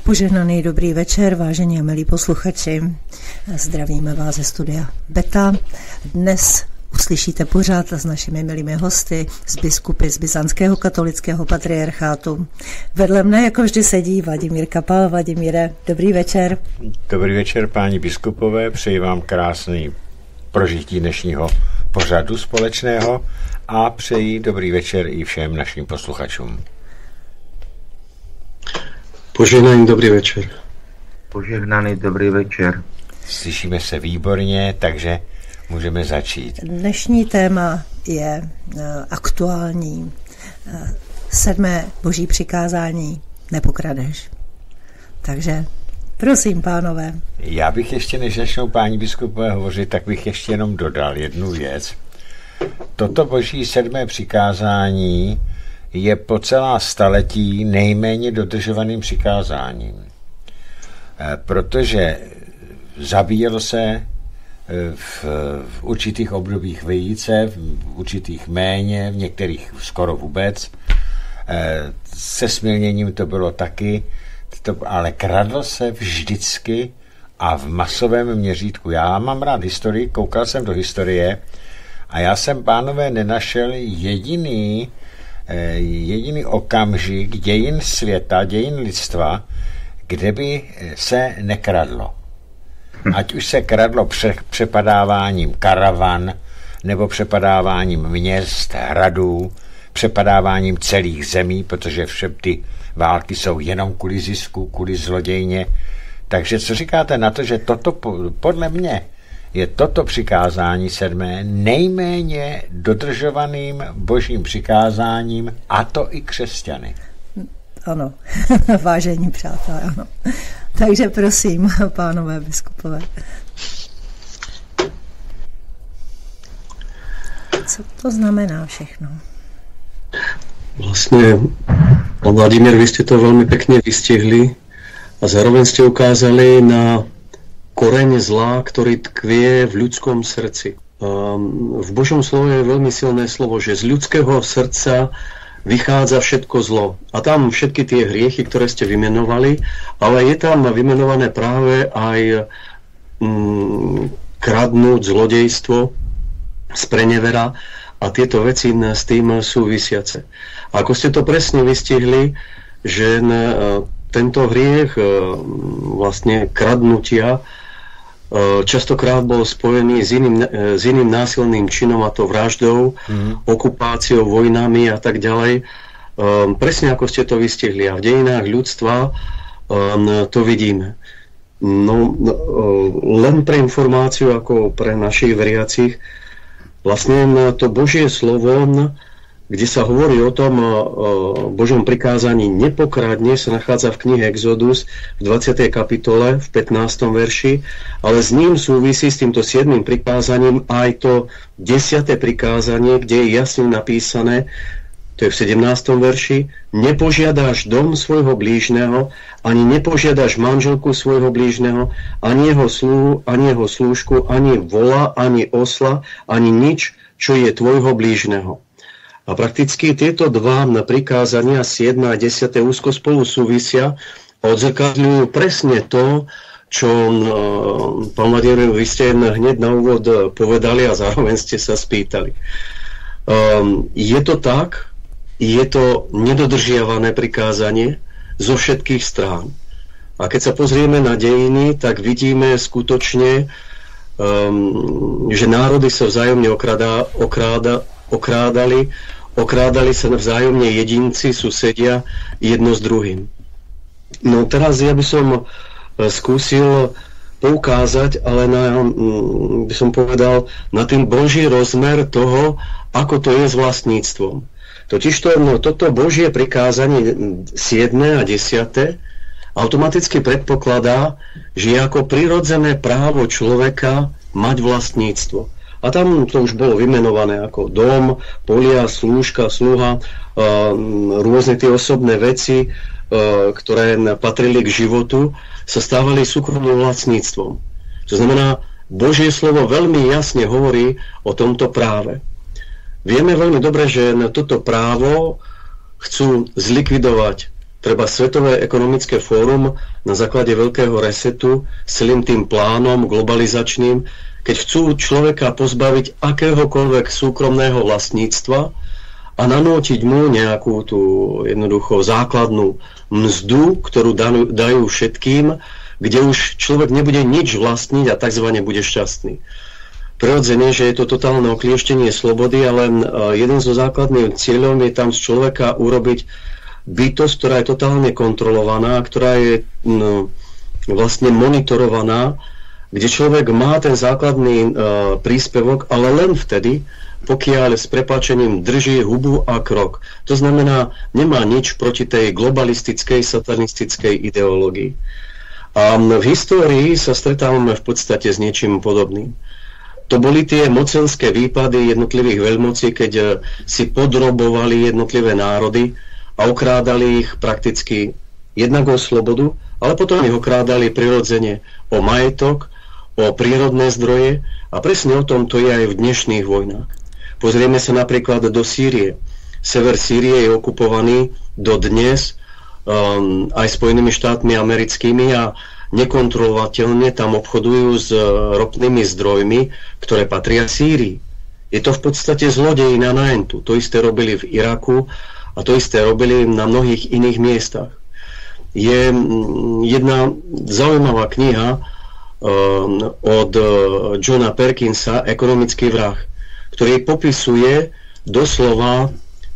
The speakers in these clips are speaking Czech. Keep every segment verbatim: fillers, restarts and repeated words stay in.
Požehnaný dobrý večer, vážení a milí posluchači. Zdravíme vás ze studia Beta. Dnes uslyšíte pořád s našimi milými hosty, z biskupy z Byzantského katolického patriarchátu. Vedle mne jako vždy sedí Vladimír Kapal. Vladimíre, dobrý večer. Dobrý večer, páni biskupové. Přeji vám krásný prožití dnešního pořadu společného a přeji dobrý večer i všem našim posluchačům. Požehnaný dobrý večer. Požehnaný dobrý večer. Slyšíme se výborně, takže můžeme začít. Dnešní téma je uh, aktuální. Uh, sedmé boží přikázání: nepokradeš. Takže prosím, pánové. Já bych ještě, než začnou páni biskupové hovořit, tak bych ještě jenom dodal jednu věc. Toto boží sedmé přikázání je po celá staletí nejméně dodržovaným přikázáním. Protože zabíjel se v, v určitých obdobích více, v určitých méně, v některých skoro vůbec. Se smilněním to bylo taky, to, ale kradlo se vždycky a v masovém měřítku. Já mám rád historii, koukal jsem do historie a já jsem, pánové, nenašel jediný jediný okamžik dějin světa, dějin lidstva, kde by se nekradlo. Ať už se kradlo pře- přepadáváním karavan, nebo přepadáváním měst, hradů, přepadáváním celých zemí, protože vše ty války jsou jenom kvůli zisku, kvůli zlodějně. Takže co říkáte na to, že toto podle mě je toto přikázání sedmé nejméně dodržovaným božím přikázáním, a to i křesťany? Ano, vážení přátelé, ano. Takže prosím, pánové biskupové. Co to znamená všechno? Vlastne, Vladimír, vy ste to veľmi pekne vystihli a zároveň ste ukázali na koreň zla, ktorý tkvie v ľudskom srdci. V Božom slove je veľmi silné slovo, že z ľudského srdca vychádza všetko zlo. A tam všetky tie hriechy, ktoré ste vymenovali, ale je tam vymenované práve aj mm, kradnúť, zlodejstvo, sprenevera a tieto veci s tým súvisiace. A ako ste to presne vystihli, že tento hriech vlastne kradnutia častokrát bol spojený s iným, s iným násilným činom, a to vraždou, mm. okupáciou, vojnami a tak ďalej. Um, presne ako ste to vystihli. A v dejinách ľudstva um, to vidíme. No, no, len pre informáciu, ako pre našich veriacich, vlastne to Božie slovo, kde sa hovorí o tom o Božom prikázaní nepokradne, sa nachádza v knihe Exodus v dvadsiatej kapitole v pätnástom verši, ale s ním súvisí s týmto siedmym prikázaním aj to desiate prikázanie, kde je jasne napísané, to je v sedemnástom verši: nepožiadaš dom svojho blížneho, ani nepožiadaš manželku svojho blížneho, ani jeho sluhu, ani jeho slúžku, ani vola, ani osla, ani nič, čo je tvojho blížneho. A prakticky tieto dva prikázania, siedme a desiate, úzko spolu súvisia a odzrkadľujú presne to, čo pán Vladimír, vy ste hneď na úvod povedali a zároveň ste sa spýtali. Um, je to tak, je to nedodržiavané prikázanie zo všetkých strán. A keď sa pozrieme na dejiny, tak vidíme skutočne, um, že národy sa vzájomne okráda, okráda, okrádali, okrádali sa vzájomne jedinci, susedia, jedno s druhým. No teraz ja by som skúsil poukázať, ale na, by som povedal, na ten Boží rozmer toho, ako to je s vlastníctvom. Totižto no, toto Božie prikázanie siedme a desiate automaticky predpokladá, že je ako prirodzené právo človeka mať vlastníctvo. A tam to už bolo vymenované ako dom, polia, slúžka, sluha, rôzne tie osobné veci, ktoré patrili k životu, sa stávali súkromným vlastníctvom. To znamená, Božie slovo veľmi jasne hovorí o tomto práve. Vieme veľmi dobre, že na toto právo chcú zlikvidovať treba Svetové ekonomické fórum na základe veľkého resetu s celým tým plánom globalizačným, keď chcú človeka pozbaviť akéhokoľvek súkromného vlastníctva a nanútiť mu nejakú tú jednoducho základnú mzdu, ktorú dajú všetkým, kde už človek nebude nič vlastniť a takzvané bude šťastný. Prirodzene, že je to totálne oklieštenie slobody, ale jeden zo základných cieľov je tam z človeka urobiť bytosť, ktorá je totálne kontrolovaná, ktorá je no, vlastne monitorovaná, kde človek má ten základný uh, príspevok, ale len vtedy, pokiaľ s prepáčením drží hubu a krok. To znamená, nemá nič proti tej globalistickej, satanistickej ideológii. A v histórii sa stretávame v podstate s niečím podobným. To boli tie mocenské výpady jednotlivých veľmocí, keď si podrobovali jednotlivé národy a okrádali ich prakticky jednak o slobodu, ale potom ich okrádali prirodzene o majetok, o prírodné zdroje a presne o tom to je aj v dnešných vojnách. Pozrieme sa napríklad do Sýrie. Sever Sýrie je okupovaný dodnes um, aj Spojenými štátmi americkými a nekontrolovateľne tam obchodujú s ropnými zdrojmi, ktoré patria Sýrii. Je to v podstate zlodejina na entu. To isté robili v Iraku a to isté robili na mnohých iných miestach. Je jedna zaujímavá kniha um, od Johna Perkinsa, Ekonomický vrah, ktorý popisuje doslova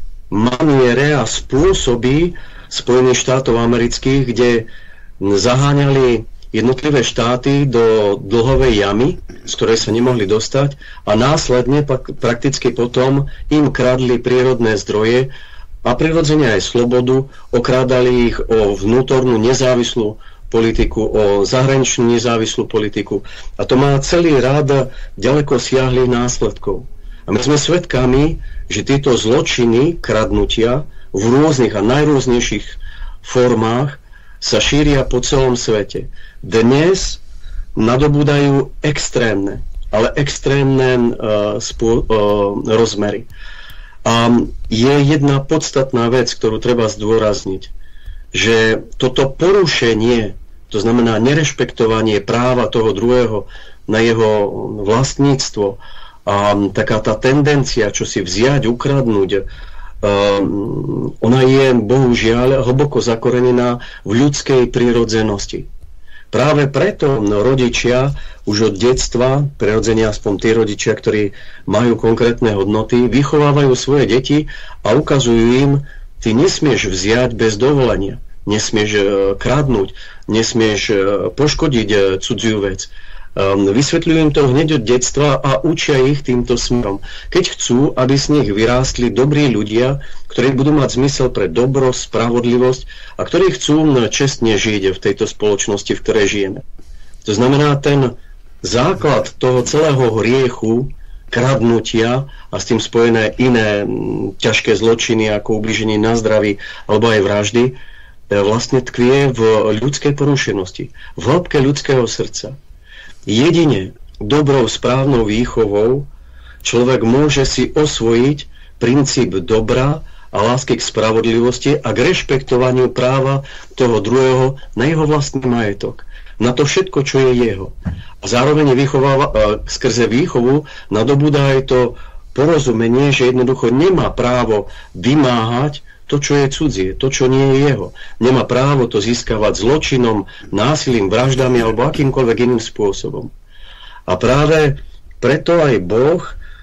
maniere a spôsoby Spojených štátov amerických, kde zaháňali jednotlivé štáty do dlhovej jamy, z ktorej sa nemohli dostať a následne prakticky potom im kradli prírodné zdroje a prirodzene aj slobodu, okrádali ich o vnútornú nezávislú politiku, o zahraničnú nezávislú politiku. A to má celý rád ďaleko siahlých následkov. A my sme svedkami, že tieto zločiny, kradnutia v rôznych a najrôznejších formách sa šíria po celom svete. Dnes nadobúdajú extrémne, ale extrémne uh, spô, uh, rozmery. A je jedna podstatná vec, ktorú treba zdôrazniť, že toto porušenie, to znamená nerešpektovanie práva toho druhého na jeho vlastníctvo a taká tá tendencia, čo si vziať, ukradnúť, Um, ona je bohužiaľ hlboko zakorenená v ľudskej prirodzenosti. Práve preto no, rodičia už od detstva, prirodzene aspoň tí rodičia, ktorí majú konkrétne hodnoty, vychovávajú svoje deti a ukazujú im, ty nesmieš vziať bez dovolenia, nesmieš uh, kradnúť, nesmieš uh, poškodiť uh, cudziu vec. Um, vysvetľujem to hneď od detstva a učia ich týmto smerom. Keď chcú, aby z nich vyrástli dobrí ľudia, ktorí budú mať zmysel pre dobro, spravodlivosť a ktorí chcú čestne žiť v tejto spoločnosti, v ktorej žijeme. To znamená, ten základ toho celého hriechu, kradnutia a s tým spojené iné m, ťažké zločiny ako ubliženie na zdraví alebo aj vraždy, vlastne tkvie v ľudskej porušenosti, v hĺbke ľudského srdca. Jedine dobrou správnou výchovou človek môže si osvojiť princíp dobra a lásky k spravodlivosti a k rešpektovaniu práva toho druhého na jeho vlastný majetok. Na to všetko, čo je jeho. A zároveň vychováva, skrze výchovu nadobúda aj to porozumenie, že jednoducho nemá právo vymáhať to, čo je cudzie, to, čo nie je jeho. Nemá právo to získavať zločinom, násilím, vraždami alebo akýmkoľvek iným spôsobom. A práve preto aj Boh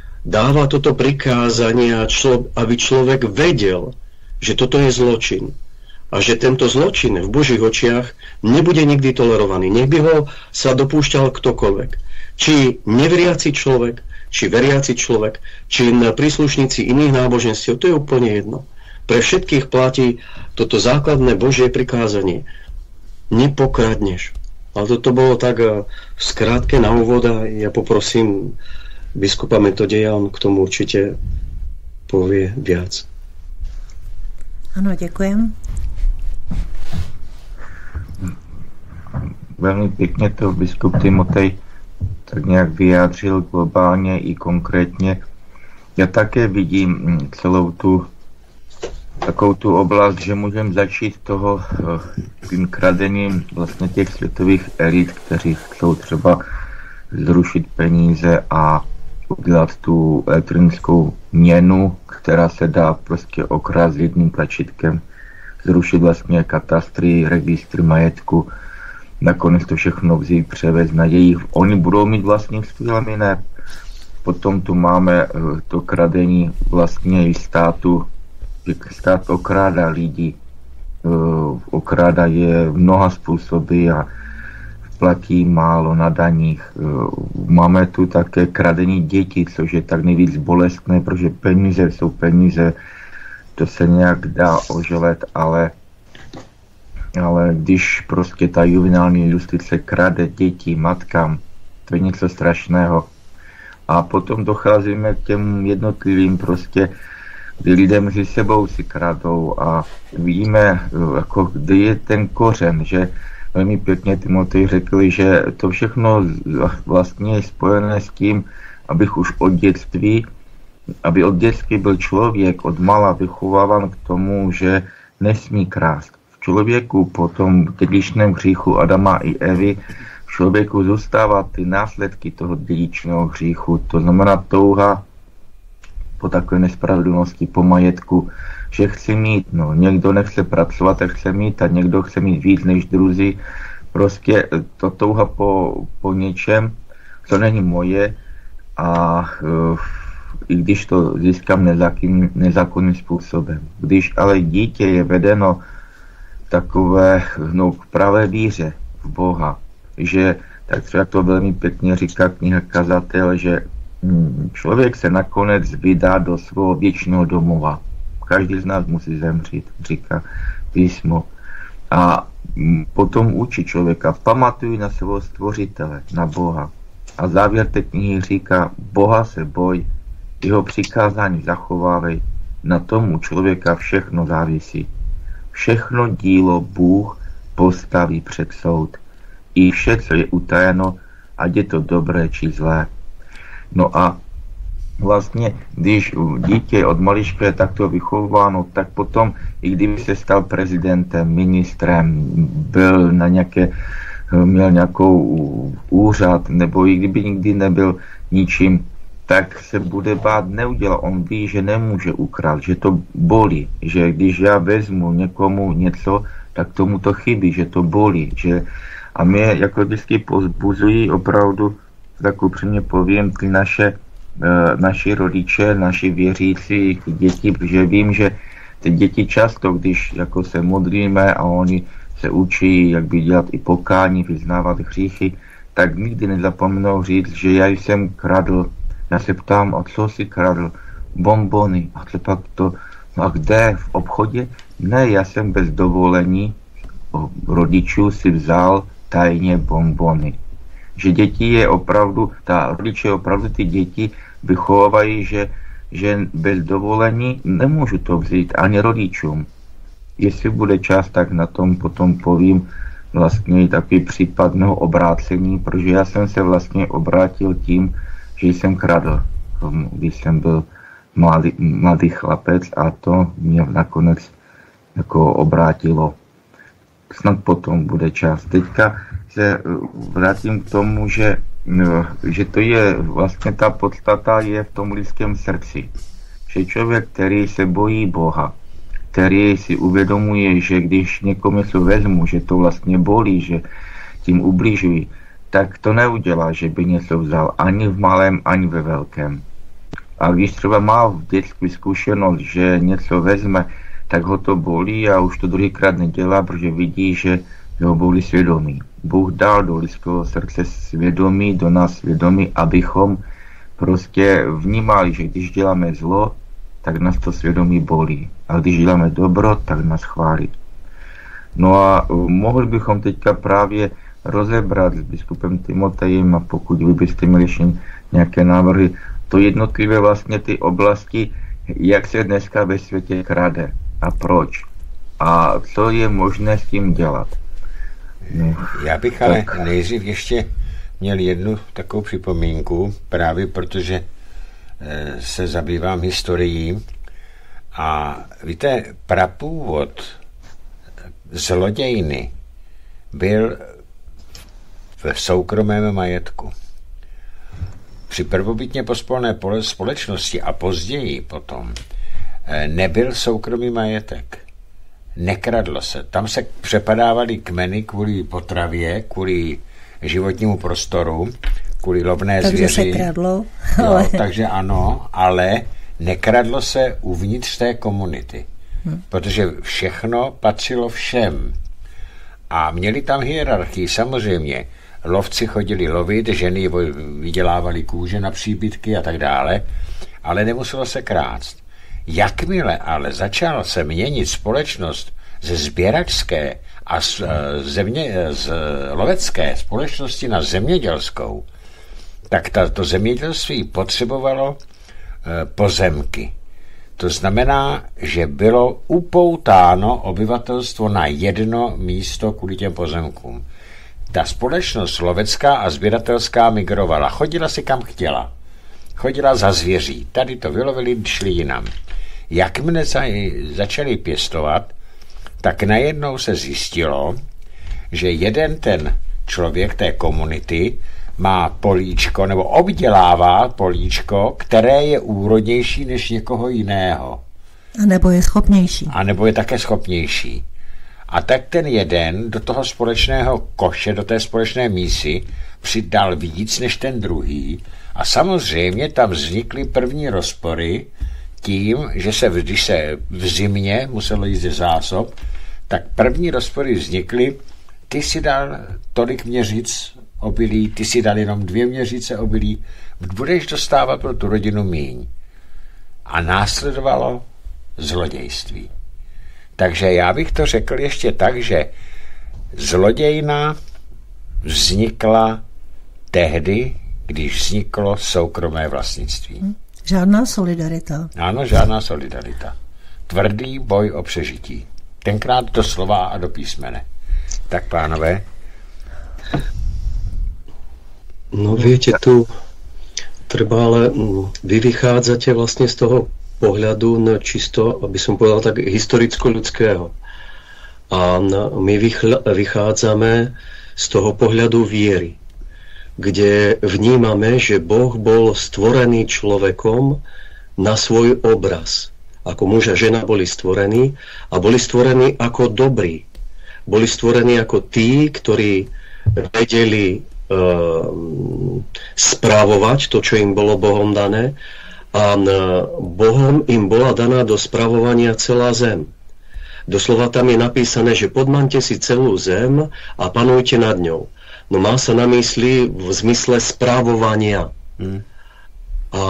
dáva toto prikázanie, aby človek vedel, že toto je zločin. A že tento zločin v Božích očiach nebude nikdy tolerovaný. Nech by ho sa dopúšťal ktokoľvek. Či neveriaci človek, či veriaci človek, či príslušníci iných náboženstiev, to je úplne jedno. Pre všetkých platí toto základné Božie prikázanie. Nepokradneš. Ale toto bolo tak v skrátke na úvod a ja poprosím biskupa Metodeja, on k tomu určite povie viac. Áno, ďakujem. Veľmi pekne to biskup Timotej tak nejak vyjádřil globálne i konkrétne. Ja také vidím celou tú takovou tu oblast, že můžeme začít toho tím kradením vlastně těch světových elit, kteří chcou třeba zrušit peníze a udělat tu elektronickou měnu, která se dá prostě okrást jedním tlačítkem, zrušit vlastně katastry, registry majetku, nakonec to všechno vzít, převést na jejich, oni budou mít vlastnictví, ale my ne. Potom tu máme to kradení vlastně i státu, stát okrádá lidi, okrádá je mnoha způsoby a platí málo na daních. Máme tu také kradení dětí, což je tak nejvíc bolestné, protože peníze jsou peníze, to se nějak dá oželet, ale, ale když prostě ta juvenální justice krade děti matkám, to je něco strašného. A potom docházíme k těm jednotlivým prostě, kdy lidé mezi sebou si kradou a vidíme, jako, kde je ten kořen, že velmi pěkně Timotej řekl, že to všechno vlastně je spojené s tím, abych už od dětství, aby od dětství byl člověk od mala vychováván k tomu, že nesmí krást. V člověku po tom dědičném hříchu Adama i Evy v člověku zůstává ty následky toho dědičného hříchu, to znamená touha po takové nespravedlnosti, po majetku, že chci mít, no, někdo nechce pracovat, tak chce mít a někdo chce mít víc než druzí. Prostě to touha po, po něčem, co není moje a uh, i když to získám nezákonným, nezákonným způsobem. Když ale dítě je vedeno takové, no, k pravé víře v Boha, že tak třeba to velmi pěkně říká kniha Kazatel, že hm, člověk se nakonec vydá do svého věčného domova. Každý z nás musí zemřít, říká písmo. A potom učí člověka, pamatuj na svého stvořitele, na Boha. A závěr té knihy říká, Boha se boj, jeho přikázání zachovávej, na tom u člověka všechno závisí. Všechno dílo Bůh postaví před soud. I vše, co je utajeno, ať je to dobré či zlé. No a vlastně, když dítě od malička je takto vychováno, tak potom, i kdyby se stal prezidentem, ministrem, byl na nějaké, měl nějakou úřad, nebo i kdyby nikdy nebyl ničím, tak se bude bát neudělat. On ví, že nemůže ukrást, že to bolí, že když já vezmu někomu něco, tak tomu to chybí, že to bolí. Že... A mě jako vždycky pozbuzují opravdu, tak upřímně povím, ty naše naši rodiče, naši věřící děti, protože vím, že ty děti často, když jako se modlíme a oni se učí, jak by dělat i pokání, vyznávat hříchy, tak nikdy nezapomenou říct, že já jsem kradl. Já se ptám, a co jsi kradl? Bonbony. A co pak to? No a kde? V obchodě? Ne, já jsem bez dovolení rodičů si vzal tajně bonbony. Že děti je opravdu, ta rodiče opravdu ty děti vychovávají, že, že bez dovolení nemůžu to vzít ani rodičům. Jestli bude čas, tak na tom potom povím vlastně takový případ mého obrácení, protože já jsem se vlastně obrátil tím, že jsem kradl, když jsem byl mladý, mladý chlapec a to mě nakonec jako obrátilo. Snad potom bude čas. Teďka se vrátím k tomu, že, že to je vlastně ta podstata je v tom lidském srdci. Že člověk, který se bojí Boha, který si uvědomuje, že když někomu něco vezmu, že to vlastně bolí, že tím ubližují, tak to neudělá, že by něco vzal ani v malém, ani ve velkém. A když třeba má v dětství zkušenost, že něco vezme, tak ho to bolí a už to druhýkrát nedělá, protože vidí, že ho bolí svědomí. Bůh dal do lidského srdce svědomí, do nás svědomí, abychom prostě vnímali, že když děláme zlo, tak nás to svědomí bolí. A když děláme dobro, tak nás chválí. No a mohli bychom teďka právě rozebrat s biskupem Timotejem, a pokud vy byste měli ještě nějaké návrhy, to jednotlivé vlastně ty oblasti, jak se dneska ve světě krade a proč. A co je možné s tím dělat. No, já bych tak. Ale nejdřív ještě měl jednu takovou připomínku, právě protože se zabývám historií A víte, prapůvod zlodějny byl v soukromém majetku. Při prvobytně pospolné společnosti a později potom nebyl soukromý majetek. Nekradlo se. Tam se přepadávaly kmeny kvůli potravě, kvůli životnímu prostoru, kvůli lovné takže zvěři. Takže se kradlo. Ale... Jo, takže ano, ale nekradlo se uvnitř té komunity. Hm. Protože všechno patřilo všem. A měli tam hierarchii, samozřejmě. Lovci chodili lovit, ženy vydělávali kůže na příbytky a tak dále, ale nemuselo se krást. Jakmile ale začal se měnit společnost ze sběračské a z, země, z lovecké společnosti na zemědělskou, tak ta, to zemědělství potřebovalo e, pozemky. To znamená, že bylo upoutáno obyvatelstvo na jedno místo kvůli těm pozemkům. Ta společnost lovecká a sběratelská migrovala. Chodila si kam chtěla. Chodila za zvěří. Tady to vylovili, šli jinam. Jakmile začali pěstovat, tak najednou se zjistilo, že jeden ten člověk té komunity má políčko, nebo obdělává políčko, které je úrodnější než někoho jiného. A nebo je schopnější. A nebo je také schopnější. A tak ten jeden do toho společného koše, do té společné mísy přidal víc než ten druhý. A samozřejmě tam vznikly první rozpory tím, že se, když se v zimě muselo jít ze zásob, tak první rozpory vznikly, ty si dal tolik měřic obilí, ty si dal jenom dvě měřice obilí, budeš dostávat pro tu rodinu míň. A následovalo zlodějství. Takže já bych to řekl ještě tak, že zlodějna vznikla tehdy, když vzniklo soukromé vlastnictví. Hm. Žádná solidarita. Ano, žádná solidarita. Tvrdý boj o přežití. Tenkrát do slova a do písmene. Tak, pánové. No viete, tu treba ale vy vychádzate vlastne z toho pohľadu na čisto, aby som povedal tak, historicko-ľudského. A my vychádzame z toho pohľadu viery, kde vnímame, že Boh bol stvorený človekom na svoj obraz. Ako muž a žena boli stvorení a boli stvorení ako dobrí. Boli stvorení ako tí, ktorí vedeli uh, správovať to, čo im bolo Bohom dané, a Bohom im bola daná do spravovania celá zem. Doslova tam je napísané, že podmante si celú zem a panujte nad ňou. No má sa na mysli v zmysle správovania. Hmm. A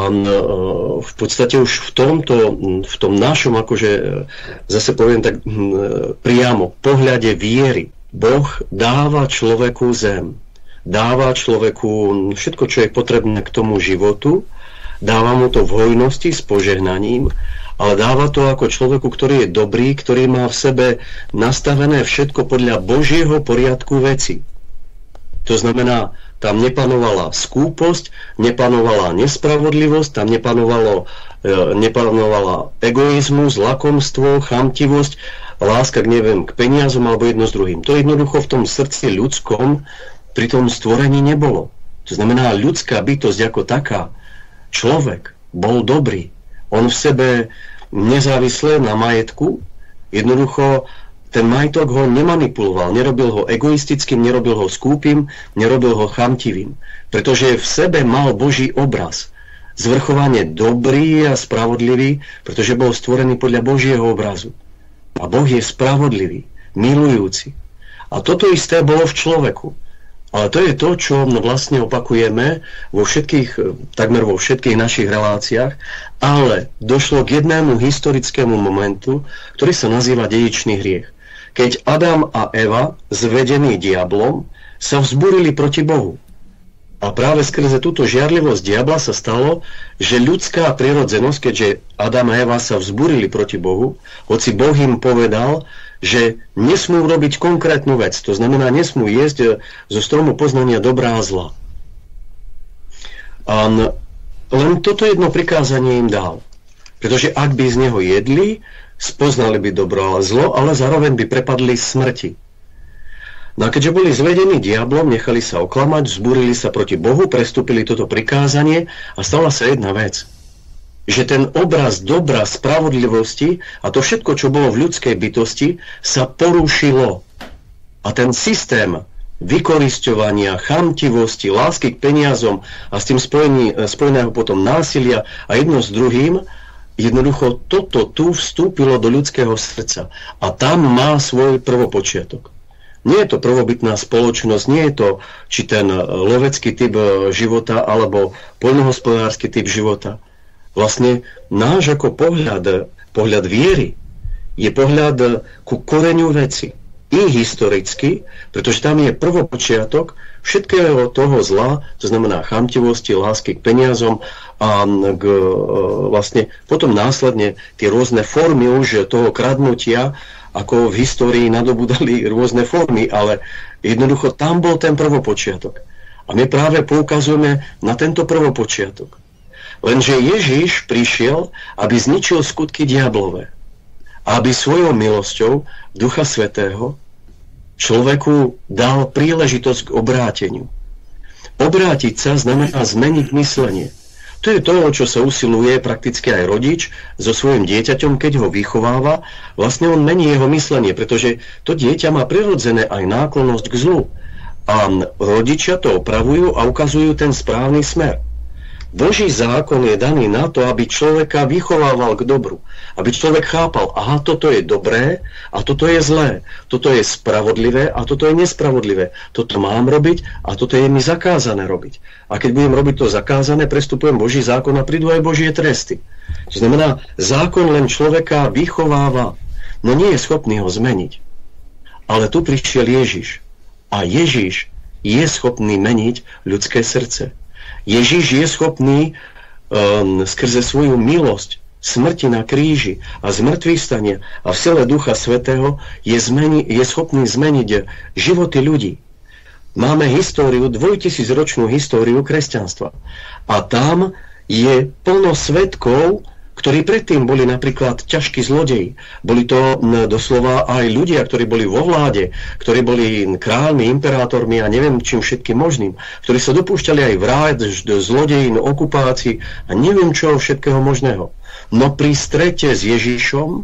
v podstate už v tomto, v tom našom, akože zase poviem tak priamo, pohľade viery, Boh dáva človeku zem. Dáva človeku všetko, čo je potrebné k tomu životu, dáva mu to v hojnosti s požehnaním, ale dáva to ako človeku, ktorý je dobrý, ktorý má v sebe nastavené všetko podľa Božieho poriadku veci. To znamená, tam nepanovala skúposť, nepanovala nespravodlivosť, tam nepanovalo, e, nepanovala egoizmus, lakomstvo, chamtivosť, láska k, neviem, k peniazom alebo jedno s druhým. To jednoducho v tom srdci ľudskom pri tom stvorení nebolo. To znamená, ľudská bytosť ako taká, človek bol dobrý. On v sebe nezávisle na majetku, jednoducho ten majetok ho nemanipuloval, nerobil ho egoistickým, nerobil ho skúpim, nerobil ho chamtivým. Pretože v sebe mal Boží obraz. Zvrchovane dobrý a spravodlivý, pretože bol stvorený podľa Božieho obrazu. A Boh je spravodlivý, milujúci. A toto isté bolo v človeku. Ale to je to, čo vlastne opakujeme vo všetkých, takmer vo všetkých našich reláciách, ale došlo k jednému historickému momentu, ktorý sa nazýva dedičný hriech. Keď Adam a Eva, zvedení diablom, sa vzburili proti Bohu. A práve skrze túto žiarlivosť diabla sa stalo, že ľudská prirodzenosť, keďže Adam a Eva sa vzburili proti Bohu, hoci Boh im povedal, že nesmú robiť konkrétnu vec, to znamená, nesmú jesť zo stromu poznania dobrá a zla. A len toto jedno prikázanie im dal. Pretože ak by z neho jedli, spoznali by dobro a zlo, ale zároveň by prepadli smrti. No a keďže boli zvedení diablom, nechali sa oklamať, vzbúrili sa proti Bohu, prestúpili toto prikázanie a stala sa jedna vec. Že ten obraz dobra, spravodlivosti a to všetko, čo bolo v ľudskej bytosti, sa porušilo. A ten systém vykorisťovania, chamtivosti, lásky k peniazom a s tým spojení, spojeného potom násilia a jedno s druhým, jednoducho toto tu vstúpilo do ľudského srdca. A tam má svoj prvopočiatok. Nie je to prvobytná spoločnosť, nie je to či ten lovecký typ života alebo poľnohospodársky typ života. Vlastne náš ako pohľad, pohľad viery je pohľad ku koreňu veci. I historicky, pretože tam je prvopočiatok všetkého toho zla, to znamená chamtivosti, lásky k peniazom a k, vlastne potom následne tie rôzne formy už toho kradnutia, ako v histórii nadobudali rôzne formy, ale jednoducho tam bol ten prvopočiatok. A my práve poukazujeme na tento prvopočiatok. Lenže Ježiš prišiel, aby zničil skutky diablové. Aby svojou milosťou Ducha Svätého človeku dal príležitosť k obráteniu. Obrátiť sa znamená zmeniť myslenie. To je to, čo sa usiluje prakticky aj rodič so svojím dieťaťom, keď ho vychováva. Vlastne on mení jeho myslenie, pretože to dieťa má prirodzené aj náklonnosť k zlu. A rodičia to opravujú a ukazujú ten správny smer. Boží zákon je daný na to, aby človeka vychovával k dobru. Aby človek chápal, aha, toto je dobré a toto je zlé. Toto je spravodlivé a toto je nespravodlivé. Toto mám robiť a toto je mi zakázané robiť. A keď budem robiť to zakázané, prestupujem Boží zákon a prídu aj Božie tresty. To znamená, zákon len človeka vychováva, no nie je schopný ho zmeniť. Ale tu prišiel Ježiš. A Ježiš je schopný meniť ľudské srdce. Ježiš je schopný um, skrze svoju milosť, smrti na kríži a zmrtvých stania a v sile Ducha Svätého je, zmeni, je schopný zmeniť životy ľudí. Máme históriu, dvojtisícročnú históriu kresťanstva. A tam je plno svedkov, ktorí predtým boli napríklad ťažkí zlodeji. Boli to doslova aj ľudia, ktorí boli vo vláde, ktorí boli kráľmi, imperátormi a neviem čím všetkým možným, ktorí sa dopúšťali aj vrád, zlodejín, okupácií a neviem čoho všetkého možného. No pri strete s Ježišom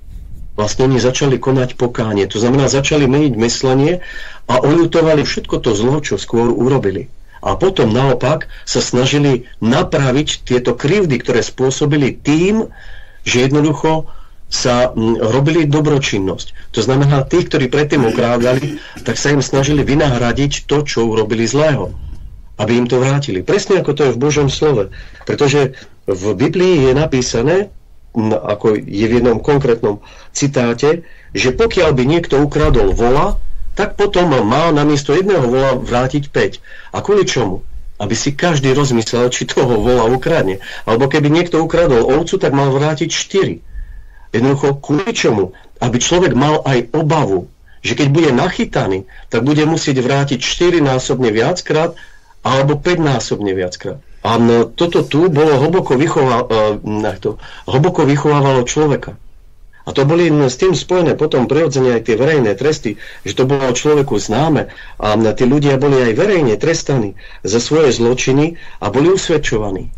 vlastne oni začali konať pokánie. To znamená, začali meniť myslenie a oľutovali všetko to zlo, čo skôr urobili. A potom naopak sa snažili napraviť tieto krivdy, ktoré spôsobili tým, že jednoducho sa robili dobročinnosť. To znamená, tí, ktorí predtým okrádali, tak sa im snažili vynahradiť to, čo urobili zlého. Aby im to vrátili. Presne ako to je v Božom slove. Pretože v Biblii je napísané, ako je v jednom konkrétnom citáte, že pokiaľ by niekto ukradol vola, tak potom mal namiesto jedného vola vrátiť päť. A kvôli čomu? Aby si každý rozmyslel, či toho vola ukradne. Alebo keby niekto ukradol ovcu, tak mal vrátiť štyri. Jednoducho, kvôli čomu? Aby človek mal aj obavu, že keď bude nachytaný, tak bude musieť vrátiť štyrinásobne viackrát alebo päťnásobne viackrát. A toto tu bolo hlboko, vychová, to, hlboko vychovávalo človeka. A to boli s tým spojené potom prirodzene aj tie verejné tresty, že to bolo človeku známe a tí ľudia boli aj verejne trestaní za svoje zločiny a boli usvedčovaní.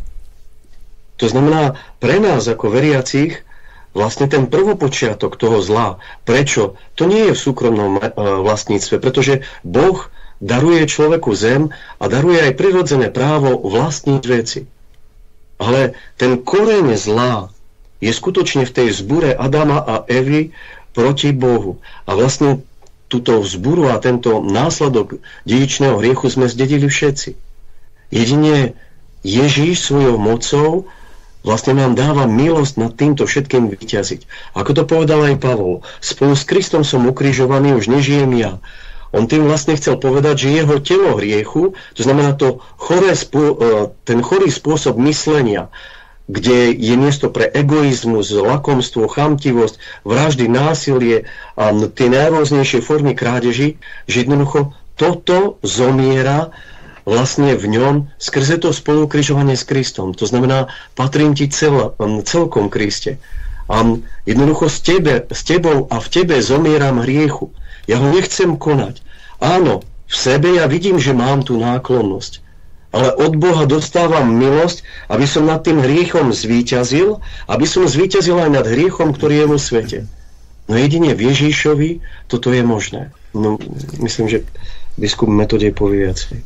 To znamená, pre nás ako veriacich vlastne ten prvopočiatok toho zla, prečo? To nie je v súkromnom vlastníctve, pretože Boh daruje človeku zem a daruje aj prirodzené právo vlastniť veci. Ale ten koreň zla je skutočne v tej vzbure Adama a Evy proti Bohu. A vlastne túto vzburu a tento následok dedičného hriechu sme zdedili všetci. Jedine Ježíš svojou mocou vlastne nám dáva milosť nad týmto všetkým vyťaziť. Ako to povedal aj Pavol, spolu s Kristom som ukrižovaný, už nežijem ja. On tým vlastne chcel povedať, že jeho telo hriechu, to znamená to choré, ten chorý spôsob myslenia, kde je miesto pre egoizmus, lakomstvo, chamtivosť, vraždy, násilie a tie najrôznejšie formy krádeží, že jednoducho toto zomiera vlastne v ňom skrze to spolukrižovanie s Kristom. To znamená, patrím ti cel, celkom, Kriste. A jednoducho s, tebe, s tebou a v tebe zomieram hriechu. Ja ho nechcem konať. Áno, v sebe ja vidím, že mám tú náklonnosť. Ale od Boha dostávam milosť, aby som nad tým hriechom zvíťazil, aby som zvíťazil aj nad hriechom, ktorý je vo svete. No jedine v Ježíšovi toto je možné. No, myslím, že biskup Metodej povie viacej.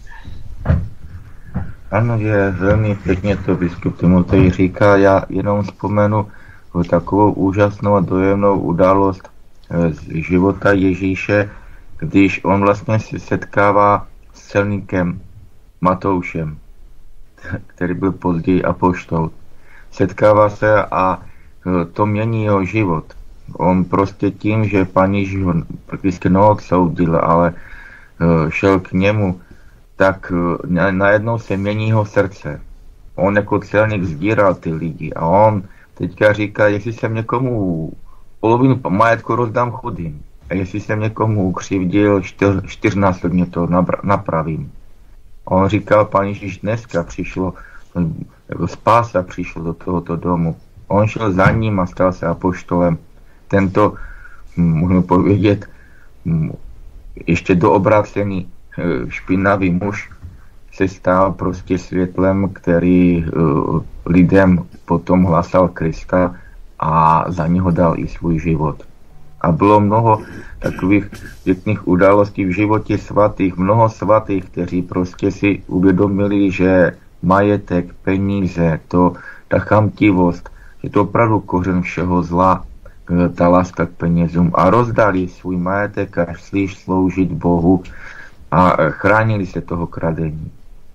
Ano, je velmi pěkně to biskup Timotej říká. Já jenom vzpomenu takovou úžasnou a dojemnou událost z života Ježíše, když on vlastně se setkává s celníkem Matoušem, který byl později apoštol. Setkává se a to mění jeho život. On prostě tím, že Pán Ježíš ho prakticky neodsoudil, ale šel k němu, tak najednou se mění jeho srdce. On jako celník sdíral ty lidi a on teďka říká, jestli jsem někomu polovinu majetku rozdám chudým a jestli jsem někomu ukřivdil, čtyř, čtyřnásobně to napravím. A on říkal, Pán Ježíš, dneska přišlo, jako spása přišlo do tohoto domu. On šel za ním a stal se apoštolem. Tento, můžeme povědět, ještě doobrácený špinavý muž se stal prostě světlem, který lidem potom hlásal Krista a za něho dal i svůj život. A bylo mnoho takových pěkných událostí v životě svatých, mnoho svatých, kteří prostě si uvědomili, že majetek, peníze, to, ta chamtivost, je to opravdu kořen všeho zla, ta láska k penězům a rozdali svůj majetek a šli sloužit Bohu a chránili se toho kradení.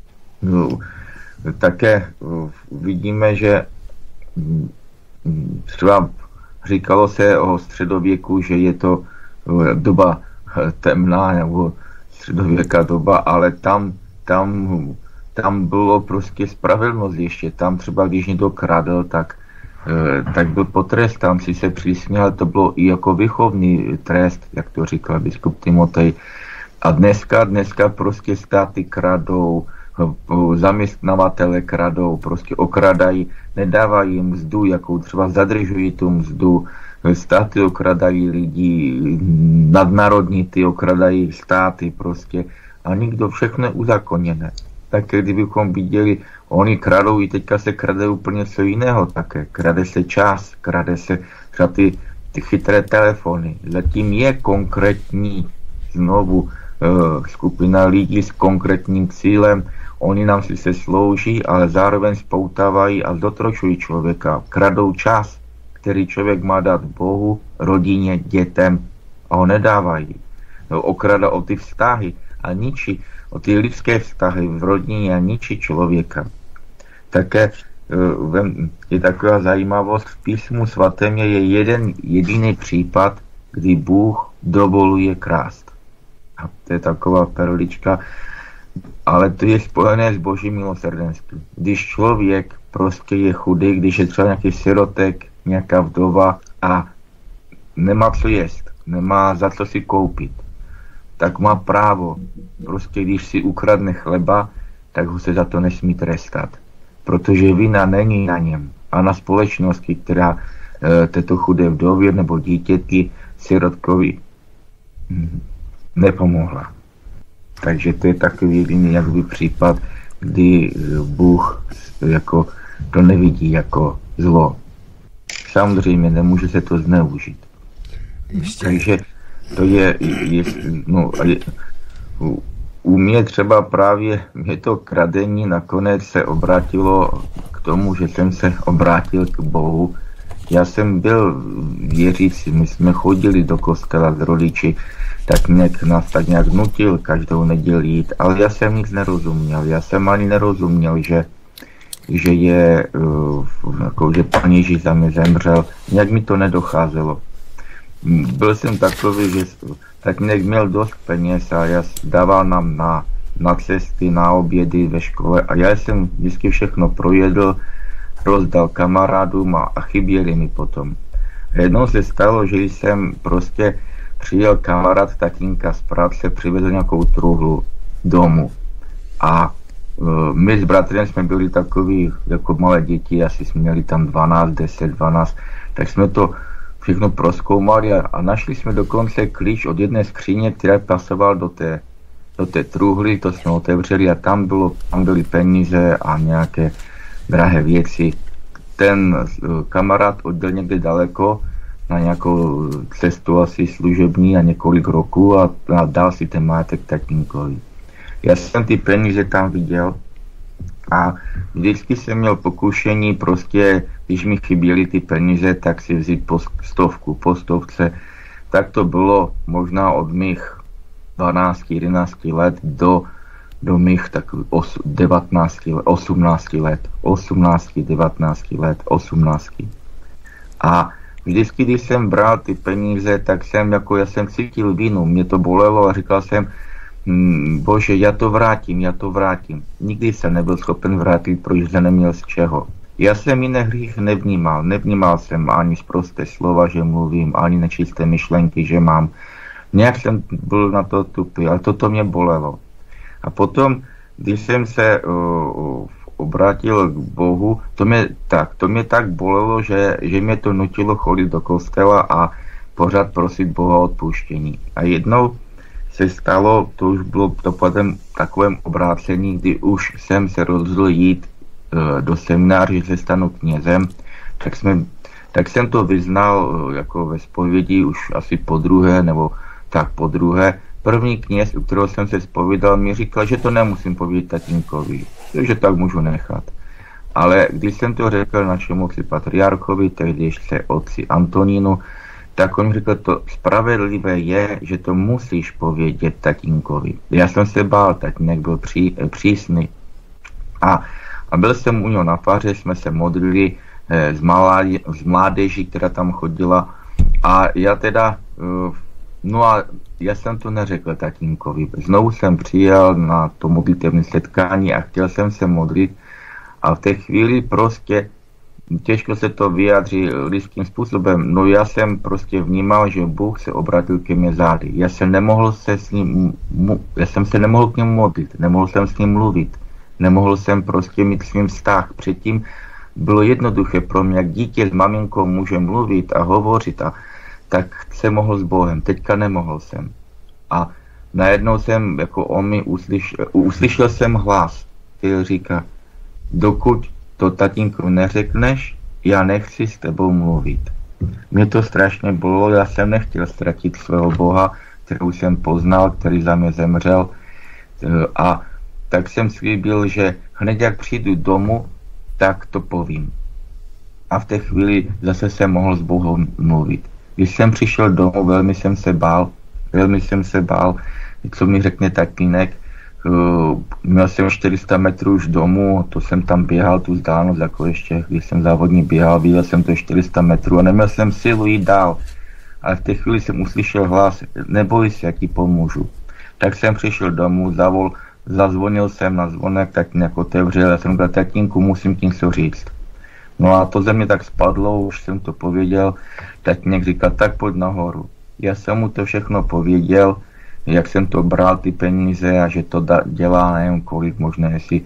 Také vidíme, že třeba říkalo se o středověku, že je to doba temná nebo středověká doba, ale tam, tam, tam bylo prostě spravedlnost ještě. Tam třeba když někdo kradl, tak, tak byl potrestán, si se přísněl, to bylo i jako výchovný trest, jak to říkal biskup Timotej. A dneska, dneska prostě státy kradou, zaměstnavatele kradou, prostě okradají, nedávají jim mzdu, jakou třeba zadržují tu mzdu, státy okradají lidi, nadnárodní ty okradají státy prostě a nikdo, všechno je uzákoněné. Tak kdybychom viděli, oni kradou, i teďka se krade úplně co jiného také, krade se čas, krade se třeba ty, ty chytré telefony, zatím je konkrétní znovu skupina lidí s konkrétním cílem, oni nám si se slouží, ale zároveň spoutávají a zotročují člověka. Kradou čas, který člověk má dát Bohu, rodině, dětem a ho nedávají. Okrada o ty vztahy a ničí, o ty lidské vztahy v rodině a ničí člověka. Také je taková zajímavost, v písmu svatém je jeden jediný případ, kdy Bůh dovoluje krást. A to je taková perlička, ale to je spojené s božím milosrdenstvím. Když člověk prostě je chudý, když je třeba nějaký sirotek, nějaká vdova a nemá co jíst, nemá za co si koupit, tak má právo, prostě když si ukradne chleba, tak ho se za to nesmí trestat. Protože vina není na něm a na společnosti, která e, této chudé vdově nebo dítěti, sirotkovi hm, nepomohla. Takže to je takový jediný jakby případ, kdy Bůh jako to nevidí jako zlo. Samozřejmě nemůže se to zneužít. Ještě. Takže to je, je, no, je u, u mě třeba právě mě to kradení nakonec se obrátilo k tomu, že jsem se obrátil k Bohu. Já jsem byl věřící, my jsme chodili do kostela s rodiči, tak nějak nás tak nějak nutil každou neděli jít, ale já jsem nic nerozuměl. Já jsem ani nerozuměl, že, že je, uh, jako, že Pán Ježíš za mě zemřel. Nějak mi to nedocházelo. Byl jsem takový, že tak nějak měl dost peněz a já dával nám na, na cesty, na obědy ve škole a já jsem vždycky všechno projedl, rozdal kamarádům a, a chyběli mi potom. Jednou se stalo, že jsem prostě přijel kamarád tatínka z práce, přivezl nějakou truhlu domů. A my s bratrem jsme byli takový jako malé děti, asi jsme měli tam dvanáct, deset, dvanáct, tak jsme to všechno prozkoumali a, a našli jsme dokonce klíč od jedné skříně, která pasoval do té, do té truhly, to jsme otevřeli a tam, bylo, tam byly peníze a nějaké drahé věci. Ten kamarád odjel někde daleko na nějakou cestu asi služební a několik roků a, a dal si ten majetek tatínkovi. Já jsem ty peníze tam viděl a vždycky jsem měl pokušení prostě, když mi chyběly ty peníze, tak si vzít po stovku, po stovce. Tak to bylo možná od mých dvanáct jedenáct let do, do mých tak devatenáct let, osmnáct let, osmnáct, devatenáct let, osmnáct. A vždycky, když jsem bral ty peníze, tak jsem jako, já jsem cítil vinu, mě to bolelo a říkal jsem, Bože, já to vrátím, já to vrátím. Nikdy jsem nebyl schopen vrátit, protože jsem neměl z čeho. Já jsem jiný hřích nevnímal. Nevnímal jsem ani z prosté slova, že mluvím, ani nečisté myšlenky, že mám. Nějak jsem byl na to tupý, ale toto mě bolelo. A potom, když jsem se uh, obrátil k Bohu, to mě tak, to mě tak bolelo, že, že mě to nutilo chodit do kostela a pořád prosit Boha o odpuštění. A jednou se stalo, to už bylo dopadem takovém obrácení, kdy už jsem se rozhodl jít e, do semináře, že se stanu knězem, tak, jsme, tak jsem to vyznal e, jako ve zpovědi už asi po druhé, nebo tak po druhé. První kněz, u kterého jsem se zpovídal, mi říkal, že to nemusím povědět tatínkovi, že tak můžu nechat. Ale když jsem to řekl našemu otci patriarchovi, tehdy ještě otci Antonínu, tak on řekl, to spravedlivé je, že to musíš povědět tatínkovi. Já jsem se bál, tatínek byl pří, přísný. A, a byl jsem u něho na faře, jsme se modlili eh, z, malá, z mládeží, která tam chodila. A já teda, eh, no a já jsem to neřekl tatínkovi. Znovu jsem přijel na to modlitevné setkání a chtěl jsem se modlit. A v té chvíli prostě těžko se to vyjádří lidským způsobem, no já jsem prostě vnímal, že Bůh se obrátil ke mně zády. Já jsem nemohl se s ním, já jsem se nemohl k němu modlit, nemohl jsem s ním mluvit, nemohl jsem prostě mít s ním vztah. Předtím bylo jednoduché pro mě, jak dítě s maminkou může mluvit a hovořit, a tak se mohl s Bohem, teďka nemohl jsem. A najednou jsem, jako on mi uslyšel, uslyšel jsem hlas, který říká, dokud to tatínku neřekneš, já nechci s tebou mluvit. Mě to strašně bolelo, já jsem nechtěl ztratit svého Boha, kterou jsem poznal, který za mě zemřel. A tak jsem slíbil, že hned jak přijdu domů, tak to povím. A v té chvíli zase jsem mohl s Bohem mluvit. Když jsem přišel domů, velmi jsem se bál, velmi jsem se bál, co mi řekne tatínek. Uh, měl jsem čtyři sta metrů už domů, to jsem tam běhal, tu vzdálenost, jako ještě, když jsem závodně běhal, viděl jsem to čtyři sta metrů a neměl jsem silu jít dál. Ale v té chvíli jsem uslyšel hlas, neboj se, jak ti pomůžu. Tak jsem přišel domů, zavol, zazvonil jsem na zvonek, tatínek otevřel, já jsem říkal, tatínku, musím ti něco říct. No a to ze mě tak spadlo, už jsem to pověděl, tatínek říkal, tak pojď nahoru. Já jsem mu to všechno pověděl, jak jsem to bral, ty peníze, a že to da, dělá, nevím kolik, možná jestli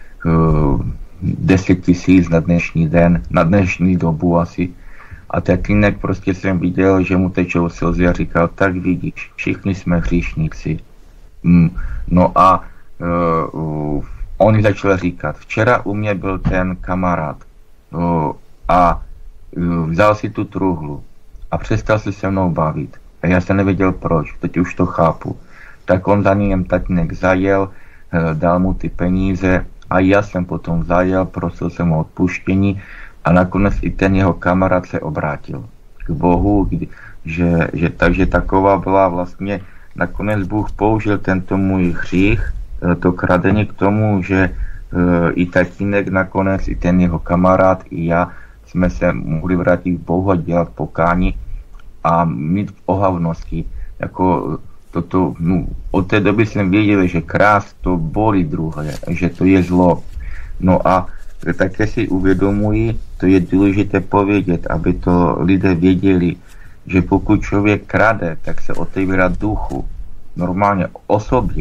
uh, deset tisíc na dnešní den, na dnešní dobu asi. A tatínek prostě jsem viděl, že mu tečou slzy a říkal, tak vidíš, všichni jsme hříšníci. Mm, no a uh, uh, on začal říkat, včera u mě byl ten kamarád uh, a uh, vzal si tu truhlu a přestal se se mnou bavit. A já jsem nevěděl proč, teď už to chápu. Tak on za ním tatínek zajel, dal mu ty peníze a já jsem potom zajel, prosil jsem o odpuštění a nakonec i ten jeho kamarád se obrátil k Bohu, kdy, že, že, takže taková byla vlastně, nakonec Bůh použil tento můj hřích, to kradení k tomu, že i tatínek nakonec, i ten jeho kamarád, i já jsme se mohli vrátit k Bohu a dělat pokání a mít ohavnosti, jako toto, no, od té doby jsem věděl, že krás to bolí druhé, že to je zlo. No a také si uvědomuji, to je důležité povědět, aby to lidé věděli, že pokud člověk krade, tak se otevírá duchu, normálně osobě,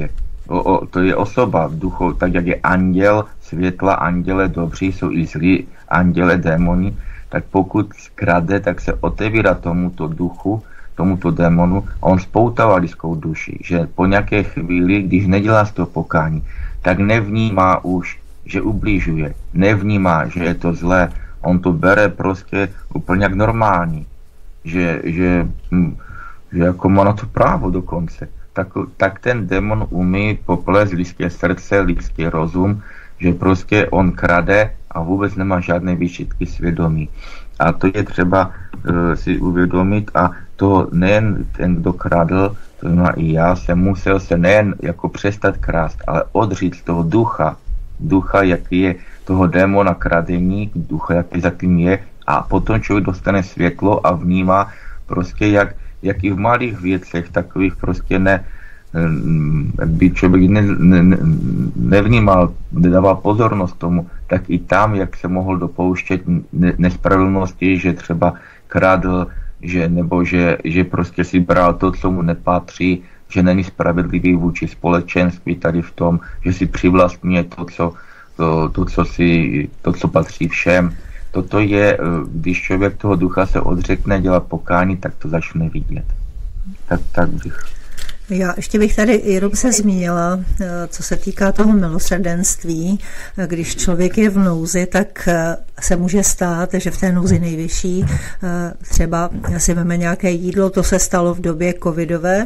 o, o, to je osoba v duchu, tak jak je anděl světla, anděle dobří, jsou i zlí anděle, démoni, tak pokud krade, tak se otevírá tomuto duchu, tomuto démonu a on spoutává lidskou duši, že po nějaké chvíli, když nedělá z toho pokání, tak nevnímá už, že ubližuje, nevnímá, že je to zlé, on to bere prostě úplně jak normální, že, že, že jako má na to právo dokonce. Tak, tak ten démon umí poplést lidské srdce, lidský rozum, že prostě on krade a vůbec nemá žádné výčitky svědomí. A to je třeba uh, si uvědomit a to nejen ten, kdo kradl, to znamená i já, jsem musel se nejen jako přestat krást, ale odříct toho ducha, ducha, jaký je toho démona kradení, ducha, jaký za tím je, a potom člověk dostane světlo a vnímá prostě, jak, jak i v malých věcech, takových prostě ne, by člověk ne, ne, nevnímal, nedával pozornost tomu, tak i tam, jak se mohl dopouštět ne, nespravedlnosti, že třeba kradl, že, nebo že, že prostě si bral to, co mu nepatří, že není spravedlivý vůči společenství tady v tom, že si přivlastňuje to, co, to, to, co, si, to, co patří všem. Toto je, když člověk toho ducha se odřekne, dělá pokání, tak to začne vidět. Tak, tak bych... Já ještě bych tady jenom se zmínila, co se týká toho milosrdenství. Když člověk je v nouzi, tak se může stát, že v té nouzi nejvyšší třeba si veme nějaké jídlo, to se stalo v době covidové,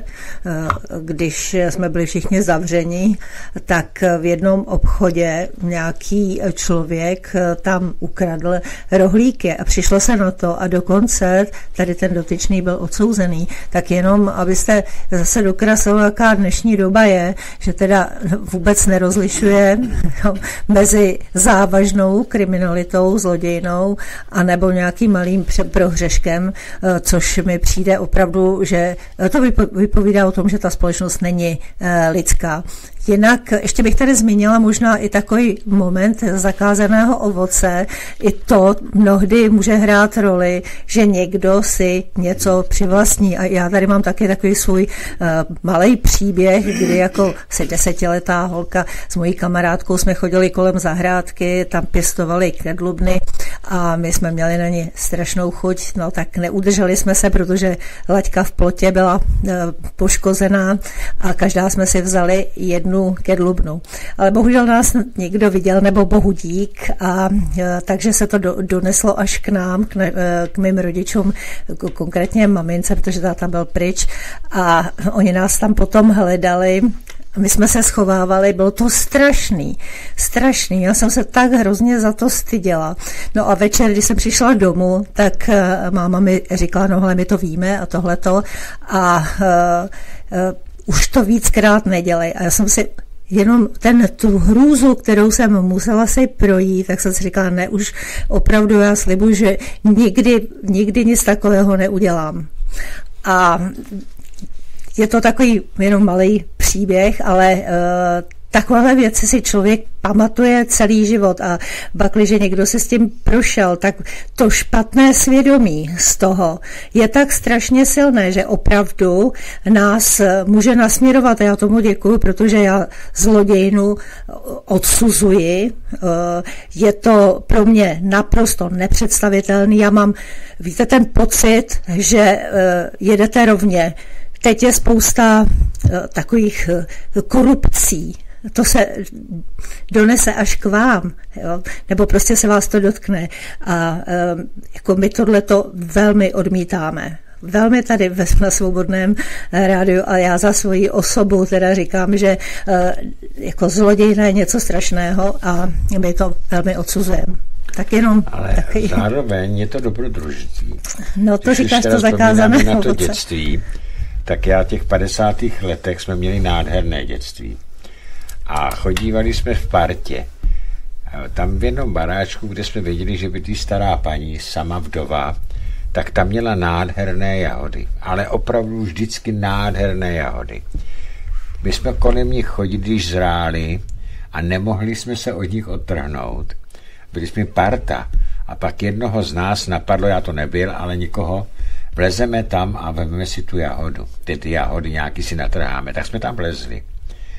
když jsme byli všichni zavřeni, tak v jednom obchodě nějaký člověk tam ukradl rohlíky a přišlo se na to a dokonce tady ten dotyčný byl odsouzený. Tak jenom, abyste zase dokázali, jaká dnešní doba je, že teda vůbec nerozlišuje no, mezi závažnou kriminalitou, zlodějnou a nebo nějakým malým prohřeškem, což mi přijde opravdu, že to vypovídá o tom, že ta společnost není lidská. Jinak ještě bych tady zmínila možná i takový moment zakázaného ovoce. I to mnohdy může hrát roli, že někdo si něco přivlastní. A já tady mám taky takový svůj uh, malý příběh, kdy jako asi desetiletá holka s mojí kamarádkou jsme chodili kolem zahrádky, tam pěstovali kedlubny a my jsme měli na ně strašnou chuť, no tak neudrželi jsme se, protože laťka v plotě byla uh, poškozená a každá jsme si vzali jednu kedlubnu. Ale bohužel nás někdo viděl, nebo bohu dík, a takže se to do, doneslo až k nám, k, ne, k mým rodičům, konkrétně mamince, protože táta byl pryč a oni nás tam potom hledali. My jsme se schovávali, bylo to strašný, strašný. Já jsem se tak hrozně za to styděla. No a večer, když jsem přišla domů, tak máma mi říkala, no hele, my to víme a tohleto a uh, uh, už to víckrát nedělej. A já jsem si jenom ten, tu hrůzu, kterou jsem musela si projít, tak jsem si říkala, ne, už opravdu já slibuji, že nikdy, nikdy nic takového neudělám. A je to takový jenom malý příběh, ale uh, takové věci si člověk pamatuje celý život a bakliže někdo se s tím prošel, tak to špatné svědomí z toho je tak strašně silné, že opravdu nás může nasměrovat. Já tomu děkuju, protože já zlodějnu odsuzuji. Je to pro mě naprosto nepředstavitelný. Já mám, víte, ten pocit, že jedete rovně. Teď je spousta takových korupcí. To se donese až k vám, jo? Nebo prostě se vás to dotkne. A um, jako my tohleto velmi odmítáme. Velmi tady ve na Svobodném rádiu a já za svoji osobu teda říkám, že uh, jako zlodějné je něco strašného a my to velmi odsuzujeme. Tak jenom ale taky... zároveň je to dobrodružství. No to Když říkáš to zakázané na to dětství, tak já v těch padesátých letech jsme měli nádherné dětství. A chodívali jsme v partě. Tam v jednom baráčku, kde jsme věděli, že bydlí stará paní, sama vdova, tak tam měla nádherné jahody. Ale opravdu vždycky nádherné jahody. My jsme kolem nich chodili, když zráli a nemohli jsme se od nich odtrhnout. Byli jsme parta. A pak jednoho z nás napadlo, já to nebyl, ale nikoho, vlezeme tam a vezmeme si tu jahodu. Ty, ty jahody nějaký si natrháme. Tak jsme tam vlezli.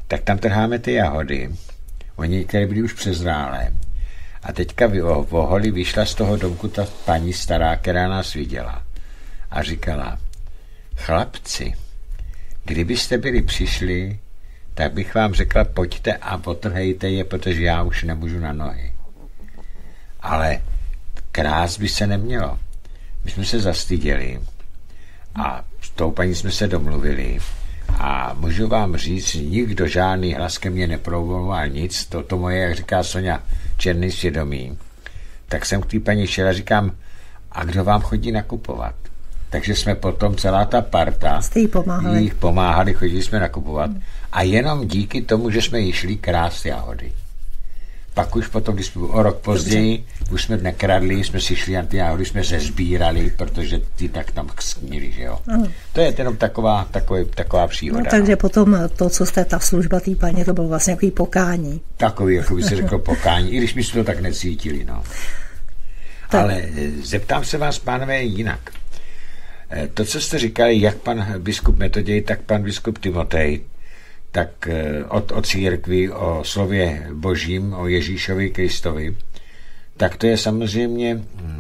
tak tam trháme ty jahody. Oni některé byli už přezrálé. A teďka v oholi vyšla z toho domku ta paní stará, která nás viděla. A říkala, chlapci, kdybyste byli přišli, tak bych vám řekla, pojďte a potrhejte je, protože já už nemůžu na nohy. Ale krás by se nemělo. My jsme se zastyděli a s tou paní jsme se domluvili a můžu vám říct, nikdo žádný hlas ke mně nepromlouval nic, to, to moje, jak říká Soňa, černý svědomí. Tak jsem k té paní šel a říkám, a kdo vám chodí nakupovat? Takže jsme potom, celá ta parta, jste pomáhali. jich pomáhali, chodili jsme nakupovat. A jenom díky tomu, že jsme jí šli krást jahody. Pak už potom, když jsme o rok později, už jsme nekradli, jsme si šli na ty jahody, jsme se sbírali, protože ty tak tam sknili, že jo. Ano. To je jenom taková, takový, taková příhoda. No, takže no. Potom to, co jste, ta služba té paně, to bylo vlastně takový pokání. Takový, jako by se řekl pokání, i když my jsme to tak necítili, no. Tak. Ale zeptám se vás, pánové, jinak. To, co jste říkali, jak pan biskup Metoděj, tak pan biskup Timotej, tak o, o církvi, o slově božím, o Ježíšovi Kristovi, tak to je samozřejmě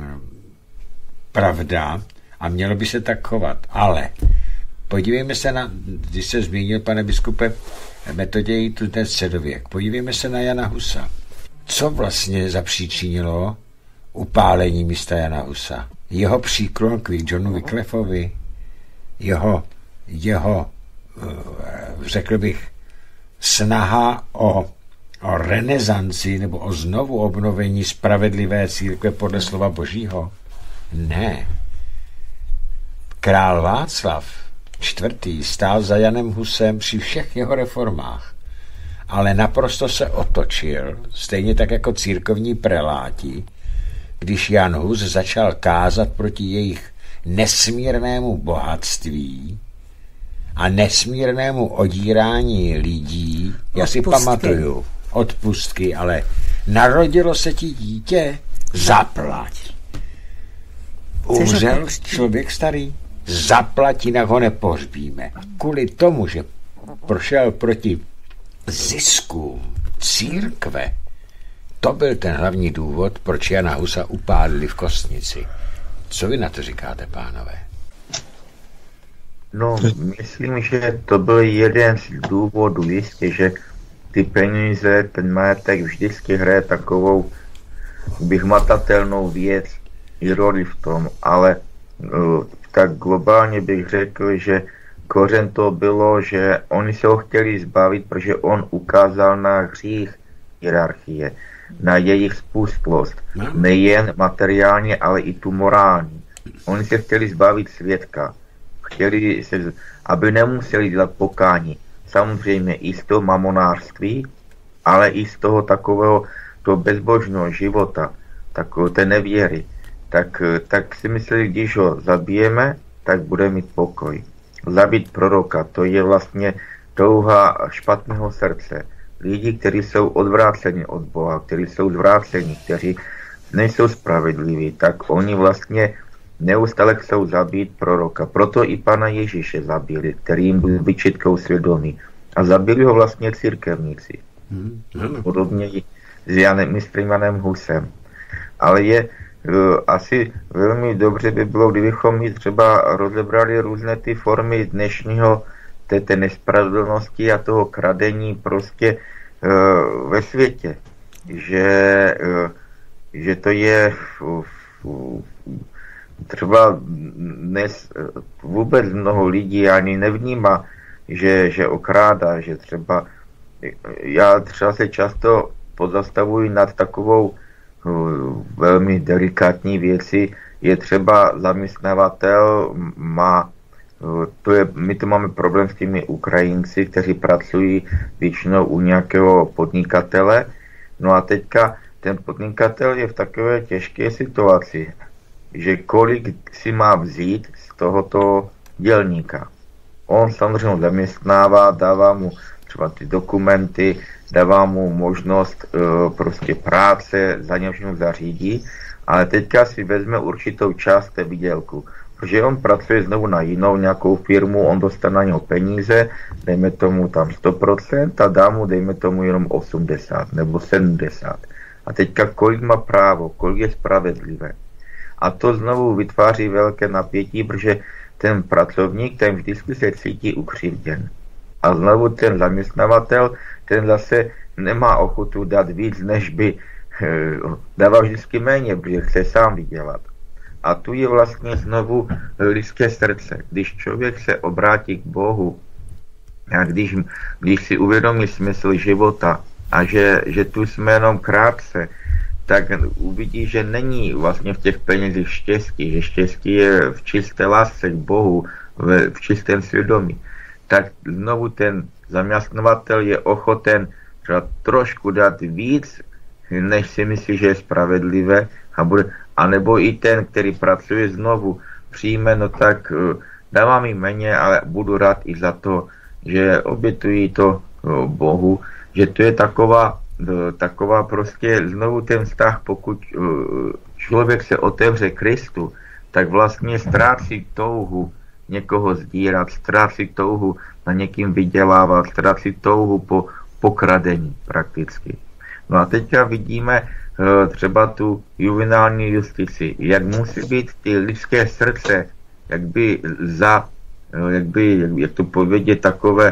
pravda a mělo by se tak chovat. Ale podívejme se na, když se zmínil, pane biskupe Metoděj, tu ten středověk, podívejme se na Jana Husa. Co vlastně zapříčinilo upálení místa Jana Husa? Jeho příklon k Johnu Wycliffovi, jeho, jeho, řekl bych, snaha o, o renesanci nebo o znovu obnovení spravedlivé církve podle slova Božího? Ne. Král Václav čtvrtý stál za Janem Husem při všech jeho reformách, ale naprosto se otočil, stejně tak jako církovní preláti, když Jan Hus začal kázat proti jejich nesmírnému bohatství a nesmírnému odírání lidí. Já odpustky. si pamatuju, odpustky, ale narodilo se ti dítě, zaplať. Umřel člověk starý, zaplať, jinak ho nepohřbíme. Kvůli tomu, že prošel proti ziskům církve, to byl ten hlavní důvod, proč Jana Husa upálili v Kostnici. Co vy na to říkáte, pánové? No, myslím, že to byl jeden z důvodů, jistě, že ty peníze, ten majetek vždycky hraje takovou bych matatelnou věc i roli v tom, ale uh, tak globálně bych řekl, že kořen to bylo, že oni se ho chtěli zbavit, protože on ukázal na hřích hierarchie, na jejich spustlost, nejen materiálně, ale i tu morální. Oni se chtěli zbavit svědka, chtěli se, aby nemuseli dělat pokání. Samozřejmě i z toho mamonářství, ale i z toho takového toho bezbožného života, takové té nevěry. Tak, tak si mysleli, když ho zabijeme, tak bude mít pokoj. Zabít proroka, to je vlastně touha špatného srdce. Lidi, kteří jsou odvráceni od Boha, kteří jsou zvráceni, kteří nejsou spravedliví, tak oni vlastně neustále chcou zabít proroka. Proto i pana Ježíše zabili, který jim byl vyčitkou svědomí. A zabili ho vlastně církevníci. Hmm. Podobně i s Janem, mistrem Janem Husem. Ale je uh, asi velmi dobře by bylo, kdybychom mi třeba rozebrali různé ty formy dnešního té, té nespravedlnosti a toho kradení prostě uh, ve světě. Že, uh, že to je uh, uh, třeba dnes vůbec mnoho lidí ani nevnímá, že, že okrádá, že třeba já třeba se často pozastavuji nad takovou uh, velmi delikátní věci. Je třeba zaměstnavatel má, uh, to je, my to máme problém s těmi Ukrajinci, kteří pracují většinou u nějakého podnikatele. No a teďka ten podnikatel je v takové těžké situaci, že kolik si má vzít z tohoto dělníka. On samozřejmě zaměstnává, dává mu třeba ty dokumenty, dává mu možnost uh, prostě práce, za něm všechno zařídí, ale teďka si vezme určitou část té výdělku. že on pracuje znovu na jinou nějakou firmu, on dostane na něho peníze, dejme tomu tam sto procent a dá mu, dejme tomu jenom osmdesát nebo sedmdesát. A teďka kolik má právo, kolik je spravedlivé. A to znovu vytváří velké napětí, protože ten pracovník, ten vždycky se cítí ukřivděn. A znovu ten zaměstnavatel, ten zase nemá ochotu dát víc, než by dával vždycky méně, protože chce sám vydělat. A tu je vlastně znovu lidské srdce. Když člověk se obrátí k Bohu a když, když si uvědomí smysl života a že, že tu jsme jenom krátce, tak uvidí, že není vlastně v těch penězích štěstí, že štěstí je v čisté lásce k Bohu, v, v čistém svědomí. Tak znovu ten zaměstnavatel je ochoten trošku dát víc, než si myslí, že je spravedlivé, a bude, anebo i ten, který pracuje znovu, přijme, no tak dávám mi méně, ale budu rád i za to, že obětují to Bohu, že to je taková, taková prostě znovu ten vztah, pokud člověk se otevře Kristu, tak vlastně ztrácí touhu někoho sdírat, ztrácí touhu na někým vydělávat, ztrácí touhu po pokradení prakticky. No a teďka vidíme třeba tu juvenální justici, jak musí být ty lidské srdce, jak by za, jak by, jak, jak to povědět, takové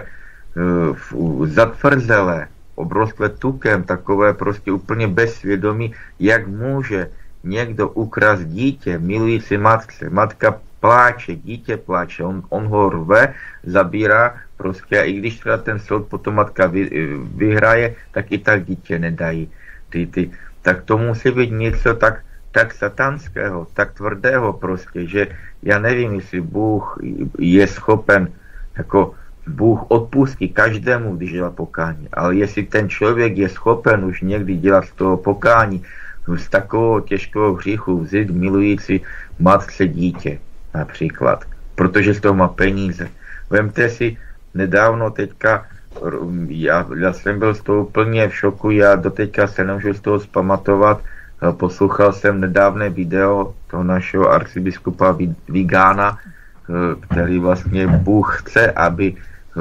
uh, zatvrzelé, obrostlé tukem, takové prostě úplně bezsvědomí, jak může někdo ukrást dítě, milující matce, matka pláče, dítě pláče, on, on ho rve, zabírá prostě, a i když teda ten soud potom matka vy, vyhraje, tak i tak dítě nedají. Ty, ty, tak to musí být něco tak, tak satanského, tak tvrdého prostě, že já nevím, jestli Bůh je schopen, jako Bůh odpustí každému, když dělá pokání, ale jestli ten člověk je schopen už někdy dělat z toho pokání, z takového těžkého hříchu vzít milující matce dítě, například, protože z toho má peníze. Vemte si, nedávno teďka, já, já jsem byl z toho úplně v šoku, já doteďka se nemůžu z toho zpamatovat, poslouchal jsem nedávné video toho našeho arcibiskupa Vigána, který vlastně Bůh chce, aby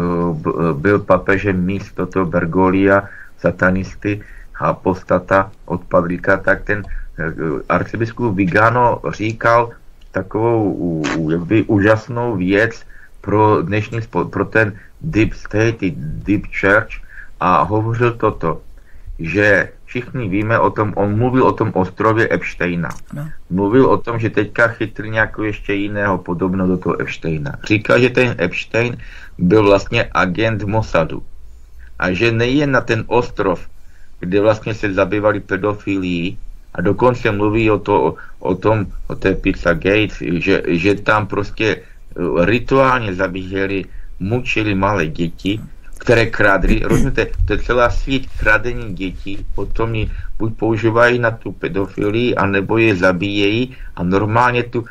byl papežem místo toho Bergolia, satanisty a apostata odpadlíka, tak ten arcibiskup Vigano říkal takovou jakby úžasnou věc pro dnešní, pro ten Deep State, Deep Church, a hovořil toto, že všichni víme o tom, on mluvil o tom ostrově Epsteina. No. Mluvil o tom, že teďka chytli nějakého ještě jiného podobného do toho Epsteina. Říkal, že ten Epstein byl vlastně agent Mossadu. A že nejen na ten ostrov, kde vlastně se zabývali pedofilií, a dokonce mluví o, to, o tom, o té Pizza Gates, že, že tam prostě rituálně zabíjeli, mučili malé děti, které kradly, rozumíte, to je celá síť kradení dětí, potom ji buď používají na tu pedofilii, anebo je zabíjejí a normálně tu,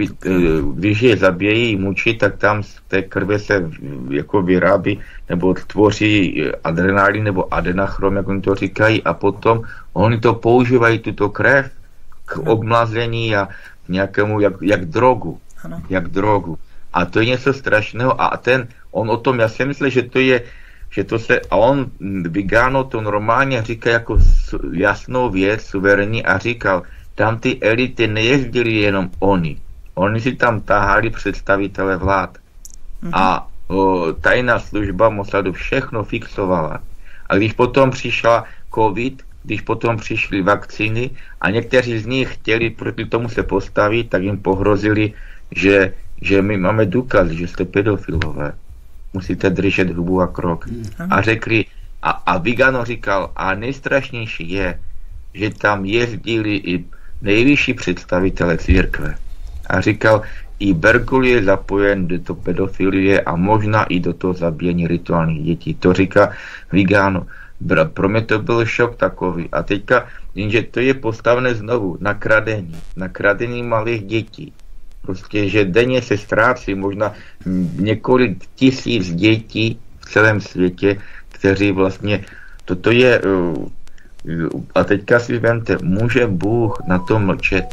když je zabíjejí, mučí, tak tam z té krve se jako vyrábí, nebo tvoří adrenalin nebo adenachrom, jak oni to říkají, a potom oni to používají, tuto krev, k obmlazení a nějakému, jak, jak drogu, ano. jak drogu. A to je něco strašného a ten, on o tom, já si myslím, že to je, že to se, a on, Vigano to normálně říká jako jasnou věc, suverénní, a říkal, tam ty elity nejezdili jenom oni, oni si tam tahali představitele vlád. Mm-hmm. A o, tajná služba Mossadu všechno fixovala. A když potom přišla covid, když potom přišly vakcíny a někteří z nich chtěli proti tomu se postavit, tak jim pohrozili, že, že my máme důkaz, že jste pedofilové. Musíte držet hubu a krok. Mm-hmm. A řekli, a, a Vigano říkal, a nejstrašnější je, že tam jezdili i nejvyšší představitele církve. A říkal, i Bergoglio je zapojen do toho pedofilie a možná i do toho zabíjení rituálních dětí. To říká Vigano. Pro mě to byl šok takový. A teďka, jenže to je postavené znovu na kradení. Na kradení malých dětí. Prostě, že denně se ztrácí možná několik tisíc dětí v celém světě, kteří vlastně, toto je, a teďka si vemte, může Bůh na to mlčet?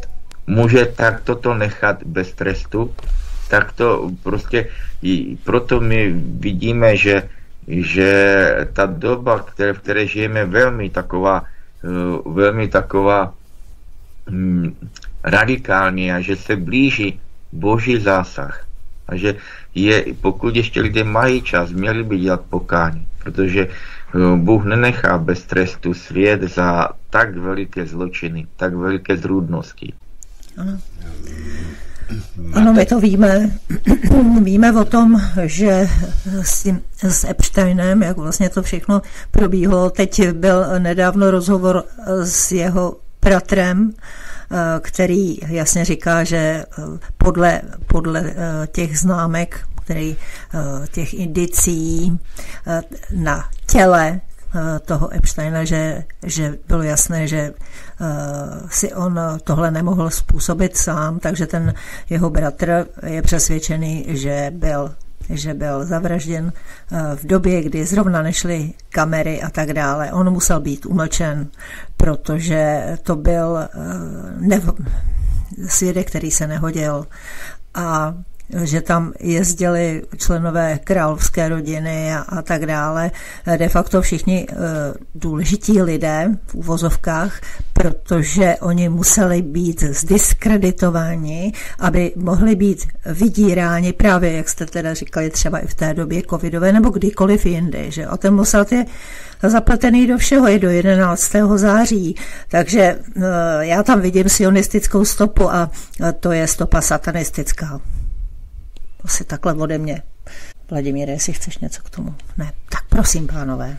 může takto to nechat bez trestu, tak to prostě, proto my vidíme, že, že ta doba, které, v které žijeme, velmi taková, velmi taková hm, radikální a že se blíží Boží zásah. A že je, pokud ještě lidé mají čas, měli by dělat pokání, protože Bůh nenechá bez trestu svět za tak veliké zločiny, tak veliké zrůdnosti. Ano. Ano, my to víme. Víme o tom, že s, tím, s Epsteinem, jak vlastně to všechno probíhalo. Teď byl nedávno rozhovor s jeho bratrem, který jasně říká, že podle, podle těch známek, který, těch indicí na těle toho Epsteina, že, že bylo jasné, že si on tohle nemohl způsobit sám, takže ten jeho bratr je přesvědčený, že byl že byl zavražděn v době, kdy zrovna nešly kamery a tak dále. On musel být umlčen, protože to byl nev... svědek, který se nehodil. A že tam jezdili členové královské rodiny a, a tak dále. De facto všichni e, důležití lidé v uvozovkách, protože oni museli být zdiskreditováni, aby mohli být vydíráni právě, jak jste teda říkali, třeba i v té době covidové nebo kdykoliv jindy. Že? A ten Mossad je zapletený do všeho, je do jedenáctého září. Takže e, já tam vidím sionistickou stopu a to je stopa satanistická. Asi takhle ode mě. Vladimíre, jestli chceš něco k tomu? Ne. Tak prosím, pánové.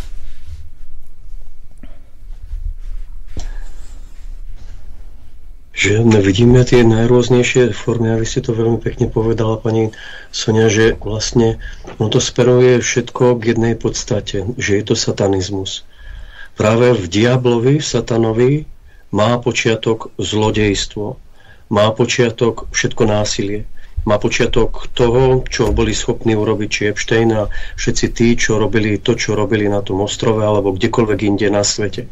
Že nevidíme tie najrôznejšie formy, a vy ste to veľmi pekne povedala, pani Sonia, že vlastne on to speruje všetko k jednej podstate, že je to satanizmus. Práve v diablovi, v satanovi má počiatok zlodejstvo, má počiatok všetko násilie. Má počiatok toho, čo boli schopní urobiť či Epstein a všetci tí, čo robili to, čo robili na tom ostrove alebo kdekoľvek inde na svete.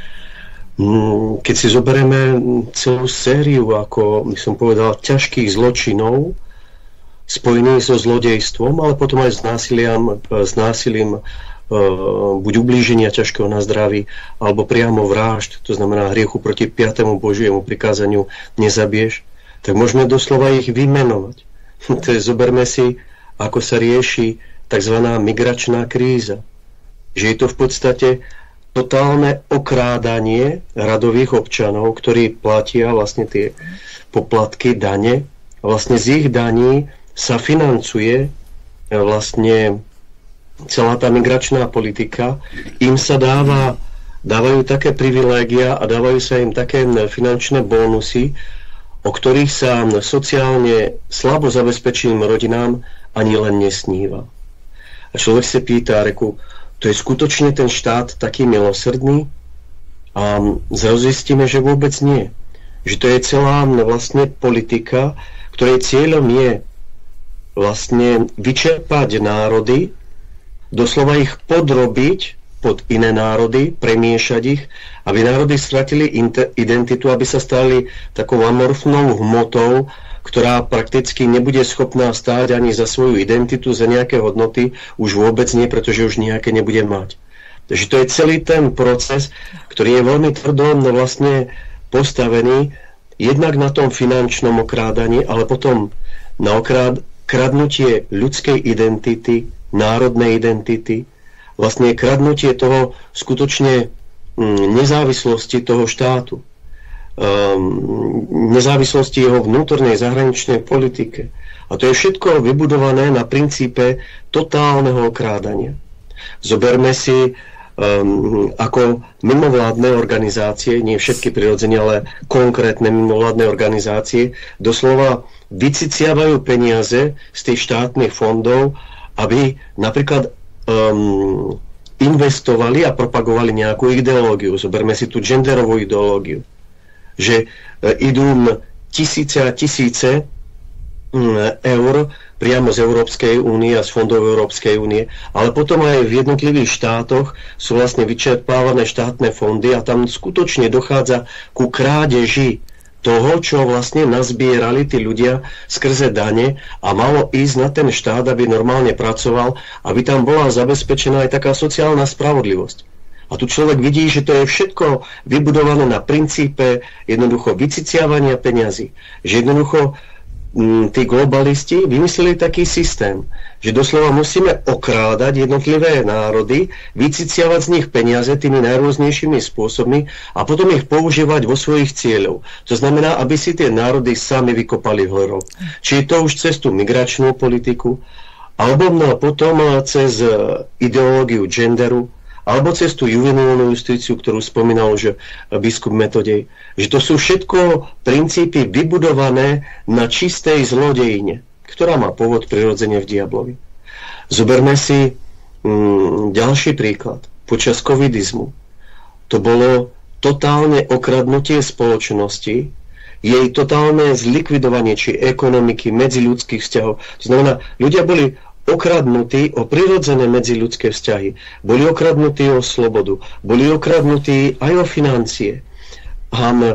Keď si zoberieme celú sériu, ako by som povedal, ťažkých zločinov spojených so zlodejstvom, ale potom aj s násilím, s násilím buď ublíženia ťažkého na zdraví, alebo priamo vražd, to znamená hriechu proti piatému Božiemu prikázaniu nezabiješ, tak môžeme doslova ich vymenovať. To je, zoberme si, ako sa rieši tzv. Migračná kríza. Že je to v podstate totálne okrádanie radových občanov, ktorí platia vlastne tie poplatky, dane. A vlastne z ich daní sa financuje vlastne celá tá migračná politika. Im sa dáva, dávajú také privilégia a dávajú sa im také finančné bónusy, o ktorých sa sociálne slabo zabezpečeným rodinám ani len nesníva. A človek sa pýta, reku, to je skutočne ten štát taký milosrdný? A zrazu zistíme, že vôbec nie. Že to je celá vlastne politika, ktorej cieľom je vlastne vyčerpať národy, doslova ich podrobiť pod iné národy, premiešať ich, aby národy stratili identitu, aby sa stali takou amorfnou hmotou, ktorá prakticky nebude schopná stáť ani za svoju identitu, za nejaké hodnoty, už vôbec nie, pretože už nejaké nebude mať. Takže to je celý ten proces, ktorý je veľmi tvrdo vlastne postavený jednak na tom finančnom okrádaní, ale potom na okrád, kradnutie ľudskej identity, národnej identity, vlastne kradnutie toho skutočne nezávislosti toho štátu, nezávislosti jeho vnútornej zahraničnej politike. A to je všetko vybudované na princípe totálneho okrádania. Zoberme si um, ako mimovládne organizácie, nie všetky prirodzene, ale konkrétne mimovládne organizácie, doslova vyciciavajú peniaze z tých štátnych fondov, aby napríklad um, investovali a propagovali nejakú ideológiu. Zoberme si tú genderovú ideológiu. Že uh, idú tisíce a tisíce um, eur priamo z Európskej únie a z fondov Európskej únie, ale potom aj v jednotlivých štátoch sú vlastne vyčerpávané štátne fondy a tam skutočne dochádza ku krádeži toho, čo vlastne nazbierali tí ľudia skrze dane a malo ísť na ten štát, aby normálne pracoval, aby tam bola zabezpečená aj taká sociálna spravodlivosť. A tu človek vidí, že to je všetko vybudované na princípe jednoducho vyciciavania peňazí. Že jednoducho m, tí globalisti vymysleli taký systém, že doslova musíme okrádať jednotlivé národy, vyciciavať z nich peniaze tými najrôznejšími spôsobmi a potom ich používať vo svojich cieľov. To znamená, aby si tie národy sami vykopali hlorov. Či to už cez tú migračnú politiku, alebo no, potom cez ideológiu genderu, alebo cez tú juvenilnú justíciu, ktorú spomínal už biskup Metodej. Že to sú všetko princípy vybudované na čistej zlodejine, ktorá má pôvod prirodzene v diablovi. Zoberme si mm, ďalší príklad. Počas covidizmu to bolo totálne okradnutie spoločnosti, jej totálne zlikvidovanie či ekonomiky, medziľudských vzťahov. To znamená, ľudia boli okradnutí o prirodzené medziľudské vzťahy, boli okradnutí o slobodu, boli okradnutí aj o financie. A e,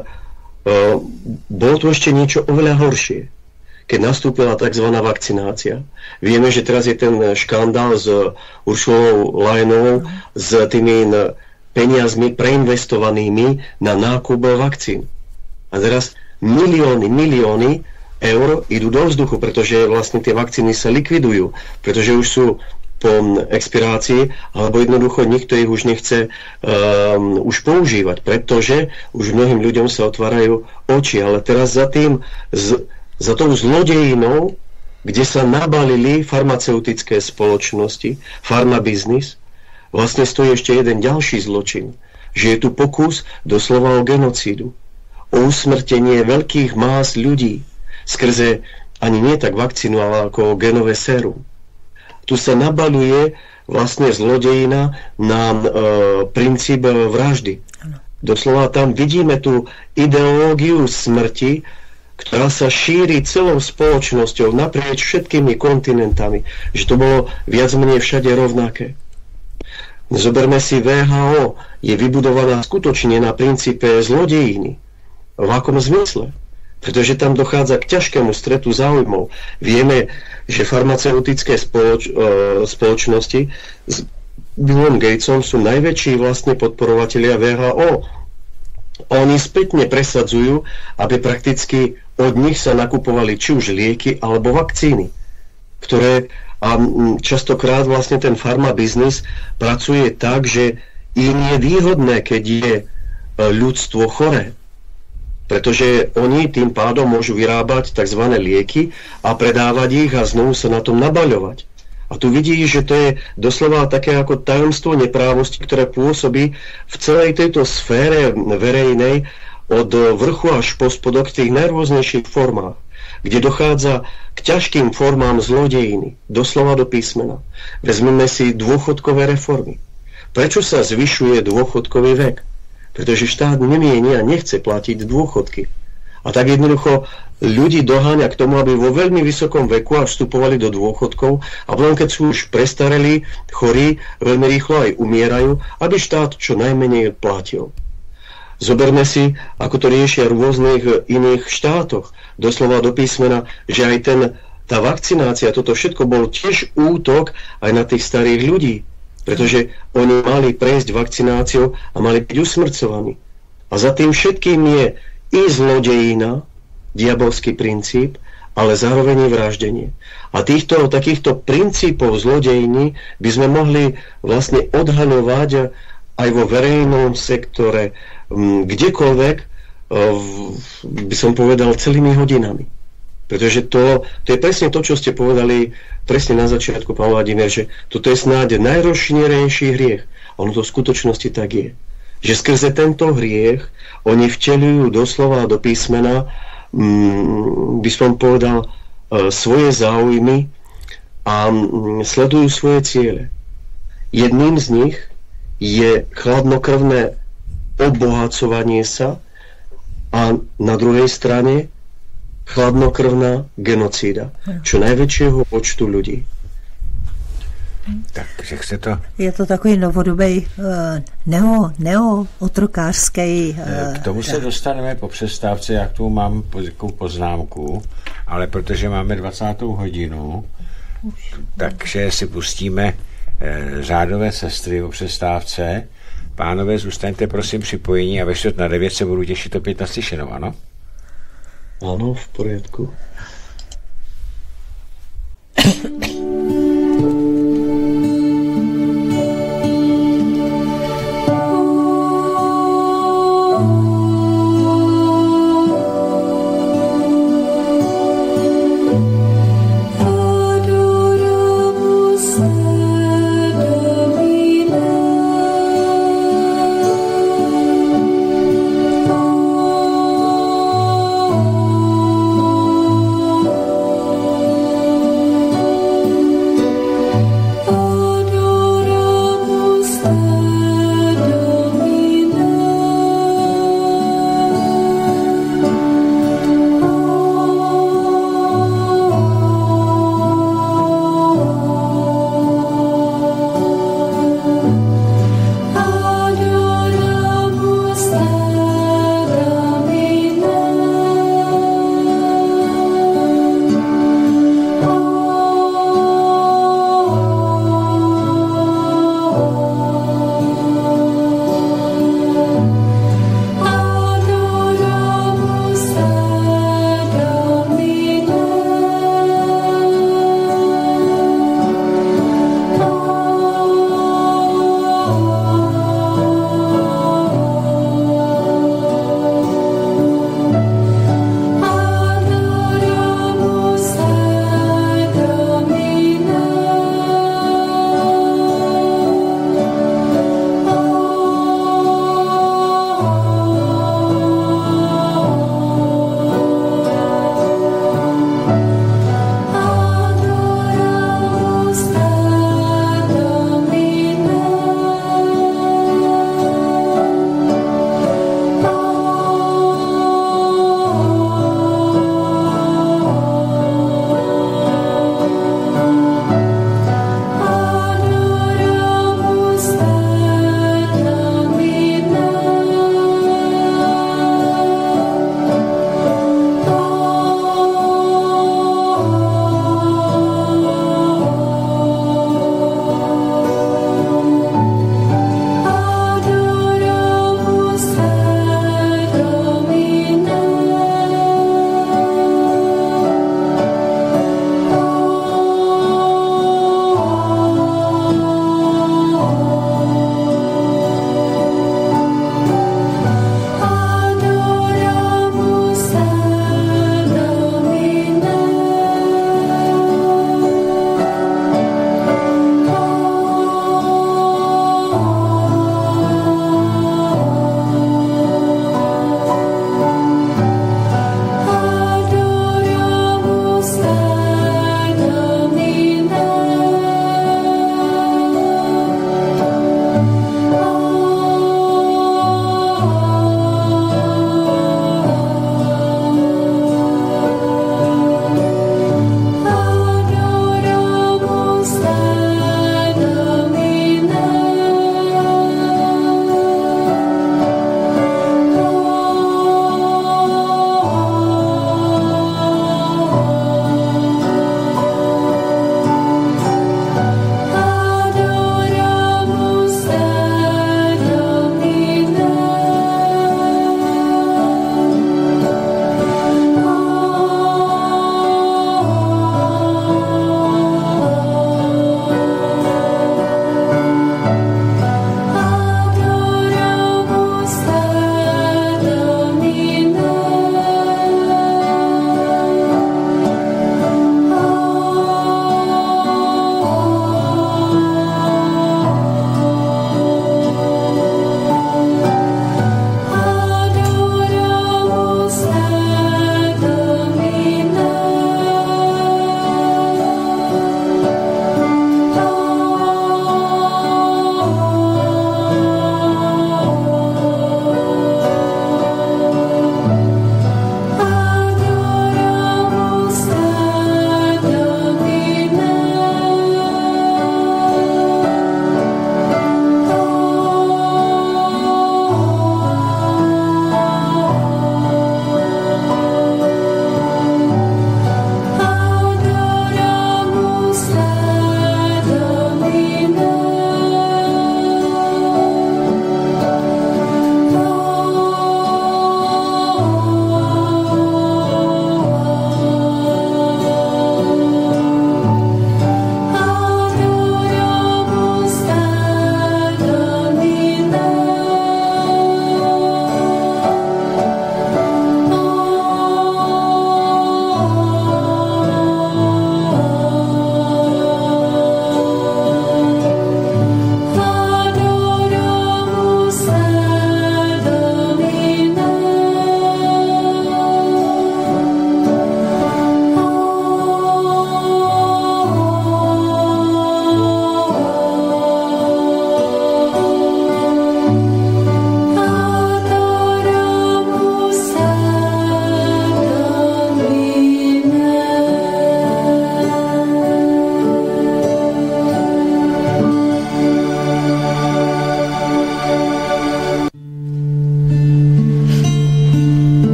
bolo tu ešte niečo oveľa horšie. Keď nastúpila tzv. Vakcinácia. Vieme, že teraz je ten škandál s Uršulou Leyenovou, s tými peniazmi preinvestovanými na nákup vakcín. A teraz milióny, milióny eur idú do vzduchu, pretože vlastne tie vakcíny sa likvidujú, pretože už sú po expirácii, alebo jednoducho nikto ich už nechce um, už používať, pretože už mnohým ľuďom sa otvárajú oči. Ale teraz za tým, z, za tou zlodejinou, kde sa nabalili farmaceutické spoločnosti, farmabiznis, vlastne stojí ešte jeden ďalší zločin, že je tu pokus doslova o genocídu, o usmrtenie veľkých más ľudí, skrze ani nie tak vakcínu, ale ako genové sérum. Tu sa nabaluje vlastne zlodejina na e, princíp vraždy. Doslova tam vidíme tú ideológiu smrti, ktorá sa šíri celou spoločnosťou naprieč všetkými kontinentami. Že to bolo viac menej všade rovnaké. Zoberme si vé há ó. Je vybudovaná skutočne na princípe zlodejiny. V akom zmysle? Pretože tam dochádza k ťažkému stretu záujmov. Vieme, že farmaceutické spoloč- spoločnosti s Billom Gatesom sú najväčší vlastne podporovatelia vé há ó. Oni spätne presadzujú, aby prakticky od nich sa nakupovali či už lieky alebo vakcíny, ktoré a častokrát vlastne ten farmabiznis pracuje tak, že im je výhodné, keď je ľudstvo choré. Pretože oni tým pádom môžu vyrábať tzv. Lieky a predávať ich a znovu sa na tom nabaľovať. A tu vidíš, že to je doslova také ako tajomstvo neprávosti, ktoré pôsobí v celej tejto sfére verejnej od vrchu až po spodok v tých najrôznejších formách, kde dochádza k ťažkým formám zlodejiny, doslova do písmena. Vezmeme si dôchodkové reformy. Prečo sa zvyšuje dôchodkový vek? Pretože štát nemieni a nechce platiť dôchodky. A tak jednoducho ľudí doháňa k tomu, aby vo veľmi vysokom veku až vstupovali do dôchodkov a potom, keď sú už prestarelí, chorí, veľmi rýchlo aj umierajú, aby štát čo najmenej platil. Zoberme si, ako to riešia v rôznych iných štátoch. Doslova do písmena, že aj ten, tá vakcinácia, toto všetko bol tiež útok aj na tých starých ľudí. Pretože oni mali prejsť vakcináciou a mali byť usmrcovaní. A za tým všetkým je i zlodejina, diabolský princíp, ale zároveň i vraždenie. A týchto takýchto princípov zlodejiny by sme mohli vlastne odhaľovať aj vo verejnom sektore, kdekoľvek, by som povedal, celými hodinami. Pretože to, to je presne to, čo ste povedali presne na začiatku, pán Vladimír, že toto je snáď najrozšírenejší hriech. Ono to v skutočnosti tak je. Že skrze tento hriech oni vteľujú doslova do písmena, mm, by som povedal, e, svoje záujmy a mm, sledujú svoje ciele. Jedným z nich je chladnokrvné obohacovanie sa a na druhej strane chladnokrvná genocída čo najväčšieho počtu ľudí. Takže chce to... Je to takový novodobý uh, neo, neo otrokářský. Uh, K tomu se dostaneme po přestávce, jak tu mám takovou poznámku, ale protože máme dvacátou hodinu, Už. takže si pustíme eh, řádové sestry o přestávce. Pánové, zůstaňte prosím připojení a ve čtvrt na devět se budu těšit opět na slyšenou, ano? Ano, v poriadku.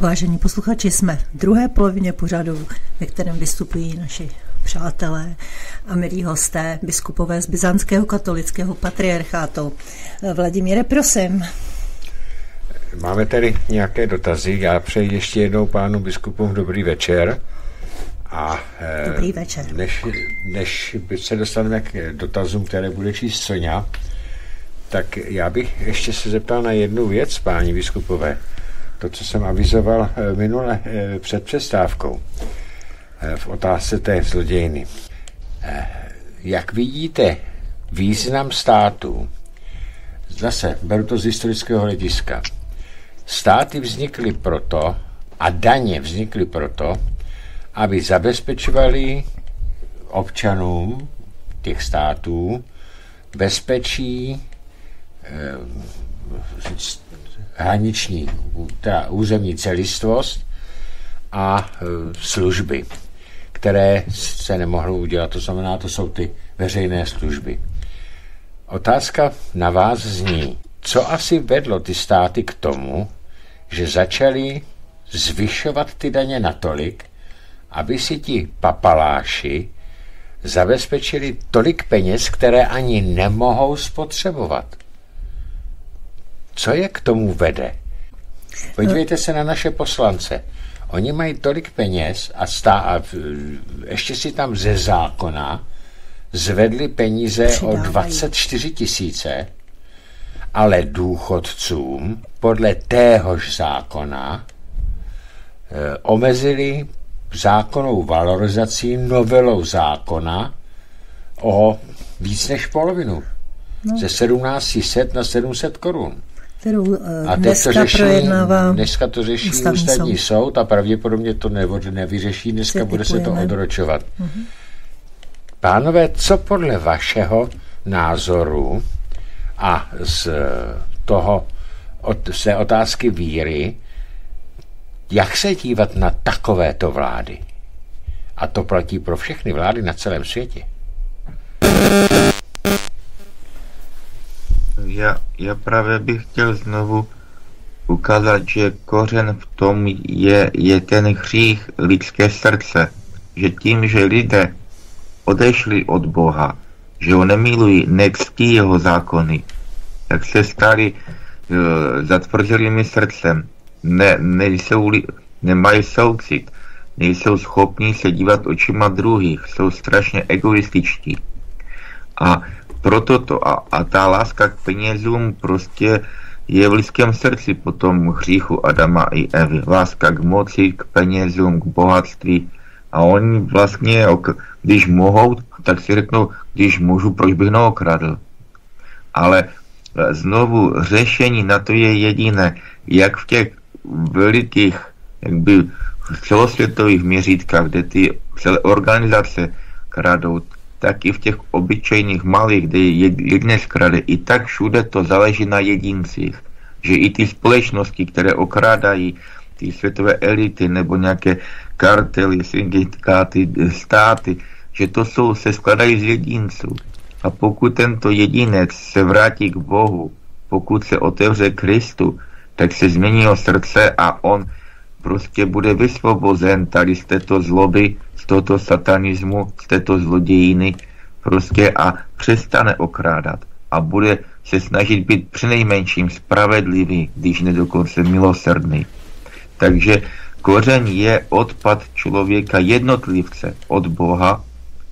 vážení posluchači, jsme v druhé polovině pořadu, ve kterém vystupují naši přátelé a milí hosté, biskupové z Byzantského katolického patriarchátu. Vladimíre, prosím. Máme tady nějaké dotazy. Já přeji ještě jednou pánu biskupům dobrý večer. A dobrý večer. Než, než se dostaneme k dotazům, které bude číst Soňa, tak já bych ještě se zeptal na jednu věc, páni biskupové. To, co jsem avizoval minule před přestávkou v otázce té zlodějny. Jak vidíte význam státu? Zase, beru to z historického hlediska. Státy vznikly proto a daně vznikly proto, aby zabezpečovali občanům těch států bezpečí, eh, hraniční, teda územní celistvost a eh, služby, které se nemohlo udělat. To znamená, to jsou ty veřejné služby. Otázka na vás zní, co asi vedlo ty státy k tomu, že začali zvyšovat ty daně natolik, aby si ti papaláši zabezpečili tolik peněz, které ani nemohou spotřebovat. Co je k tomu vede? Podívejte se na naše poslance. Oni mají tolik peněz a, stá, a ještě si tam ze zákona zvedli peníze o dvacet čtyři tisíce, ale důchodcům podle téhož zákona e, omezili zákonnou valorizací novelou zákona o víc než polovinu. No. Ze sedmnáct set na sedm set korun. Kterou uh, a dneska to řeší, projednává dneska to řeší ústavní, ústavní soud. soud a pravděpodobně to nevyřeší, dneska bude se to odročovat. Uh-huh. Pánové, co podle vašeho názoru a z toho, od, z té otázky víry, jak se dívat na takovéto vlády? A to platí pro všechny vlády na celém světě. Já, já právě bych chtěl znovu ukázat, že kořen v tom je, je ten hřích lidské srdce. Že tím, že lidé odešli od Boha, že ho nemilují, nectí jeho zákony, tak se stali uh, zatvrzelými srdcem. Ne, nejsou, nemají soucit, nejsou schopni se dívat očima druhých, jsou strašně egoističtí. A proto to, a, a ta láska k penězům prostě je v lidském srdci po tom hříchu Adama i Evy. Láska k moci, k penězům, k bohatství. A oni vlastně, když mohou, tak si řeknou, když můžu, proč bych neokradl. Ale znovu řešení na to je jediné, jak v těch velikých, jakby celosvětových měřítkách, kde ty celé organizace kradou, tak i v těch obyčejných malých, kde jedné skrade, i tak všude to záleží na jedincích. Že i ty společnosti, které okrádají ty světové elity nebo nějaké kartely, syndikáty, státy, že to jsou, se skladají z jedinců. A pokud tento jedinec se vrátí k Bohu, pokud se otevře Kristu, tak se změní jeho srdce a on prostě bude vysvobozen tady z této zloby, z tohoto satanismu, z této zlodějiny prostě a přestane okrádat a bude se snažit být přinejmenším spravedlivý, když ne dokonce milosrdný. Takže kořen je odpad člověka jednotlivce od Boha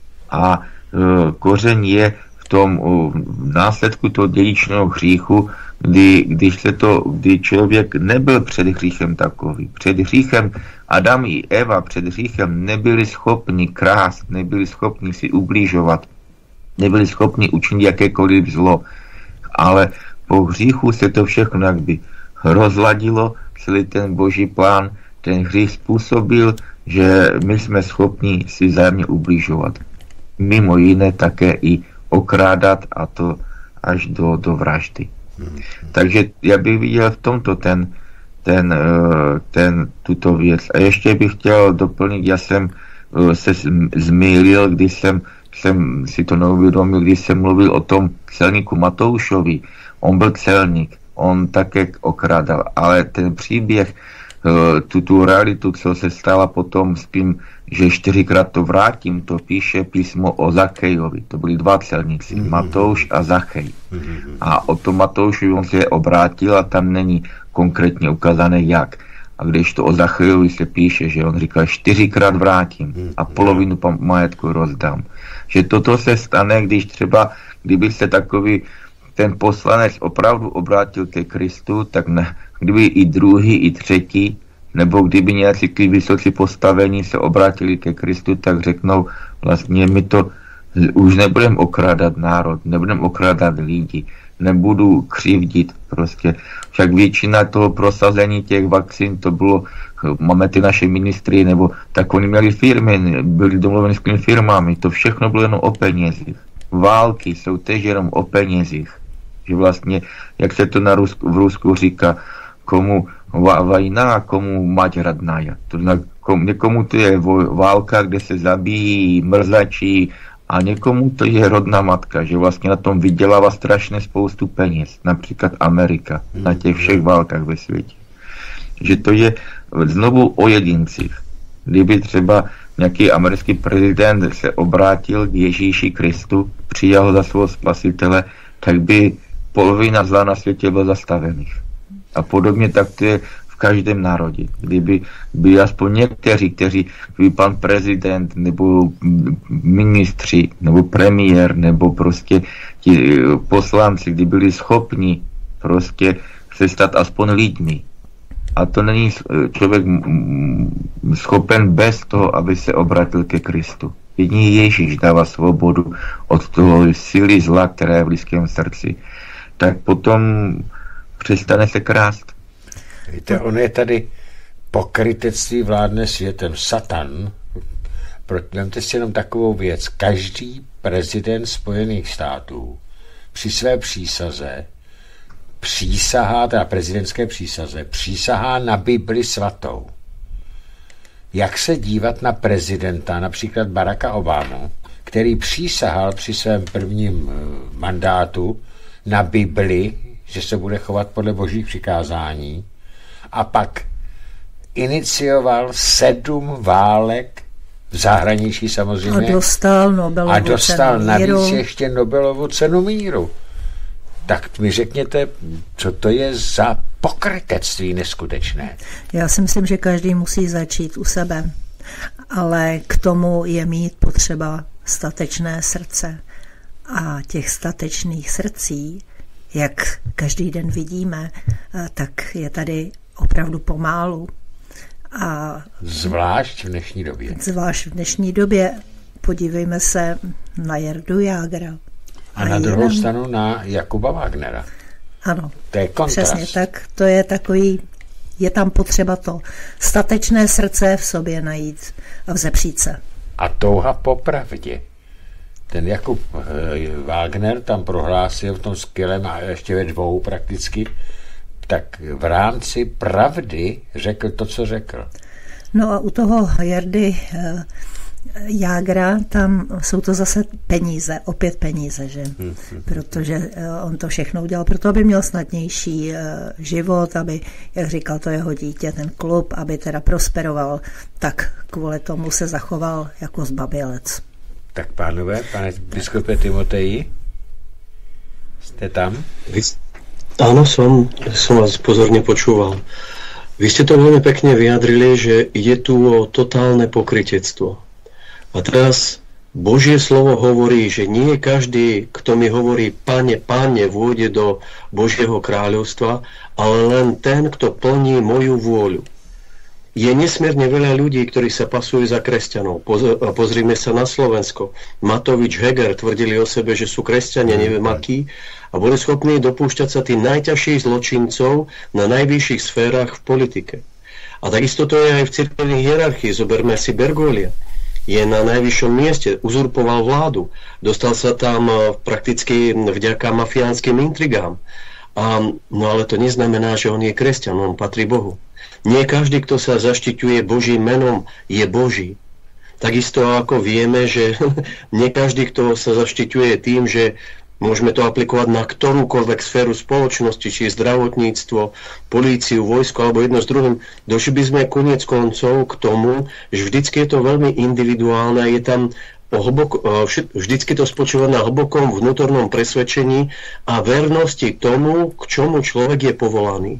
a e, kořen je v tom uh, následku toho dědičného hříchu, kdy, když se to, kdy člověk nebyl před hříchem takový. Před hříchem Adam i Eva před hříchem nebyli schopni krást, nebyli schopni si ubližovat, nebyli schopni učinit jakékoliv zlo. Ale po hříchu se to všechno jakby rozladilo, celý ten boží plán, ten hřích způsobil, že my jsme schopni si vzájemně ubližovat. Mimo jiné také i okrádat, a to až do, do vraždy. Hmm. Takže já bych viděl v tomto ten, ten, ten, tuto věc. A ještě bych chtěl doplnit, já jsem se zmýlil, když jsem, jsem si to neuvědomil, když jsem mluvil o tom celníku Matoušovi. On byl celník, on také okrádal, ale ten příběh tu, tu realitu, co se stala potom s tím, že čtyřikrát to vrátím, to píše písmo o Zachejovi. To byli dva celníci, mm-hmm. Matouš a Zachej. Mm-hmm. A o tom Matouši on se obrátil a tam není konkrétně ukázané jak. A když to o Zachejovi se píše, že on říkal čtyřikrát vrátím a polovinu majetku rozdám. Že toto se stane, když třeba, kdyby se takový ten poslanec opravdu obrátil ke Kristu, tak ne, kdyby i druhý, i třetí, nebo kdyby nějací ty vysocí postavení se obrátili ke Kristu, tak řeknou, vlastně my to už nebudeme okrádat národ, nebudeme okrádat lidi, nebudu křivdit prostě. Však většina toho prosazení těch vakcín, to bylo, máme ty naše ministry, nebo tak oni měli firmy, byli domluveni s těmi firmami, to všechno bylo jenom o penězích. Války jsou tež jenom o penězích. Že vlastně, jak se to na Rusku, v Rusku říká, komu vojna, komu mať radná. To znamená, někomu to je válka, kde se zabíjí, mrzačí, a někomu to je rodná matka, že vlastně na tom vydělává strašně spoustu peněz, například Amerika, hmm. na těch všech válkách ve světě. Že to je znovu o jedincích. Kdyby třeba nějaký americký prezident se obrátil k Ježíši Kristu, přijal ho za svého spasitele, tak by polovina zla na světě byla zastavených. A podobně tak to je v každém národě. Kdyby by aspoň někteří, kteří, kdyby pan prezident, nebo ministři, nebo premiér, nebo prostě ti poslanci, kdyby byli schopni prostě se stát aspoň lidmi. A to není člověk schopen bez toho, aby se obrátil ke Kristu. Jediný Ježíš dává svobodu od toho síly zla, která je v lidském srdci. Tak potom přestane se krást. Víte, on je tady pokrytectví vládne světem. Satan, vemte si jenom takovou věc, každý prezident Spojených států při své přísaze přísahá, teda prezidentské přísaze, přísahá na Bibli svatou. Jak se dívat na prezidenta, například Baracka Obamu, který přísahal při svém prvním mandátu na Bibli, že se bude chovat podle božích přikázání, a pak inicioval sedm válek v zahraničí samozřejmě. A dostal Nobelovu A dostal cenu navíc míru. ještě Nobelovu cenu míru. Tak mi řekněte, co to je za pokrytectví neskutečné. Já si myslím, že každý musí začít u sebe, ale k tomu je mít potřeba statečné srdce. A těch statečných srdcí, jak každý den vidíme, tak je tady opravdu pomálu. A zvlášť v dnešní době. Zvlášť v dnešní době. Podívejme se na Jardu Jágra. A na druhou jenom... stranu na Jakuba Wagnera. Ano, to je kontrast. Přesně tak. To je takový, je tam potřeba to statečné srdce v sobě najít a vzepřít se. A touha po pravdě. Ten Jakub Wagner tam prohlásil v tom skvělém a ještě ve dvou prakticky, tak v rámci pravdy řekl to, co řekl. No a u toho Jardy Jágra, tam jsou to zase peníze, opět peníze, že? Hmm. Protože on to všechno udělal proto, aby měl snadnější život, aby, jak říkal to jeho dítě, ten klub, aby teda prosperoval, tak kvůli tomu se zachoval jako zbabělec. Tak pánové, pane biskupe Timoteji, jste tam? Vy, áno, som, som vás pozorne počúval. Vy ste to veľmi pekne vyjadrili, že ide tu o totálne pokrytectvo. A teraz Božie slovo hovorí, že nie každý, kto mi hovorí Pane, Pane, vôjde do Božieho kráľovstva, ale len ten, kto plní moju vôľu. Je nesmierne veľa ľudí, ktorí sa pasujú za kresťanov. Pozrime sa na Slovensko. Matovič, Heger tvrdili o sebe, že sú kresťania, neviem akí, a boli schopní dopúšťať sa tých najťažších zločincov na najvyšších sférach v politike. A takisto to je aj v cirkevnej hierarchii. Zoberme si Bergolia. Je na najvyššom mieste, uzurpoval vládu. Dostal sa tam prakticky vďaka mafiánskym intrigám. A, no ale to neznamená, že on je kresťan, on patrí Bohu. Nie každý, kto sa zaštiťuje Božím menom, je Boží. Takisto ako vieme, že nie každý, kto sa zaštiťuje tým, že Môžeme to aplikovať na ktorúkoľvek sféru spoločnosti, či zdravotníctvo, políciu, vojsko alebo jedno s druhým. Došli by sme koniec koncov k tomu, že vždycky je to veľmi individuálne, je tam hlboko, vždycky to spočíva na hlbokom vnútornom presvedčení a vernosti tomu, k čomu človek je povolaný.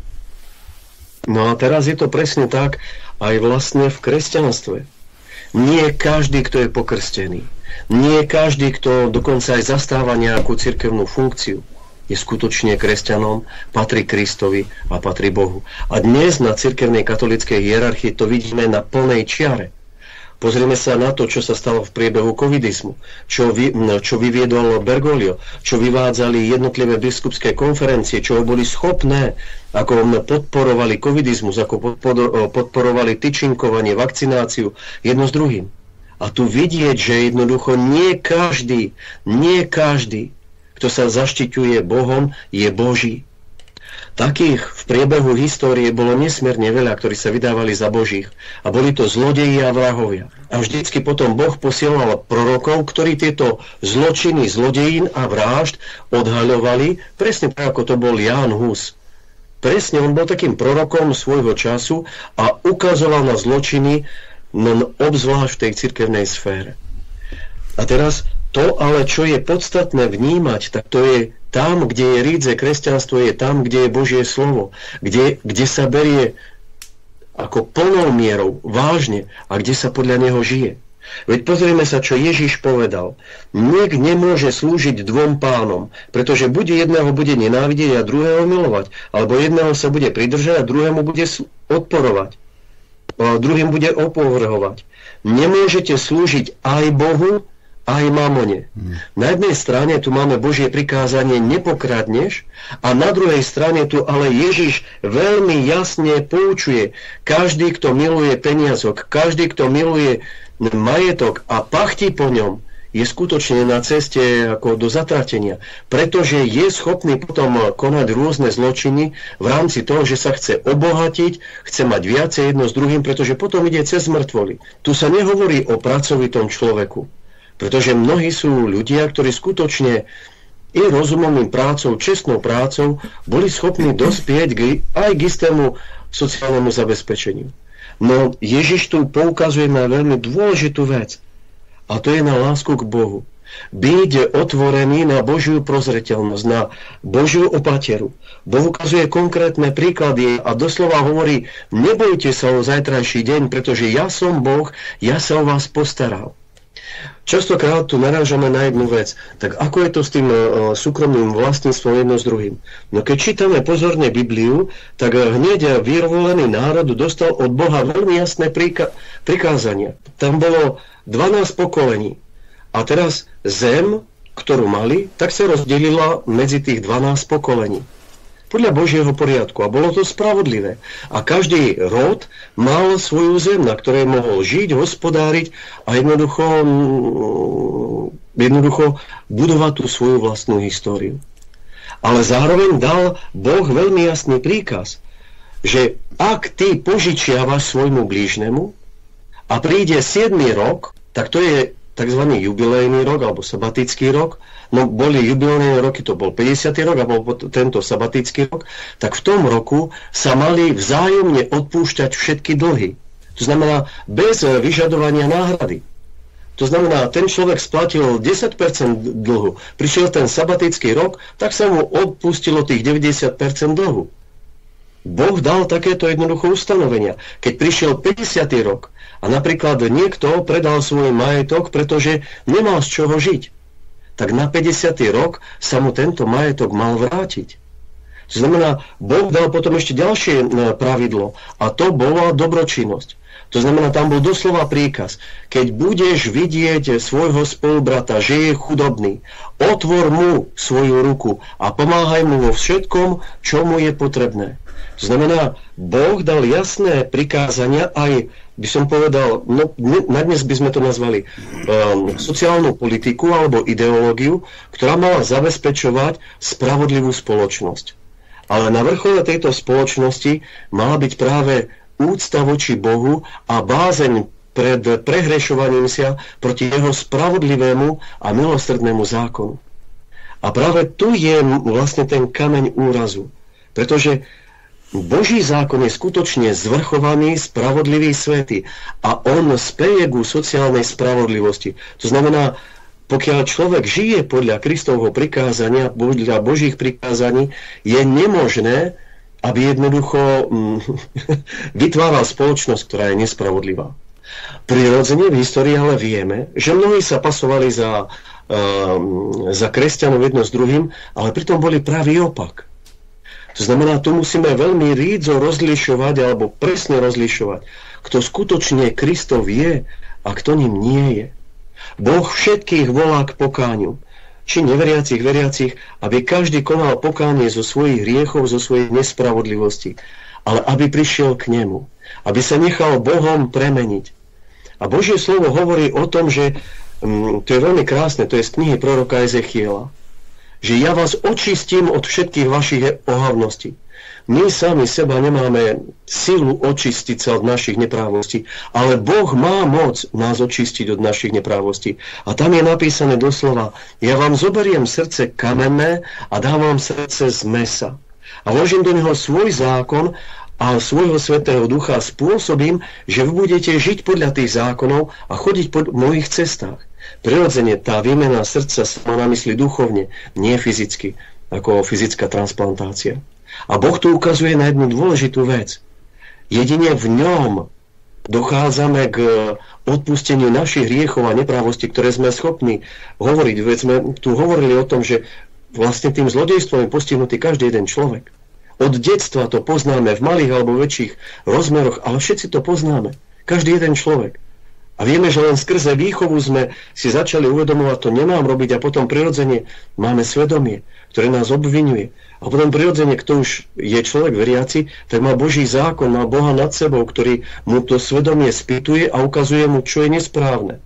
No a teraz je to presne tak aj vlastne v kresťanstve. Nie každý, kto je pokrstený, nie každý, kto dokonca aj zastáva nejakú cirkevnú funkciu, je skutočne kresťanom, patrí Kristovi a patrí Bohu. A dnes na cirkevnej katolíckej hierarchii to vidíme na plnej čiare. Pozrieme sa na to, čo sa stalo v priebehu covidizmu, čo, vy, čo vyviedol Bergoglio, čo vyvádzali jednotlivé biskupské konferencie, čo boli schopné, ako podporovali covidizmus, ako podporovali tyčinkovanie, vakcináciu, jedno s druhým. A tu vidieť, že jednoducho nie každý, nie každý, kto sa zaštiťuje Bohom, je Boží. Takých v priebehu histórie bolo nesmierne veľa, ktorí sa vydávali za Božích. A boli to zlodeji a vrahovia. A vždycky potom Boh posielal prorokov, ktorí tieto zločiny, zlodejín a vražd odhaľovali, presne tak, ako to bol Ján Hus. Presne, on bol takým prorokom svojho času a ukazoval na zločiny, no obzvlášť v tej cirkevnej sfére. A teraz to, ale čo je podstatné vnímať, tak to je tam, kde je rídze kresťanstvo, je tam, kde je Božie slovo, kde, kde sa berie ako plnou mierou, vážne a kde sa podľa neho žije. Veď pozrieme sa, čo Ježiš povedal. Nik nemôže slúžiť dvom pánom, pretože buď jedného bude nenávidieť a druhého milovať, alebo jedného sa bude pridržať a druhému bude odporovať. A druhým bude opovrhovať. Nemôžete slúžiť aj Bohu, aj mamone. Hmm. Na jednej strane tu máme Božie prikázanie nepokradneš a na druhej strane tu ale Ježiš veľmi jasne poučuje. Každý, kto miluje peniazok, každý, kto miluje majetok a pachtí po ňom, je skutočne na ceste ako do zatratenia. Pretože je schopný potom konať rôzne zločiny v rámci toho, že sa chce obohatiť, chce mať viacej jedno s druhým, pretože potom ide cez mŕtvoly. Tu sa nehovorí o pracovitom človeku. Pretože mnohí sú ľudia, ktorí skutočne i rozumným prácou, čestnou prácou boli schopní dospieť k, aj k istému sociálnemu zabezpečeniu. No Ježiš tu poukazuje na veľmi dôležitú vec. A to je na lásku k Bohu. Byť otvorený na Božiu prozreteľnosť, na Božiu opateru. Boh ukazuje konkrétne príklady a doslova hovorí, nebojte sa o zajtrajší deň, pretože ja som Boh, ja sa o vás postaral. Častokrát tu narážame na jednu vec. Tak ako je to s tým uh, súkromným vlastníctvom jedno s druhým? No keď čítame pozorne Bibliu, tak hneď vyvolený národ dostal od Boha veľmi jasné príka- prikázania. Tam bolo dvanásť pokolení. A teraz zem, ktorú mali, tak sa rozdelila medzi tých dvanásť pokolení. Podľa Božieho poriadku. A bolo to spravodlivé. A každý rod mal svoju zem, na ktorej mohol žiť, hospodáriť a jednoducho, jednoducho budovať tú svoju vlastnú históriu. Ale zároveň dal Boh veľmi jasný príkaz, že ak ty požičiavaš svojmu blížnemu a príde siedmy rok, tak to je tzv. Jubilejný rok alebo sabatický rok. No boli jubilejné roky, to bol päťdesiaty rok a bol tento sabatický rok, tak v tom roku sa mali vzájomne odpúšťať všetky dlhy. To znamená bez vyžadovania náhrady. To znamená, ten človek splatil desať percent dlhu. Prišiel ten sabatický rok, tak sa mu odpustilo tých deväťdesiat percent dlhu. Boh dal takéto jednoduché ustanovenia. Keď prišiel päťdesiaty rok a napríklad niekto predal svoj majetok, pretože nemal z čoho žiť, tak na päťdesiaty rok sa mu tento majetok mal vrátiť. To znamená, Boh dal potom ešte ďalšie pravidlo a to bola dobročinnosť. To znamená, tam bol doslova príkaz. Keď budeš vidieť svojho spolubrata, že je chudobný, otvor mu svoju ruku a pomáhaj mu vo všetkom, čo mu je potrebné. To znamená, Boh dal jasné prikázania aj, by som povedal, no, na dnes by sme to nazvali um, sociálnu politiku alebo ideológiu, ktorá mala zabezpečovať spravodlivú spoločnosť. Ale na vrchole tejto spoločnosti mala byť práve úcta voči Bohu a bázeň pred prehrešovaním sa proti jeho spravodlivému a milosrdnému zákonu. A práve tu je vlastne ten kameň úrazu. Pretože Boží zákon je skutočne zvrchovaný, spravodlivý, svätý. A on speje ku sociálnej spravodlivosti. To znamená, pokiaľ človek žije podľa Kristovho prikázania, podľa Božích prikázaní, je nemožné, aby jednoducho vytváral spoločnosť, ktorá je nespravodlivá. Prirodzene v histórii ale vieme, že mnohí sa pasovali za, uh, za kresťanov jedno s druhým, ale pritom boli pravý opak. To znamená, tu musíme veľmi rídzo rozlišovať, alebo presne rozlišovať, kto skutočne Kristov je a kto ním nie je. Boh všetkých volá k pokániu, či neveriacich, veriacich, aby každý konal pokánie zo svojich hriechov, zo svojej nespravodlivosti, ale aby prišiel k nemu, aby sa nechal Bohom premeniť. A Božie slovo hovorí o tom, že um, to je veľmi krásne, to je z knihy proroka Ezechiela, že ja vás očistím od všetkých vašich ohavností. My sami seba nemáme silu očistiť sa od našich neprávostí, ale Boh má moc nás očistiť od našich neprávostí. A tam je napísané doslova, ja vám zoberiem srdce kamenné a dám vám srdce z mesa. A vložím do neho svoj zákon a svojho svätého ducha spôsobím, že vy budete žiť podľa tých zákonov a chodiť po mojich cestách. Prirodzene tá výmena srdca sa má na mysli duchovne, nie fyzicky, ako fyzická transplantácia. A Boh tu ukazuje na jednu dôležitú vec. Jedine v ňom dochádzame k odpusteniu našich hriechov a neprávosti, ktoré sme schopní hovoriť. Veď sme tu hovorili o tom, že vlastne tým zlodejstvom je postihnutý každý jeden človek. Od detstva to poznáme v malých alebo väčších rozmeroch, ale všetci to poznáme. Každý jeden človek. A vieme, že len skrze výchovu sme si začali uvedomovať, to nemám robiť, a potom prirodzene máme svedomie, ktoré nás obviňuje. A potom prirodzene, kto už je človek veriaci, tak má Boží zákon, má Boha nad sebou, ktorý mu to svedomie spýtuje a ukazuje mu, čo je nesprávne.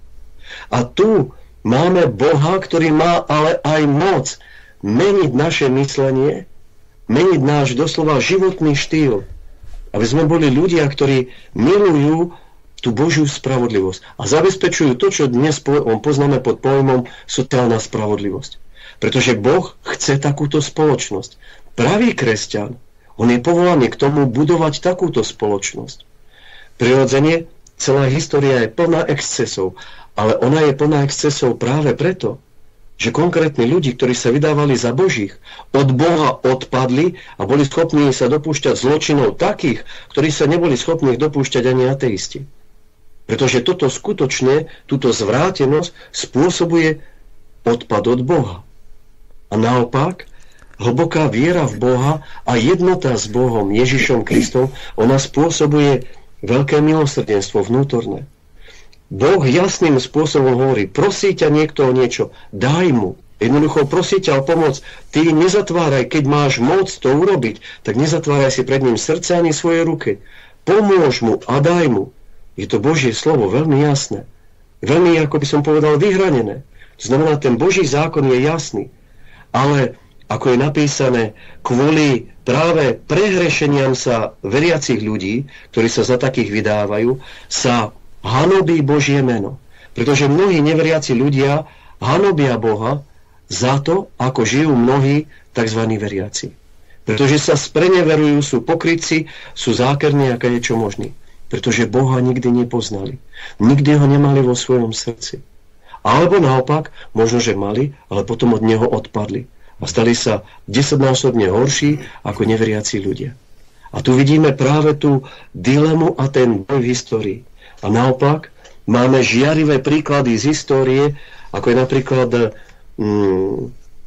A tu máme Boha, ktorý má ale aj moc meniť naše myslenie, meniť náš doslova životný štýl. Aby sme boli ľudia, ktorí milujú tú Božiu spravodlivosť a zabezpečujú to, čo dnes poznáme pod pojmom sociálna spravodlivosť. Pretože Boh chce takúto spoločnosť. Pravý kresťan, on je povolaný k tomu budovať takúto spoločnosť. Prirodzene, celá história je plná excesov, ale ona je plná excesov práve preto, že konkrétni ľudí, ktorí sa vydávali za Božích, od Boha odpadli a boli schopní sa dopúšťať zločinov takých, ktorí sa neboli schopní dopúšťať ani ateisti. Pretože toto skutočne, túto zvrátenosť spôsobuje odpad od Boha. A naopak, hlboká viera v Boha a jednota s Bohom, Ježišom Kristom, ona spôsobuje veľké milosrdenstvo vnútorné. Boh jasným spôsobom hovorí, prosí ťa niekto o niečo, daj mu. Jednoducho prosí ťa o pomoc. Ty nezatváraj, keď máš moc to urobiť, tak nezatváraj si pred ním srdce ani svoje ruky. Pomôž mu a daj mu. Je to Božie slovo veľmi jasné. Veľmi, ako by som povedal, vyhranené. To znamená, ten Boží zákon je jasný. Ale, ako je napísané, kvôli práve prehrešeniam sa veriacich ľudí, ktorí sa za takých vydávajú, sa hanobí Božie meno. Pretože mnohí neveriaci ľudia hanobia Boha za to, ako žijú mnohí tzv. Veriaci. Pretože sa spreneverujú, sú pokrytci, sú zákerní a kadečo možní. Pretože Boha nikdy nepoznali. Nikdy ho nemali vo svojom srdci. Alebo naopak, možno, že mali, ale potom od neho odpadli. A stali sa desaťnásobne horší ako neveriaci ľudia. A tu vidíme práve tú dilemu a ten boj v histórii. A naopak, máme žiarivé príklady z histórie, ako je napríklad mm,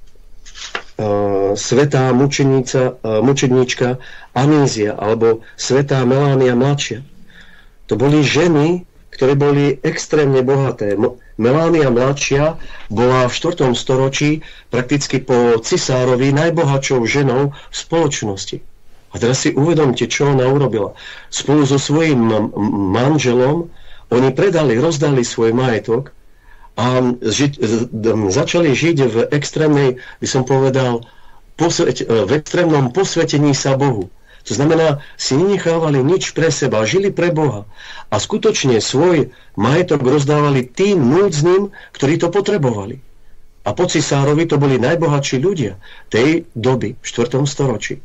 uh, svätá mučeníca, uh, mučeníčka Anízia, alebo svätá Melánia mladšia. To boli ženy, ktoré boli extrémne bohaté. Melánia mladšia bola v štvrtom storočí prakticky po cisárovi najbohatšou ženou v spoločnosti. A teraz si uvedomte, čo ona urobila. Spolu so svojím manželom oni predali, rozdali svoj majetok a ži- začali žiť v extrémnej, by som povedal, posvet- v extrémnom posvetení sa Bohu. To znamená, si nenechávali nič pre seba, žili pre Boha. A skutočne svoj majetok rozdávali tým núdznym, ktorí to potrebovali. A po cisárovi to boli najbohatší ľudia tej doby, v štvrtom storočí.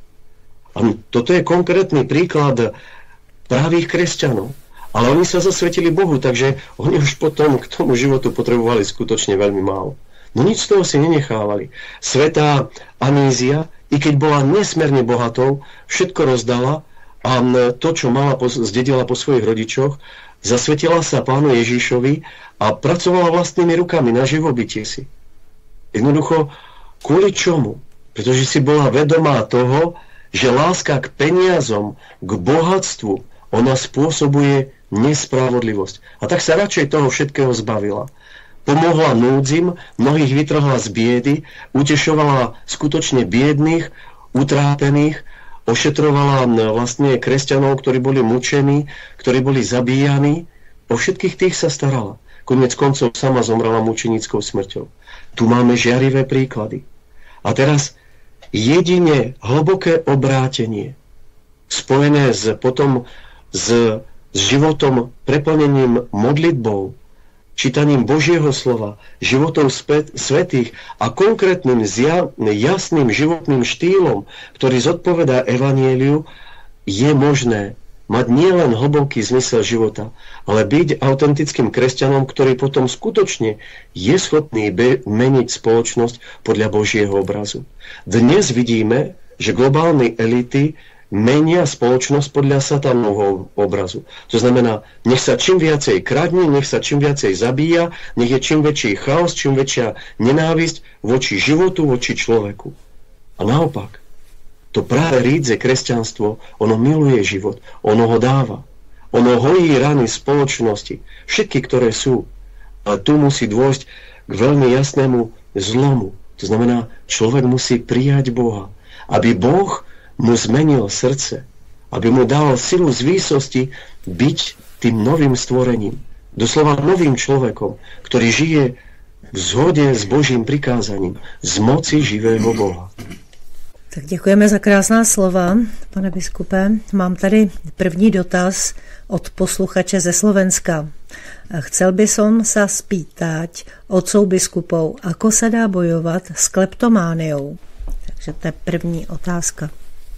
A toto je konkrétny príklad pravých kresťanov. Ale oni sa zasvetili Bohu, takže oni už potom k tomu životu potrebovali skutočne veľmi málo. No nič z toho si nenechávali. Svätá Anízia, i keď bola nesmierne bohatou, všetko rozdala a to, čo mala, zdedila po svojich rodičoch, zasvetila sa Pánu Ježišovi a pracovala vlastnými rukami na živobytie si. Jednoducho, kvôli čomu? Pretože si bola vedomá toho, že láska k peniazom, k bohatstvu, ona spôsobuje nespravodlivosť. A tak sa radšej toho všetkého zbavila. Pomohla núdzim, mnohých vytrhla z biedy, utešovala skutočne biedných, utrápených, ošetrovala vlastne kresťanov, ktorí boli mučení, ktorí boli zabíjaní. O všetkých tých sa starala. Koniec koncov sama zomrela mučenickou smrťou. Tu máme žiarivé príklady. A teraz jedine hlboké obrátenie, spojené s, potom s, s životom preplnením modlitbou, čítaním Božieho slova, životom svätých a konkrétnym jasným životným štýlom, ktorý zodpovedá evanjeliu, je možné mať nielen hlboký zmysel života, ale byť autentickým kresťanom, ktorý potom skutočne je schopný be- meniť spoločnosť podľa Božieho obrazu. Dnes vidíme, že globálne elity menia spoločnosť podľa satanovho obrazu. To znamená, nech sa čím viacej kradne, nech sa čím viacej zabíja, nech je čím väčší chaos, čím väčšia nenávisť voči životu, voči človeku. A naopak, to práve rídze kresťanstvo, ono miluje život, ono ho dáva. Ono hojí rany spoločnosti, všetky, ktoré sú. Ale tu musí dôjsť k veľmi jasnému zlomu. To znamená, človek musí prijať Boha, aby Boh mu zmenil srdce, aby mu dal silu z výsosti byť tým novým stvorením, doslova novým človekom, ktorý žije v zhode s Božím prikázaním, z moci živého Boha. Tak děkujeme za krásná slova, pane biskupe. Mám tady první dotaz od posluchače ze Slovenska. Chcel by som sa spýtať otcov biskupov, ako sa dá bojovat s kleptomániou. Takže to je první otázka.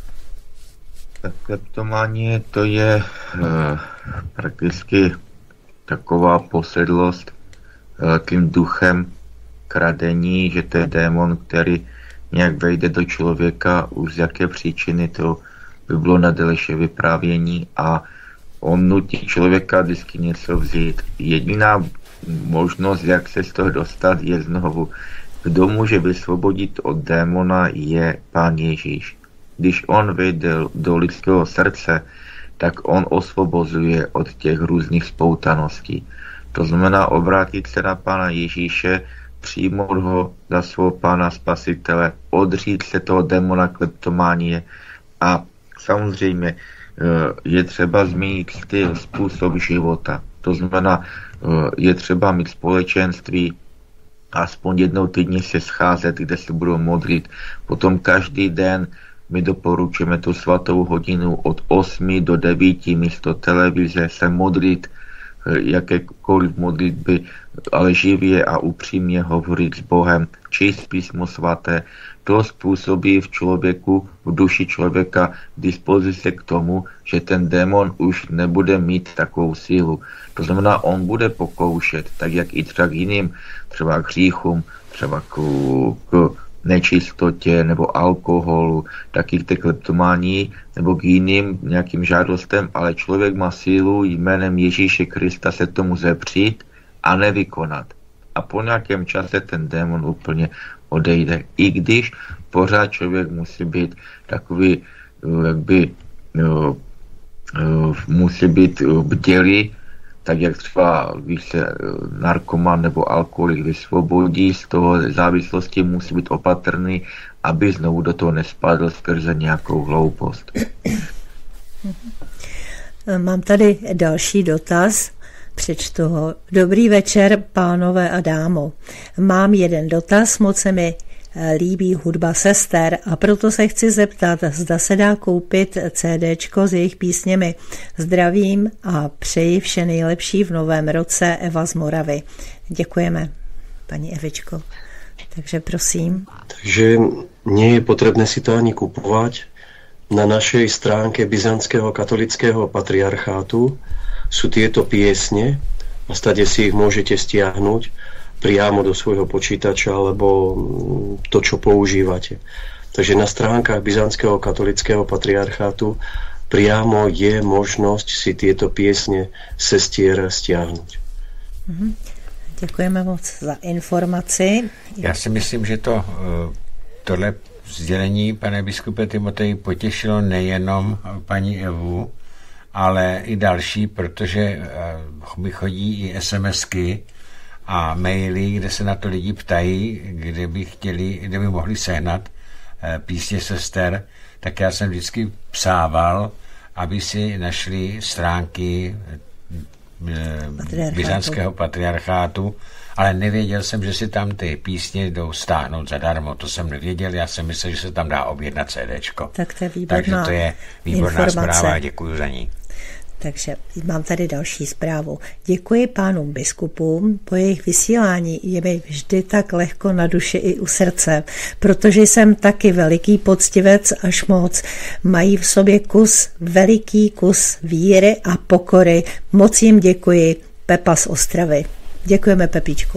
Tak kleptománie to je e, prakticky taková posedlost velkým duchem kradení, že to je démon, který nějak vejde do člověka, už z jaké příčiny, to by bylo na delší vyprávění, a on nutí člověka vždycky něco vzít. Jediná možnost, jak se z toho dostat, je znovu. Kdo může vysvobodit od démona, je Pán Ježíš. Když on vejde do lidského srdce, tak on osvobozuje od těch různých spoutaností. To znamená obrátit se na Pána Ježíše, přijmout ho za svého Pána Spasitele, odřít se toho démona kleptománie, a samozřejmě je třeba změnit styl, způsob života. To znamená, je třeba mít společenství, aspoň jednou týdně se scházet, kde se budou modlit. Potom každý den my doporučujeme tu svatou hodinu od osmi do devíti místo televize se modlit, jakékoliv modlitby, ale živě a upřímně hovorit s Bohem, číst písmo svaté. To způsobí v člověku, v duši člověka dispozice k tomu, že ten démon už nebude mít takovou sílu. To znamená, on bude pokoušet, tak jak i třeba k jiným, třeba k hříchům, třeba k, k nečistotě nebo alkoholu, taky k té kleptománii nebo k jiným nějakým žádostem, ale člověk má sílu jménem Ježíše Krista se tomu zepřít a nevykonat. A po nějakém čase ten démon úplně odejde. I když pořád člověk musí být takový, jak by musí být bdělý, tak jak třeba, když se narkoman nebo alkoholik vysvobodí z toho závislosti, musí být opatrný, aby znovu do toho nespadl skrze nějakou hloupost. Mám tady další dotaz. Přečtu ho. Dobrý večer, pánové a dámo. Mám jeden dotaz, moc se mi líbí hudba sester a proto se chci zeptat, zda se dá koupit CDčko s jejich písněmi. Zdravím a přeji vše nejlepší v novém roce, Eva z Moravy. Děkujeme, paní Evičko. Takže prosím. Takže nie je potrebné si to ani kupovať. Na našej stránke Byzantského katolického patriarchátu sú tieto piesne a stade si ich môžete stiahnuť priamo do svojho počítača alebo to, čo používate. Takže na stránkach Byzantského katolického patriarchátu priamo je možnosť si tieto piesne sestier stiahnuť. Mhm. Děkujeme moc za informaci. Já si myslím, že to, tohle sdělení, pane biskupe Timoteji, potěšilo nejenom paní Evu, ale i další, protože mi chodí i SMSky a maily, kde se na to lidi ptají, kde by chtěli, kde by mohli sehnat písně sester, tak já jsem vždycky psával, aby si našli stránky Byzantského patriarchátu, ale nevěděl jsem, že si tam ty písně jdou stáhnout zadarmo. To jsem nevěděl, já jsem myslel, že se tam dá objednat CDčko. Tak to je výborná Takže to je výborná informace. zpráva a děkuji za ní. Takže mám tady další zprávu. Děkuji pánům biskupům, po jejich vysílání je mi vždy tak lehko na duši i u srdce, protože jsem taky veliký poctivec až moc. Mají v sobě kus, veliký kus víry a pokory. Moc jim děkuji. Pepa z Ostravy. Děkujeme, Pepíčku.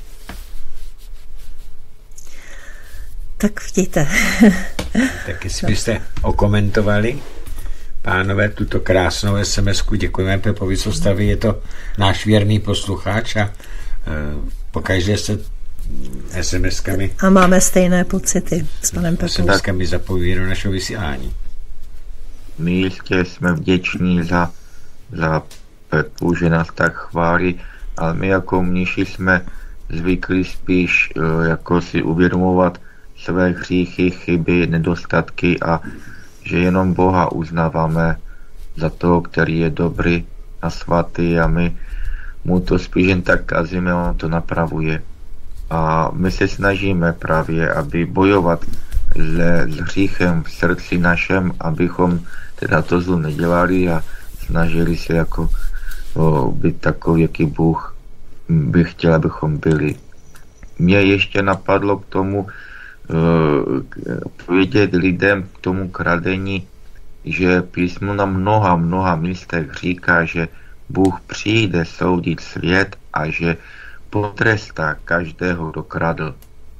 Tak vidíte. Tak jestli byste okomentovali, pánové, tuto krásnou es em esku, děkujeme Pepovi z Ostravy, je to náš věrný posluchač a e, pokaždé se es em eskami a máme stejné pocity s panem Pepou. es em eskami zapojí do našeho vysílání. My jistě jsme vděční za, za Pepu, že nás tak chválí, ale my jako mniši jsme zvyklí spíš e, jako si uvědomovat své hříchy, chyby, nedostatky a že jenom Boha uznáváme za toho, který je dobrý a svatý a my mu to spíš jen tak kazíme, on to napravuje. A my se snažíme právě, aby bojovat s, s hříchem v srdci našem, abychom teda to zlo nedělali a snažili se jako o, být takový, jaký Bůh by chtěl, abychom byli. Mě ještě napadlo k tomu, povědět lidem k tomu kradení, že písmo na mnoha, mnoha místech říká, že Bůh přijde soudit svět a že potrestá každého, kdo kradl.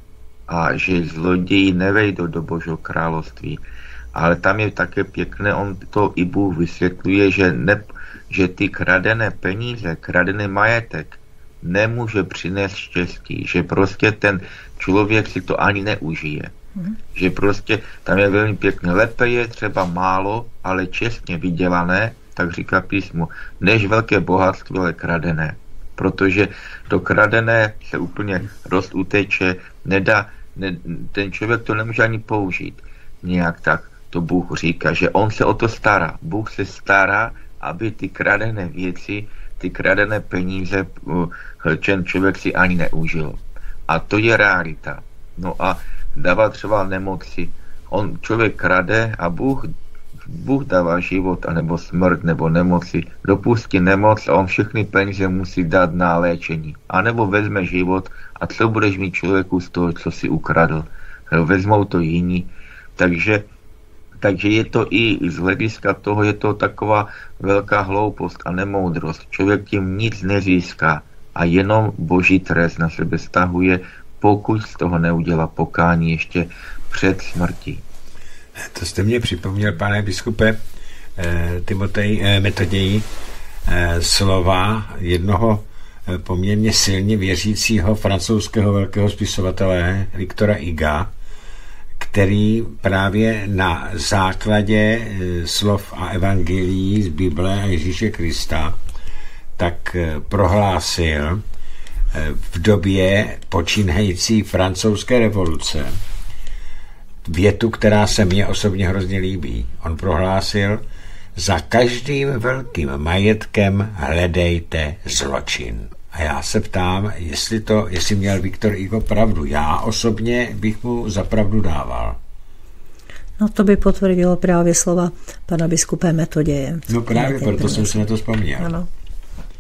A že zloději nevejdou do Božího království. Ale tam je také pěkné, on to i Bůh vysvětluje, že, ne, že ty kradené peníze, kradený majetek nemůže přinést štěstí, že prostě ten člověk si to ani neužije. Mm. Že prostě tam je velmi pěkné. Lépe je třeba málo, ale čestně vydělané, tak říká písmo, než velké bohatství, ale kradené. Protože to kradené se úplně rozuteče, nedá, ne, ten člověk to nemůže ani použít. Nějak tak to Bůh říká, že on se o to stará. Bůh se stará, aby ty kradené věci, ty kradené peníze ten člověk si ani neužil. A to je realita. No a dává třeba nemoci. On člověk krade a Bůh, Bůh dává život, anebo smrt, nebo nemoci. Dopustí nemoc a on všechny peníze musí dát na léčení. A nebo vezme život a co budeš mít člověku z toho, co si ukradl. Vezmou to jiní. Takže Takže je to i z hlediska toho, je to taková velká hloupost a nemoudrost. Člověk tím nic nezíská a jenom Boží trest na sebe stahuje, pokud z toho neudělá pokání ještě před smrtí. To jste mě připomněl, pane biskupe eh, Timotej eh, Metoději, eh, slova jednoho eh, poměrně silně věřícího francouzského velkého spisovatele Viktora Huga, který právě na základě slov a evangelií z Bible a Ježíše Krista tak prohlásil v době počínající francouzské revoluce větu, která se mně osobně hrozně líbí. On prohlásil, za každým velkým majetkem hledejte zločin. A já se ptám, jestli to, jestli měl Viktor Hugo pravdu. Já osobně bych mu za pravdu dával. No to by potvrdilo právě slova pana biskupa Metoděje. No právě, proto jsem si na to vzpomněl. Ano.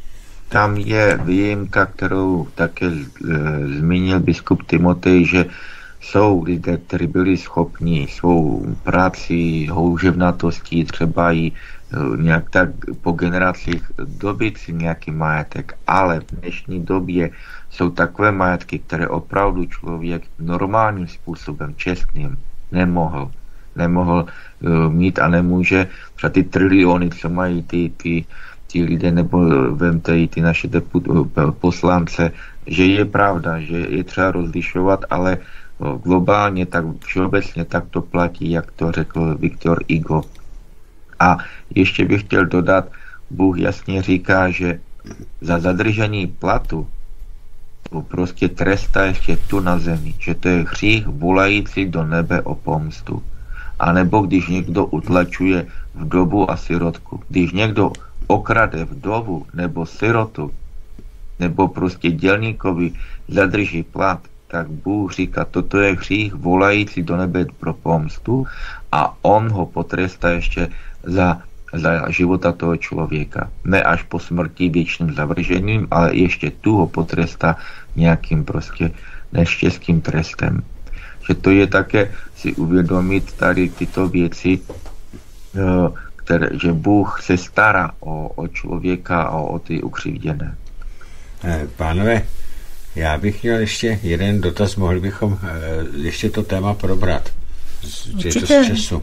tam je výjimka, kterou také e, zmínil biskup Timotej, že jsou lidé, kteří byli schopni svou práci, houževnatostí třeba i nějak tak po generacích dobit si nějaký majetek, ale v dnešní době jsou takové majetky, které opravdu člověk normálním způsobem, čestným, nemohl, nemohl uh, mít a nemůže, třeba ty triliony, co mají ty, ty, ty lidé, nebo vemte i ty naše deput, poslance, že je pravda, že je třeba rozlišovat, ale globálně, tak všeobecně tak to platí, jak to řekl Viktor Hugo. A ještě bych chtěl dodat, Bůh jasně říká, že za zadržení platu prostě trestá ještě tu na zemi, že to je hřích volající do nebe o pomstu. A nebo když někdo utlačuje vdovu a sirotku, když někdo okrade vdovu nebo sirotu, nebo prostě dělníkovi zadrží plat, tak Bůh říká, toto je hřích volající do nebe pro pomstu a on ho potrestá ještě za, za života toho člověka. Ne až po smrti věčným zavržením, ale ještě tu ho potrestá nějakým prostě neštěstím trestem. Že to je také si uvědomit tady tyto věci, které, že Bůh se stará o, o člověka a o, o ty ukřivděné. Pánové, já bych měl ještě jeden dotaz, mohli bychom ještě to téma probrat. Je to z času.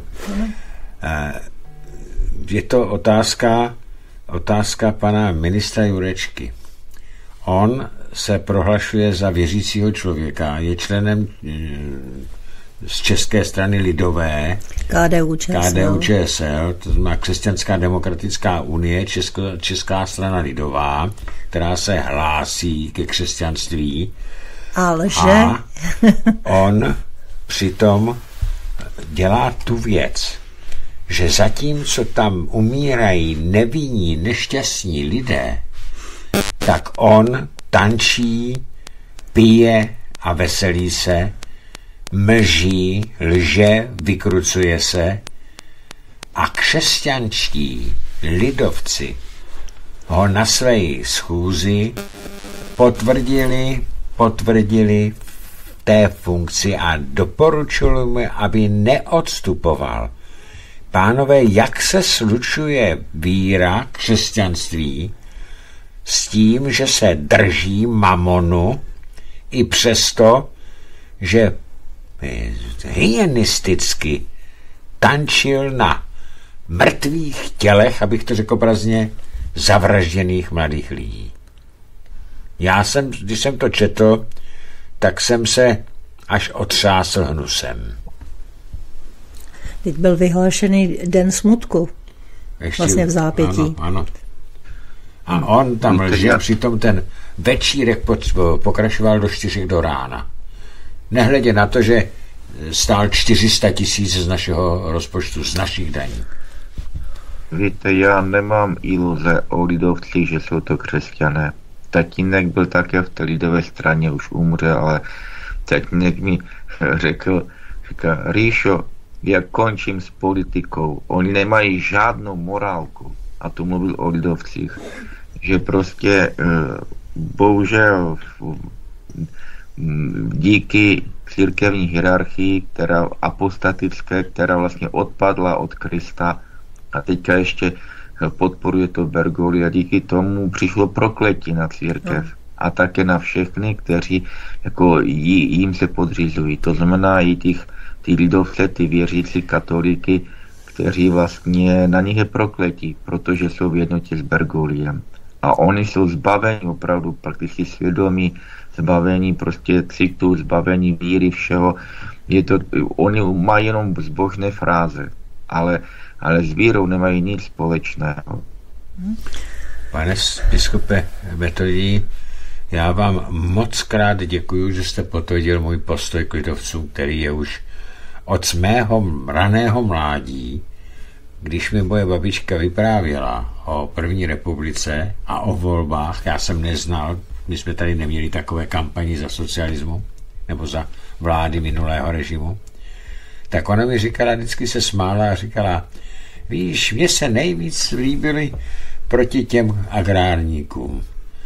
Je to otázka, otázka pana ministra Jurečky. On se prohlašuje za věřícího člověka, je členem z České strany lidové, K D U Č S L, to znamená Křesťanská demokratická unie, Česko, Česká strana lidová, která se hlásí ke křesťanství. Ale že? A on přitom dělá tu věc, že zatímco tam umírají nevinní, nešťastní lidé, tak on tančí, pije a veselí se, mlží, lže, vykrucuje se a křesťanští lidovci ho na své schůzi potvrdili, potvrdili v té funkci a doporučili mu, aby neodstupoval. Pánové, jak se slučuje víra křesťanství s tím, že se drží mamonu i přesto, že hygienisticky tančil na mrtvých tělech, abych to řekl obrazně, zavražděných mladých lidí. Já jsem, když jsem to četl, tak jsem se až otřásl hnusem. Teď byl vyhlášený den smutku. Ještě, vlastně v zápětí. Ano, ano. A on tam lže, přitom ten večírek pokračoval do čtyři do rána. Nehledě na to, že stál čtyři sta tisíc z našeho rozpočtu, z našich daní. Víte, já nemám iluze o lidovcích, že jsou to křesťané. Tatínek byl také v té lidové straně, už umřel, ale tatínek mi řekl, říká, Ríšo, jak končím s politikou, oni nemají žádnou morálku. A to mluvil o lidovcích. Že prostě bohužel díky církevní hierarchii, která apostatické, která vlastně odpadla od Krista a teďka ještě podporuje to Bergoglio a díky tomu přišlo prokletí na církev. No. A také na všechny, kteří jako jí, jim se podřizují. To znamená i těch, ty lidovce, ty věřící katolíky, kteří vlastně na nich je prokletí, protože jsou v jednotě s Bergogliem. A oni jsou zbaveni opravdu prakticky svědomí, zbavení prostě citu, zbavení víry, všeho. Je to, oni mají jenom zbožné fráze, ale, ale s vírou nemají nic společného. Pane biskupe Metodí, já vám moc krát děkuju, že jste potvrdil můj postoj k lidovcům, který je už od mého raného mládí, když mi moje babička vyprávěla o první republice a o volbách, já jsem neznal, my jsme tady neměli takové kampani za socialismu nebo za vlády minulého režimu, tak ona mi říkala, vždycky se smála a říkala, víš, mně se nejvíc líbily proti těm agrárníkům.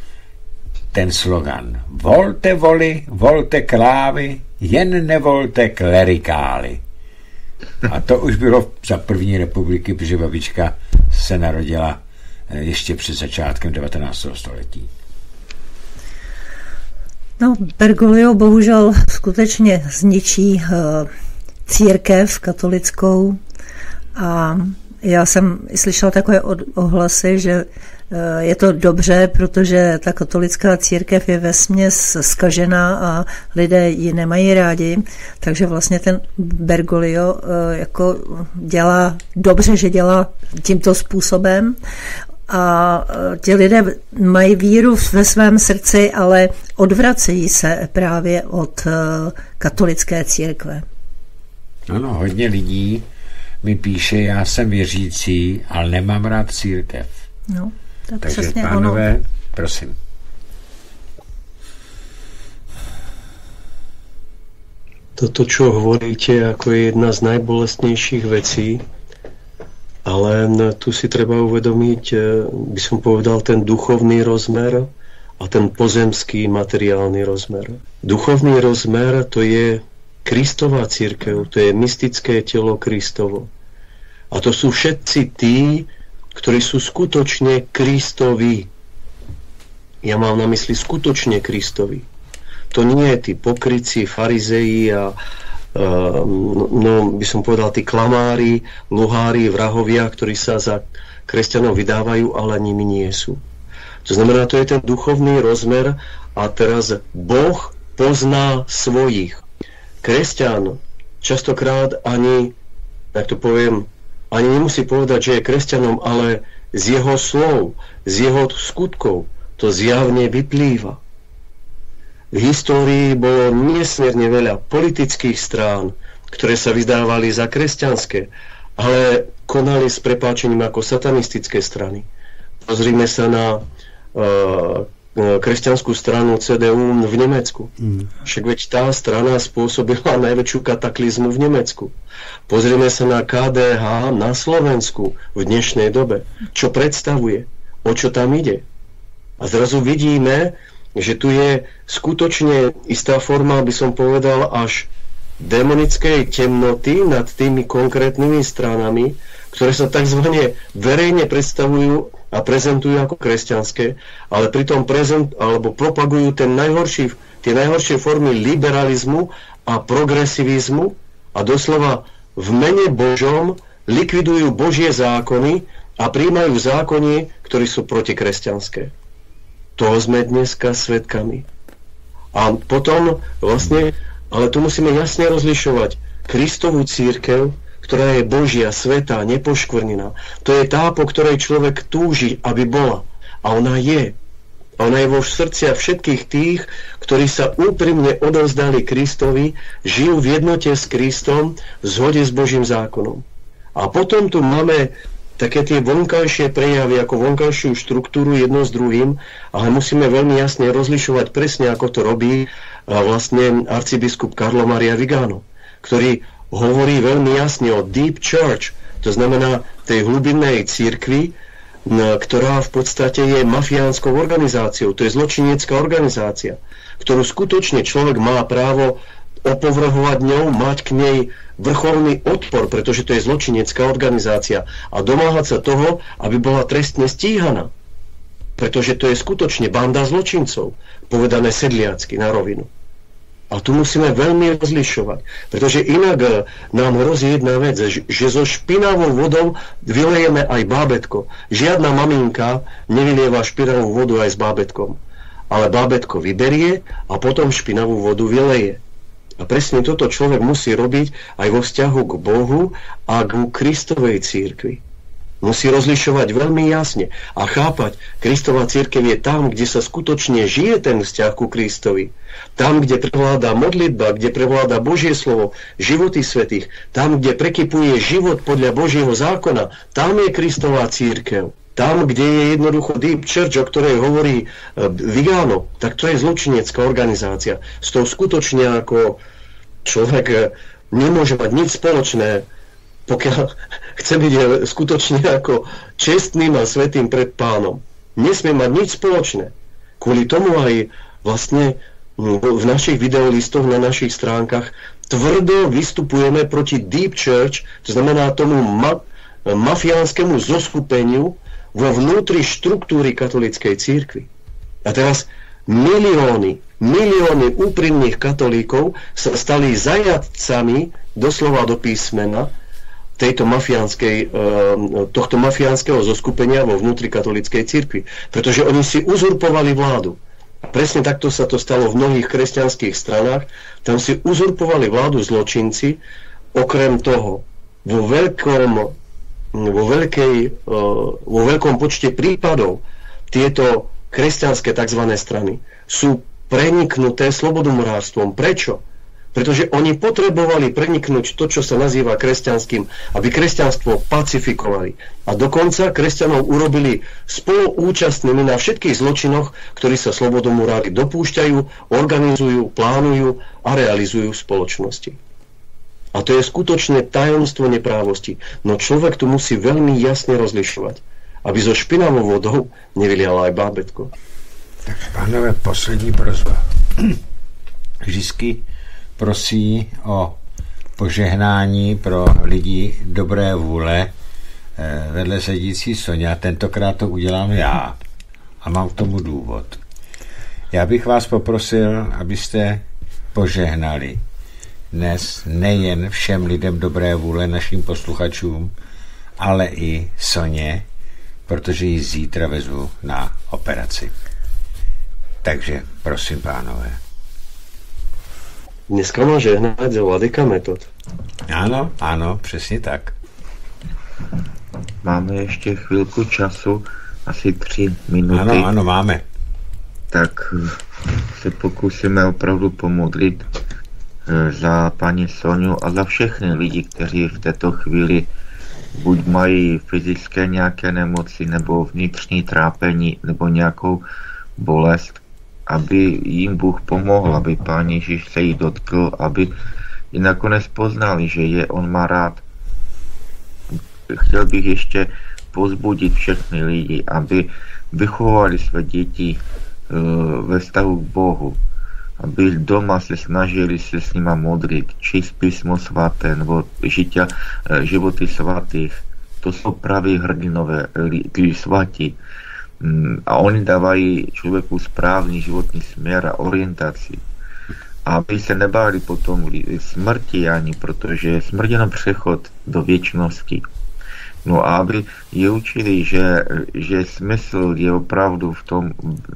ten slogan volte voli, volte klávy, jen nevolte klerikály. A to už bylo za první republiky, protože babička se narodila ještě před začátkem devatenáctého století. No, Bergoglio bohužel skutečně zničí uh, církev katolickou a já jsem slyšela takové ohlasy, že je to dobře, protože ta katolická církev je vesměs zkažená a lidé ji nemají rádi, takže vlastně ten Bergoglio jako dělá dobře, že dělá tímto způsobem a ti lidé mají víru ve svém srdci, ale odvracejí se právě od katolické církve. Ano, hodně lidí mi píše, já jsem věřící, ale nemám rád církev. No, tak takže přesně pánové, ono. Prosím. Toto, čo hovoríte, ako je jedna z najbolestnejších vecí, ale tu si treba uvedomiť, by som povedal, ten duchovný rozmer a ten pozemský materiálny rozmer. Duchovný rozmer to je Kristová cirkev, to je mystické telo Kristovo. A to sú všetci tí, ktorí sú skutočne Kristovi. Ja mám na mysli skutočne Kristovi. To nie je tí pokrytci, farizeji a uh, no, by som povedal tí klamári, luhári, vrahovia, ktorí sa za kresťanov vydávajú, ale nimi nie sú. To znamená, to je ten duchovný rozmer a teraz Boh pozná svojich. Kresťan častokrát ani, tak to poviem, ani nemusí povedať, že je kresťanom, ale z jeho slov, z jeho skutkov to zjavne vyplýva. V histórii bolo nesmierne veľa politických strán, ktoré sa vydávali za kresťanské, ale konali s prepáčením ako satanistické strany. Pozrime sa na uh, kresťanskú stranu cé dé ú v Nemecku. Mm. Však veď tá strana spôsobila najväčšiu kataklizmu v Nemecku. Pozrime sa na ká dé há na Slovensku v dnešnej dobe. Čo predstavuje? O čo tam ide? A zrazu vidíme, že tu je skutočne istá forma, by som povedal, až démonickej temnoty nad tými konkrétnymi stranami, ktoré sa tzv. Verejne predstavujú a prezentujú ako kresťanské, ale pritom prezent, alebo propagujú ten najhorší, tie najhoršie formy liberalizmu a progresivizmu a doslova v mene Božom likvidujú Božie zákony a prijímajú zákony, ktorí sú protikresťanské. Toho sme dneska svedkami. A potom vlastne, ale tu musíme jasne rozlišovať Kristovú cirkev, ktorá je Božia, svätá, nepoškvrnená. To je tá, po ktorej človek túži, aby bola. A ona je. A ona je vo srdciach všetkých tých, ktorí sa úprimne odovzdali Kristovi, žijú v jednote s Kristom, v zhode s Božím zákonom. A potom tu máme také tie vonkajšie prejavy, ako vonkajšiu štruktúru jedno s druhým, ale musíme veľmi jasne rozlišovať presne, ako to robí vlastne arcibiskup Carlo Maria Vigano, ktorý hovorí veľmi jasne o Deep Church, to znamená tej hlubinnej cirkvi, ktorá v podstate je mafiánskou organizáciou, to je zločinecká organizácia, ktorú skutočne človek má právo opovrhovať ňou, mať k nej vrcholný odpor, pretože to je zločinecká organizácia a domáhať sa toho, aby bola trestne stíhaná. Pretože to je skutočne banda zločincov, povedané sedliacky na rovinu. A tu musíme veľmi rozlišovať, pretože inak nám hrozí jedna vec, že so špinavou vodou vylejeme aj bábätko. Žiadna maminka nevylieva špinavú vodu aj s bábätkom, ale bábätko vyberie a potom špinavú vodu vyleje. A presne toto človek musí robiť aj vo vzťahu k Bohu a k Kristovej cirkvi. Musí rozlišovať veľmi jasne a chápať, Kristova cirkev je tam, kde sa skutočne žije ten vzťah ku Kristovi. Tam, kde prevláda modlitba, kde prevláda Božie slovo, životy svätých, tam, kde prekypuje život podľa Božieho zákona, tam je Kristova cirkev. Tam, kde je jednoducho Deep Church, o ktorej hovorí Vigano, tak to je zločinecká organizácia. S tou skutočne ako človek nemôže mať nič spoločné, pokiaľ chce byť skutočne ako čestným a svätým pred Pánom. Nesmie mať nič spoločné. Kvôli tomu aj vlastne v našich videolistoch na našich stránkach tvrdo vystupujeme proti Deep Church, to znamená tomu ma- mafiánskému zoskupeniu vo vnútri štruktúry katolíckej cirkvi. A teraz milióny, milióny úprimných katolíkov sa stali zajatcami doslova do písmena tejto mafiánskej, tohto mafiánskeho zoskupenia vo vnútri katolíckej cirkvi. Pretože oni si uzurpovali vládu. A presne takto sa to stalo v mnohých kresťanských stranách. Tam si uzurpovali vládu zločinci. Okrem toho, vo veľkom, vo veľkej, vo veľkom počte prípadov tieto kresťanské tzv. Strany sú preniknuté slobodomorárstvom. Prečo? Pretože oni potrebovali preniknúť to, čo sa nazýva kresťanským, aby kresťanstvo pacifikovali. A dokonca kresťanov urobili spoluúčastnými na všetkých zločinoch, ktorí sa slobodomurári dopúšťajú, organizujú, plánujú a realizujú v spoločnosti. A to je skutočne tajomstvo neprávosti. No človek tu musí veľmi jasne rozlišovať, aby zo špinavou vodou nevyliala aj bábätko. Tak pánové, poslední prozba. Vždycky prosí o požehnání pro lidi dobré vůle vedle sedící Soňa. Tentokrát to udělám já a mám k tomu důvod. Já bych vás poprosil, abyste požehnali dnes nejen všem lidem dobré vůle, našim posluchačům, ale i Soně, protože ji zítra vezmu na operaci. Takže prosím, pánové. Dneska má žehnať vladyka Metod. Ano, ano, přesně tak. Máme ještě chvilku času, asi tři minuty. Ano, ano, máme. Tak se pokusíme opravdu pomodlit za paní Soňu a za všechny lidi, kteří v této chvíli buď mají fyzické nějaké nemoci, nebo vnitřní trápení, nebo nějakou bolest, aby jim Bůh pomohl, aby Pán Ježíš se jí dotkl, aby i nakonec poznali, že je on má rád. Chtěl bych ještě pozbudit všechny lidi, aby vychovali své děti ve vztahu k Bohu, aby doma se snažili se s nima modlit, číst písmo svaté nebo žitia, životy svatých. To jsou praví hrdinové, tí svatí. A oni dávají člověku správný životní směr a orientaci. Aby se nebáli potom smrti ani, protože smrt je jenom přechod do věčnosti. No a aby je učili, že, že smysl je opravdu v tom,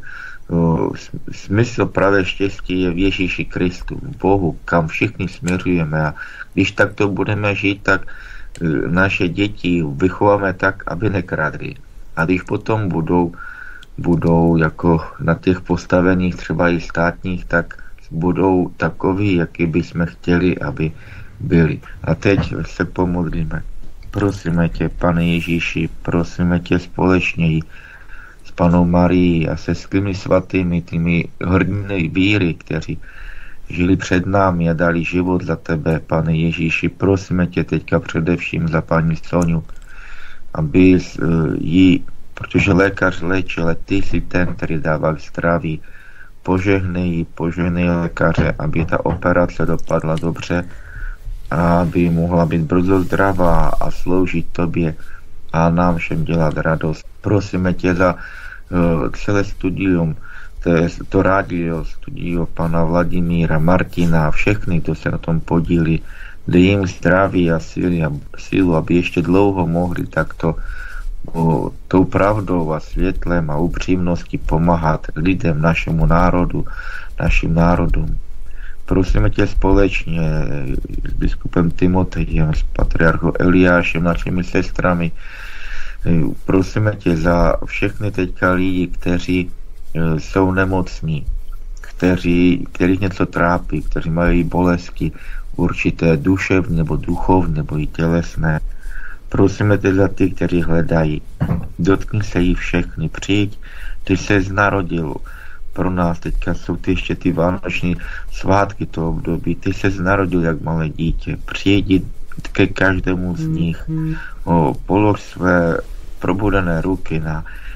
smysl pravé štěstí je v Ježíši Kristu, Bohu, kam všichni směřujeme. A když takto budeme žít, tak naše děti vychováme tak, aby nekradli. A když potom budou, budou jako na těch postaveních třeba i státních, tak budou takoví, jaký bychom chtěli, aby byli. A teď se pomodlíme. Prosíme tě, Pane Ježíši, prosíme tě společně s Panou Marií a se svými svatými, tými hrdiny víry, kteří žili před námi a dali život za tebe, Pane Ježíši. Prosíme tě teďka především za paní Soňu, aby jí, protože lékař léčí, ale ty jsi ten, který dává zdraví. Požehnej jí, požehnej lékaře, aby ta operace dopadla dobře a aby mohla být brzo zdravá a sloužit tobě a nám všem dělat radost. Prosíme tě za uh, celé studium, to, je, to rádio, studio pana Vladimíra, Martina a všechny, kdo se na tom podílí, dej jim zdraví a sílu, a sílu, aby ještě dlouho mohli takto o, tou pravdou a světlem a upřímností pomáhat lidem, našemu národu, našim národům. Prosíme tě společně s biskupem Timotejem, s patriarchou Eliášem, našimi sestrami. Prosíme tě za všechny teďka lidi, kteří jsou nemocní, kteří, kterých něco trápí, kteří mají bolesti, určité duševní nebo duchovní nebo i tělesné. Prosíme tě za ty, kteří hledají. Dotkni se jí všechny, přijď, ty se narodil. Pro nás teďka jsou ty ještě ty vánoční svátky toho období. Ty se narodil jak malé dítě. Přijď ke každému z nich. O, polož své probudené ruky na,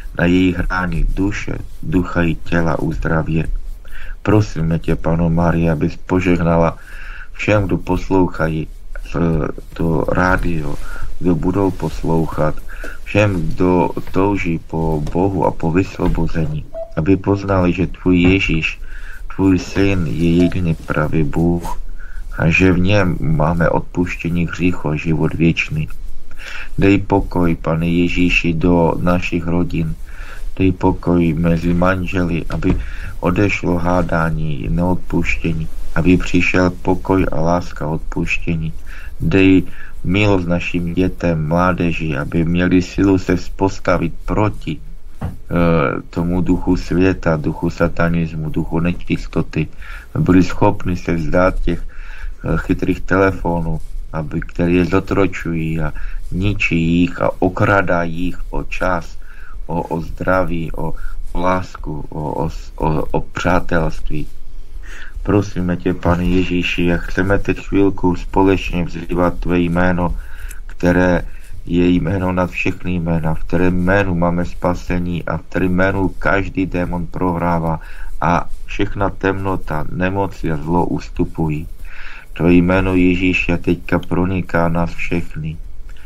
na jejich rány duše, ducha i těla uzdravě. Prosíme tě, Panno Mária, abys požehnala všem, kdo poslouchají to rádio, kdo budou poslouchat, všem, kdo touží po Bohu a po vysvobození, aby poznali, že tvůj Ježíš, tvůj syn je jediný pravý Bůh a že v něm máme odpuštění hříchu a život věčný. Dej pokoj, Pane Ježíši, do našich rodin. Dej pokoj mezi manželi, aby odešlo hádání, neodpuštění, aby přišel pokoj a láska odpuštění. Dej milost našim dětem, mládeži, aby měli silu se postavit proti uh, tomu duchu světa, duchu satanismu, duchu nečistoty. Byli schopni se vzdát těch uh, chytrých telefonů, aby, které je zotročují a ničí jich a okradají jich o čas, o, o zdraví, o, o lásku, o, o, o, o přátelství. Prosíme tě, Pane Ježíši, a chceme teď chvilku společně vzývat tvé jméno, které je jméno nad všechny jména, v kterém jménu máme spasení a v kterém jménu každý démon prohrává a všechna temnota, nemoci a zlo ustupují. Tvé jméno Ježíši a teďka proniká nás všechny.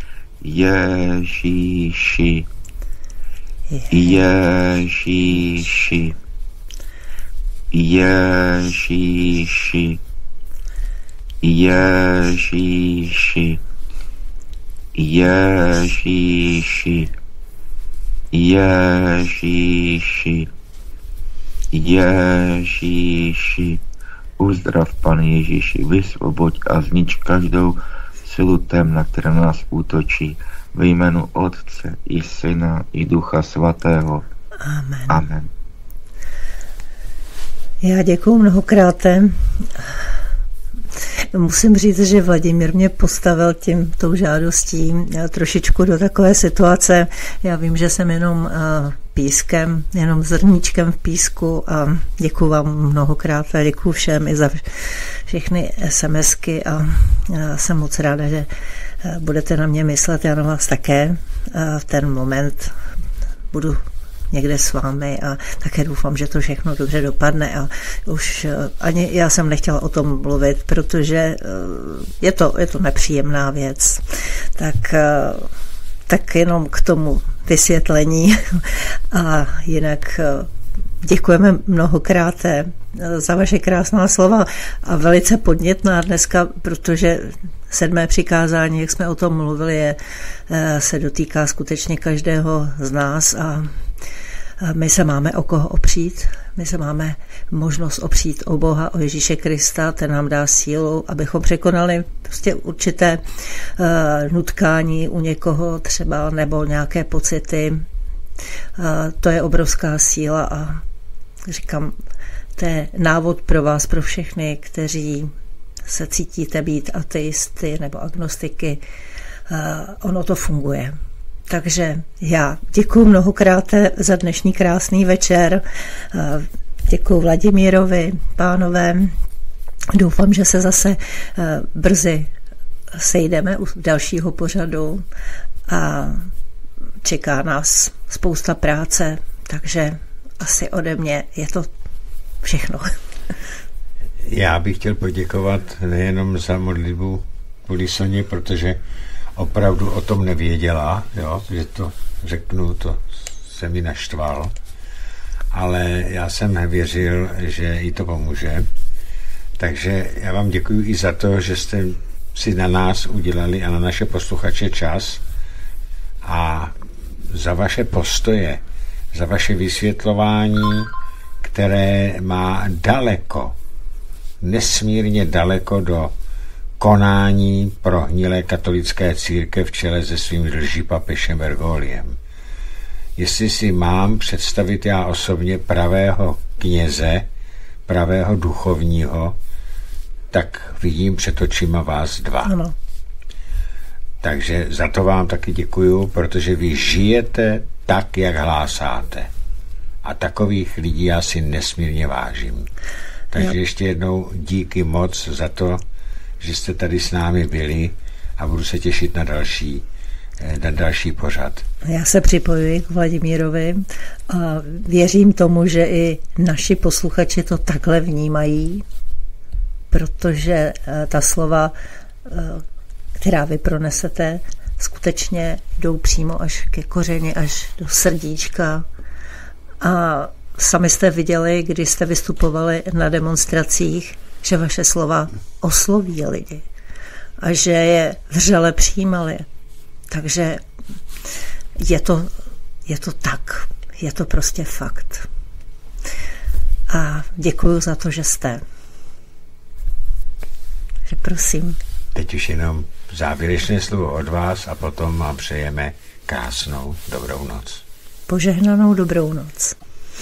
Ježíši, Ježíši, Ježíši, Ježíši, Ježíši, Ježíši, Ježíši. Uzdrav, Pane Ježíši, vysvoboď a znič každou silu temna, která na nás útočí. Ve jménu Otce i Syna i Ducha Svatého. Amen. Amen. Já děkuju mnohokrát. Musím říct, že Vladimír mě postavil tím tou žádostí trošičku do takové situace. Já vím, že jsem jenom pískem, jenom zrníčkem v písku a děkuju vám mnohokrát a děkuju všem i za všechny SMSky a jsem moc ráda, že budete na mě myslet, já na vás také. V ten moment budu někde s vámi a také doufám, že to všechno dobře dopadne a už ani já jsem nechtěla o tom mluvit, protože je to, je to nepříjemná věc. Tak, tak jenom k tomu vysvětlení a jinak děkujeme mnohokrát za vaše krásná slova a velice podnětná dneska, protože sedmé přikázání, jak jsme o tom mluvili, je, se dotýká skutečně každého z nás a my se máme o koho opřít, my se máme možnost opřít o Boha, o Ježíše Krista, ten nám dá sílu, abychom překonali prostě určité uh, nutkání u někoho třeba nebo nějaké pocity. Uh, to je obrovská síla a říkám, to je návod pro vás, pro všechny, kteří se cítíte být ateisty nebo agnostiky. Uh, ono to funguje. Takže já děkuji mnohokrát za dnešní krásný večer. Děkuji Vladimírovi, pánové. Doufám, že se zase brzy sejdeme u dalšího pořadu a čeká nás spousta práce, takže asi ode mě je to všechno. Já bych chtěl poděkovat nejenom za modlitbu kvůli Soně, protože opravdu o tom nevěděla, jo, že to řeknu, to se mi naštval, ale já jsem věřil, že jí to pomůže. Takže já vám děkuji i za to, že jste si na nás udělali a na naše posluchače čas a za vaše postoje, za vaše vysvětlování, které má daleko, nesmírně daleko do konání prohnilé katolické církev v čele se svým lžipapežem Bergoliem. Jestli si mám představit já osobně pravého kněze, pravého duchovního, tak vidím před očima vás dva. Ano. Takže za to vám taky děkuju, protože vy žijete tak, jak hlásáte. A takových lidí já si nesmírně vážím. Takže jo. Ještě jednou díky moc za to, že jste tady s námi byli a budu se těšit na další na další pořad. Já se připojuji k Vladimírovi a věřím tomu, že i naši posluchači to takhle vnímají, protože ta slova, která vy pronesete, skutečně jdou přímo až ke kořeni, až do srdíčka. A sami jste viděli, když jste vystupovali na demonstracích, že vaše slova osloví lidi a že je vřele přijímali. Takže je to, je to tak. Je to prostě fakt. A děkuju za to, že jste. Takže prosím. Teď už jenom závěrečné slovo od vás a potom vám přejeme krásnou dobrou noc. Požehnanou dobrou noc.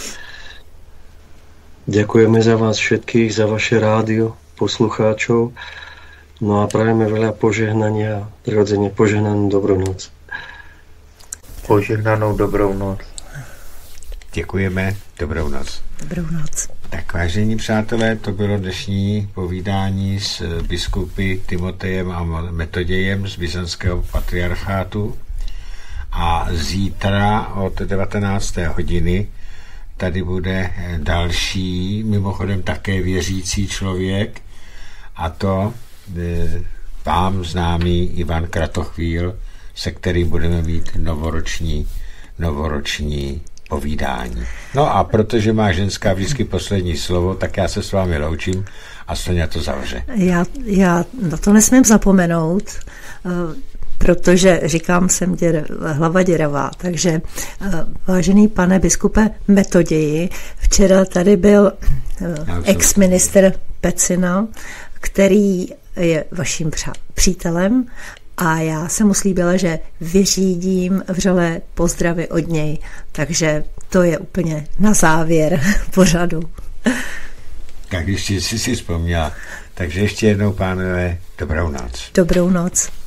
Ďakujeme za vás všetkých, za vaše rádio, poslucháčov. No a prajeme veľa požehnania a prirodzene požehnanú dobrú noc. Požehnanou dobrou noc. Děkujeme, dobrou noc. Dobrou noc. Tak vážení přátelé, to bylo dnešní povídání s biskupy Timotejem a Metodějem z Byzantského patriarchátu. A zítra od devatenácté hodiny tady bude další, mimochodem také věřící člověk, a to e, vám známý Ivan Kratochvíl, se kterým budeme mít novoroční, novoroční povídání. No a protože má ženská vždycky poslední slovo, tak já se s vámi loučím a Soňa to zavře. Já, já na to nesmím zapomenout, protože říkám, jsem děr, hlava děravá, takže vážený pane biskupe Metoději, včera tady byl ex-ministr Pecina, který je vaším přítelem, a já jsem mu slíbila, že vyřídím vřelé pozdravy od něj. Takže to je úplně na závěr pořadu. Tak když jsi si vzpomněla. Takže ještě jednou, pánové, dobrou noc. Dobrou noc.